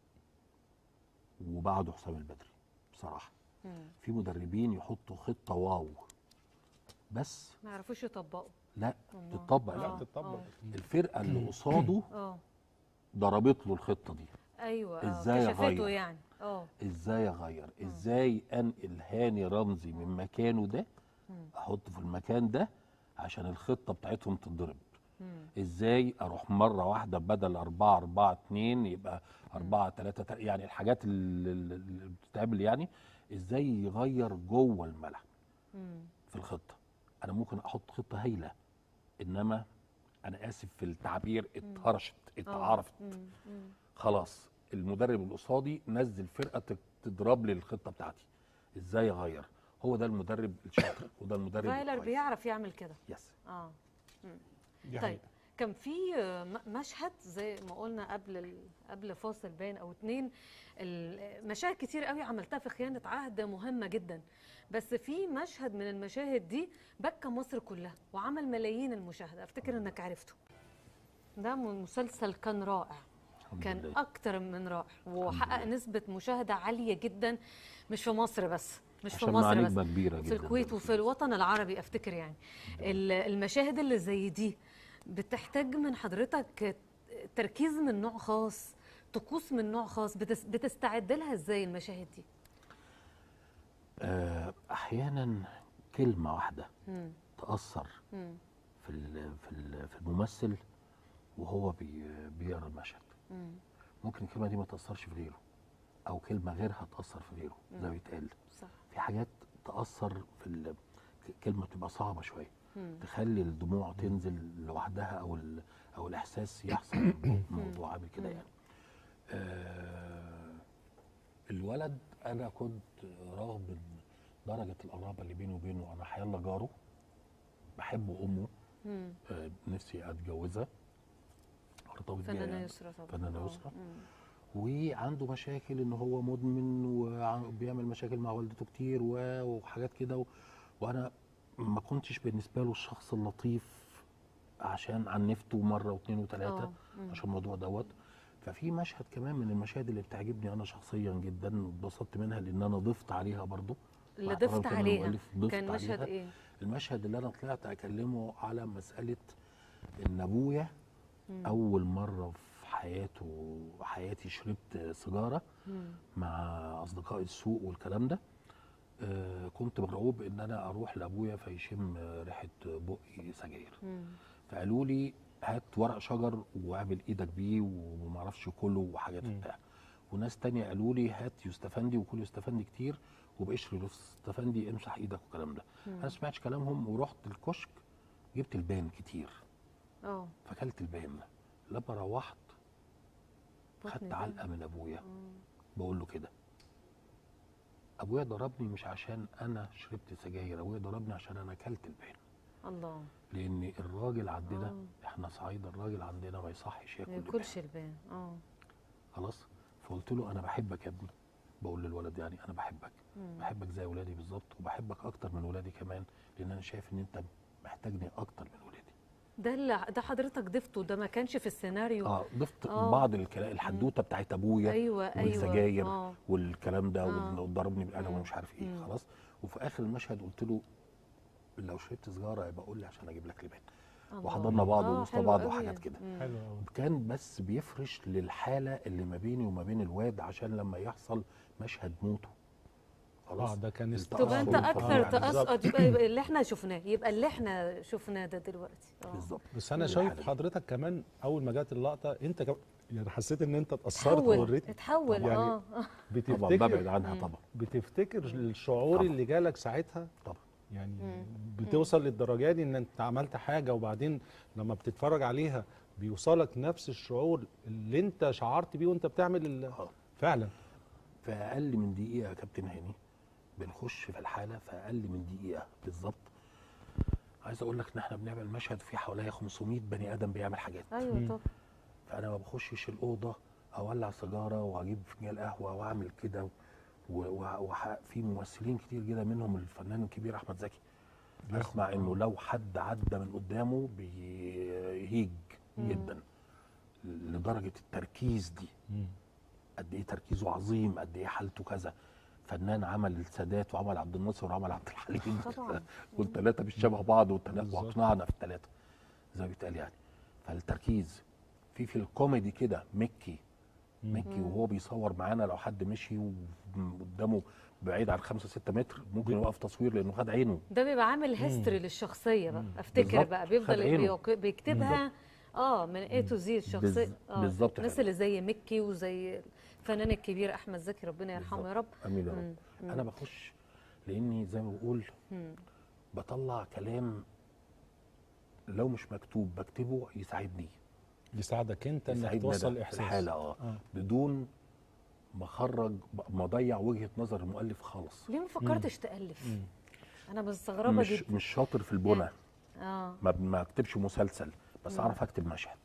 وبعده حسام البدري بصراحه. مم. في مدربين يحطوا خطه واو بس ما يعرفوش يطبقوا. لا والله. تتطبق. آه، لا آه. تتطبق. الفرقه اللي قصاده اه ضربت له الخطه دي. ايوه آه، ازاي كشفته اغير؟ يعني. اه ازاي اغير؟ ازاي انقل هاني رمزي من مكانه ده مم. احطه في المكان ده عشان الخطه بتاعتهم تتضرب؟ مم. ازاي اروح مره واحده بدل أربعة أربعة اتنين يبقى أربعة تلاتة، يعني الحاجات اللي اللي بتتعمل، يعني ازاي يغير جوه الملعب مم. في الخطه. انا ممكن احط خطه هايله، انما انا اسف في التعبير اتهرشت اتعرفت. مم. مم. خلاص المدرب اللي قصادي نزل فرقه تت- تضرب لي الخطه بتاعتي. ازاي اغير؟ هو ده المدرب الشاطر وده المدرب فايلر الكويس. بيعرف يعمل كده. يس. اه مم. دي طيب حقيقة. كان في م- مشهد زي ما قلنا قبل ال... قبل فاصل باين او اتنين، المشاهد كتير قوي عملتها في خيانه عهد مهمه جدا، بس في مشهد من المشاهد دي بكى مصر كلها وعمل ملايين المشاهده، افتكر انك عرفته. ده مسلسل كان رائع، كان لله. اكتر من رائع وحقق نسبه مشاهده عاليه جدا، مش في مصر بس، مش في عشان مع مصر نجمة بس، كبيرة في جداً الكويت وفي الوطن العربي افتكر يعني. ال- المشاهد اللي زي دي بتحتاج من حضرتك تركيز من نوع خاص، طقوس من نوع خاص، بتس بتستعد لها ازاي المشاهد دي؟ آه، احيانا كلمه واحده مم. تاثر مم. في ال- في ال- في الممثل وهو بي بيقرا المشهد. مم. ممكن الكلمه دي ما تاثرش في غيره، او كلمه غيرها تاثر في غيره زي ما مم. بيتقال. صح. في حاجات تاثر في ال- ك- كلمه تبقى صعبه شويه، مم. تخلي الدموع تنزل لوحدها او ال- او الاحساس يحصل. موضوع عامل كده يعني. آه الولد انا كنت رغم من درجه القرابه اللي بيني وبينه، انا حيالله جاره بحب امه. مم. آه نفسي اتجوزها. ارتبط بيها فنانة يعني. يسرا طبعا. فنانة آه. يسرا. مم. وعنده مشاكل ان هو مدمن وبيعمل مشاكل مع والدته كتير و- وحاجات كده و... وانا ما كنتش بالنسبه له الشخص اللطيف عشان عنفته مره واثنين وثلاثه آه. مم. عشان الموضوع دوت. ففي مشهد كمان من المشاهد اللي بتعجبني انا شخصيا جدا واتبسطت منها لان انا ضفت عليها برضو. اللي مع احترام ضفت كمان عليها المؤلف، ضفت كان مشهد عليها. ايه؟ المشهد اللي انا طلعت اكلمه على مساله ان ابويا مم. اول مره في حياته حياتي شربت سيجاره مم. مع اصدقاء السوق والكلام ده. آه كنت مرعوب ان انا اروح لابويا فيشم ريحه بقي سجاير. مم. فقالوا لي هات ورق شجر واعمل ايدك بيه وما اعرفش كله وحاجات بتاع. وناس تانية قالوا لي هات يوستفندي وكل يوستفندي كتير وبقشر يوستفندي امسح ايدك والكلام ده. مم. انا ما سمعتش كلامهم ورحت الكشك جبت البان كتير اه فاكلت البان. لما روحت بطني خدت بان. علقه من ابويا مم. بقول له كده ابويا ضربني مش عشان انا شربت سجاير، ابويا ضربني عشان انا اكلت البان. الله. لان الراجل عندنا آه. احنا صعيده، الراجل عندنا ما يصحش ما ياكل ياكلش البان. اه خلاص. فقلت له انا بحبك يا ابني، بقول للولد يعني انا بحبك مم. بحبك زي ولادي بالظبط وبحبك اكتر من ولادي كمان لان انا شايف ان انت محتاجني اكتر من ولادي. ده اللي ده حضرتك ضفته، ده ما كانش في السيناريو. اه ضفت آه. بعض الكلام الحدوته بتاعت ابويا أيوة، أيوة. والسجاير آه. والكلام ده آه. وضربني بالقلم مم. ومش عارف ايه. مم. خلاص. وفي اخر المشهد قلت له لو شربت سيجاره يبقى قول لي عشان اجيب لك لبان. الله. وحضرنا بعض آه، ووسط حلو بعض قوي. وحاجات كده. مم. حلو قوي. كان بس بيفرش للحاله اللي ما بيني وما بين الواد عشان لما يحصل مشهد موته خلاص. اه ده كان تبقى انت التأثر اكثر الفظيع. تأسقط، يبقى يبقى اللي احنا شفناه يبقى اللي احنا شفناه ده دلوقتي. اه بالظبط. بس انا مم. شايف الحالة. حضرتك كمان اول ما جت اللقطه انت كم... يعني حسيت ان انت اتاثرت اتحول وريت اتحول يعني اه بتفتكر طبعا ببعد عنها مم. طبعا. بتفتكر الشعور طبعا. اللي جالك ساعتها طبعا. يعني مم. بتوصل للدرجه دي ان انت عملت حاجه وبعدين لما بتتفرج عليها بيوصلك نفس الشعور اللي انت شعرت بيه وانت بتعمل ال... اه فعلا في اقل من دقيقه يا كابتن هاني بنخش في الحاله في اقل من دقيقه بالظبط. عايز اقول لك ان احنا بنعمل مشهد فيه حوالي خمسمية بني ادم بيعمل حاجات. ايوه طبعا. فانا ما بخشش الاوضه اولع سيجاره واجيب فنجان قهوه واعمل كده، وفي ممثلين كتير جدا منهم الفنان الكبير احمد زكي اسمع انه لو حد عدى من قدامه بيهيج جدا لدرجه التركيز دي. قد ايه تركيزه عظيم، قد ايه حالته كذا. فنان عمل السادات وعمل عبد الناصر وعمل عبد الحليم والثلاثه مش شبه بعض واقنعنا في الثلاثه زي ما بيتقال يعني. فالتركيز في في الكوميدي كده مكي مكي وهو بيصور معانا لو حد مشي قدامه بعيد عن خمسة ستة متر ممكن يوقف تصوير لانه خد عينه. ده بيبقى عامل هيستوري للشخصيه بقى افتكر بقى بيفضل بيكتبها اه من اي تو زي الشخصيه. اه بالظبط. الناس اللي زي مكي وزي الفنان الكبير احمد زكي ربنا يرحمه يا رب. امين يا رب. انا بخش لاني زي ما بقول بطلع كلام لو مش مكتوب بكتبه يساعدني يساعدك انت انك توصل احساس الحاله اه, آه. بدون ما اخرج ما اضيع وجهه نظر المؤلف خالص. ليه ما فكرتش تالف؟ مم. انا مستغربه مش جدا. مش شاطر في البنى. اه ما ما اكتبش مسلسل بس اعرف اكتب مشهد.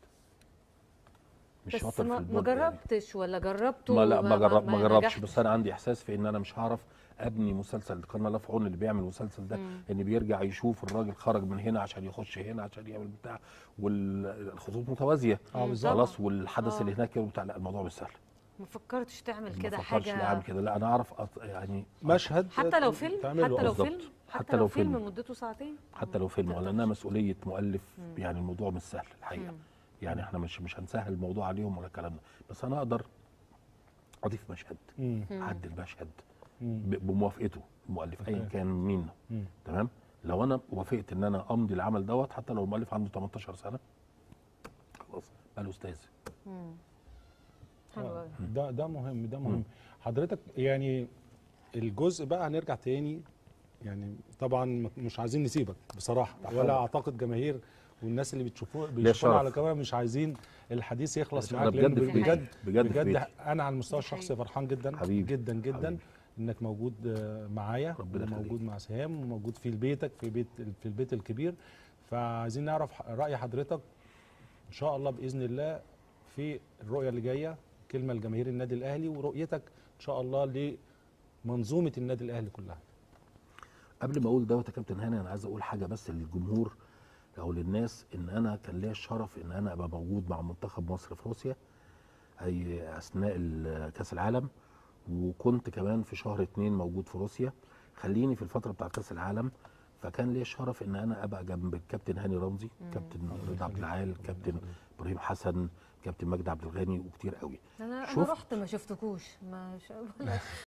مش بس شاطر ما في البنى. ما جربتش يعني. ولا جربته؟ ما لا ما, جرب ما, ما جربتش بس انا عندي احساس في ان انا مش هعرف ابني مسلسل. كان الله في عون اللي بيعمل المسلسل ده مم. ان بيرجع يشوف الراجل خرج من هنا عشان يخش هنا عشان يعمل بتاع والخطوط متوازيه اه خلاص والحدث آه. اللي هناك بتاع لا الموضوع مش سهل. ما فكرتش تعمل كده حاجه؟ ما فكرتش اعمل كده لا انا اعرف أط... يعني مشهد حتى لو فيلم حتى لو فيلم حتى لو فيلم مدته ساعتين حتى لو فيلم ولانها مسؤوليه مؤلف مم. يعني الموضوع مش سهل الحقيقه. مم. يعني احنا مش مش هنسهل الموضوع عليهم ولا الكلام ده بس انا اقدر اضيف مشهد اعدل مشهد بموافقته المؤلف ايا كان مين. تمام. لو انا وافقت ان انا امضي العمل دوت حتى لو المؤلف عنده تمنتاشر سنه خلاص بقى له استاذ. حلو ده ده مهم ده مهم. مم. حضرتك يعني الجزء بقى هنرجع تاني يعني طبعا مش عايزين نسيبك بصراحه ولا اعتقد جماهير والناس اللي بتشوفوه بيشوفونا على كاميرا مش عايزين الحديث يخلص معاك بجد بجد بجد بجد, بجد انا على المستوى الشخصي فرحان جدا حبيبي. جدا جدا حبيبي. انك موجود معايا وموجود مع سهام وموجود في بيتك في بيت في البيت الكبير. فعايزين نعرف راي حضرتك ان شاء الله باذن الله في الرؤيه اللي جايه كلمه لجماهير النادي الاهلي ورؤيتك ان شاء الله لمنظومه النادي الاهلي كلها. قبل ما اقول دوت يا كابتن هاني انا عايز اقول حاجه بس للجمهور او للناس ان انا كان ليا الشرف ان انا ابقى موجود مع منتخب مصر في روسيا اي اثناء كاس العالم وكنت كمان في شهر اتنين موجود في روسيا. خليني في الفتره بتاعه كاس العالم فكان ليا الشرف ان انا ابقى جنب الكابتن هاني رمزي كابتن رضا عبد العال كابتن ابراهيم حسن كابتن مجدي عبد الغني وكتير قوي. انا انا رحت ما شفتكوش ما ش...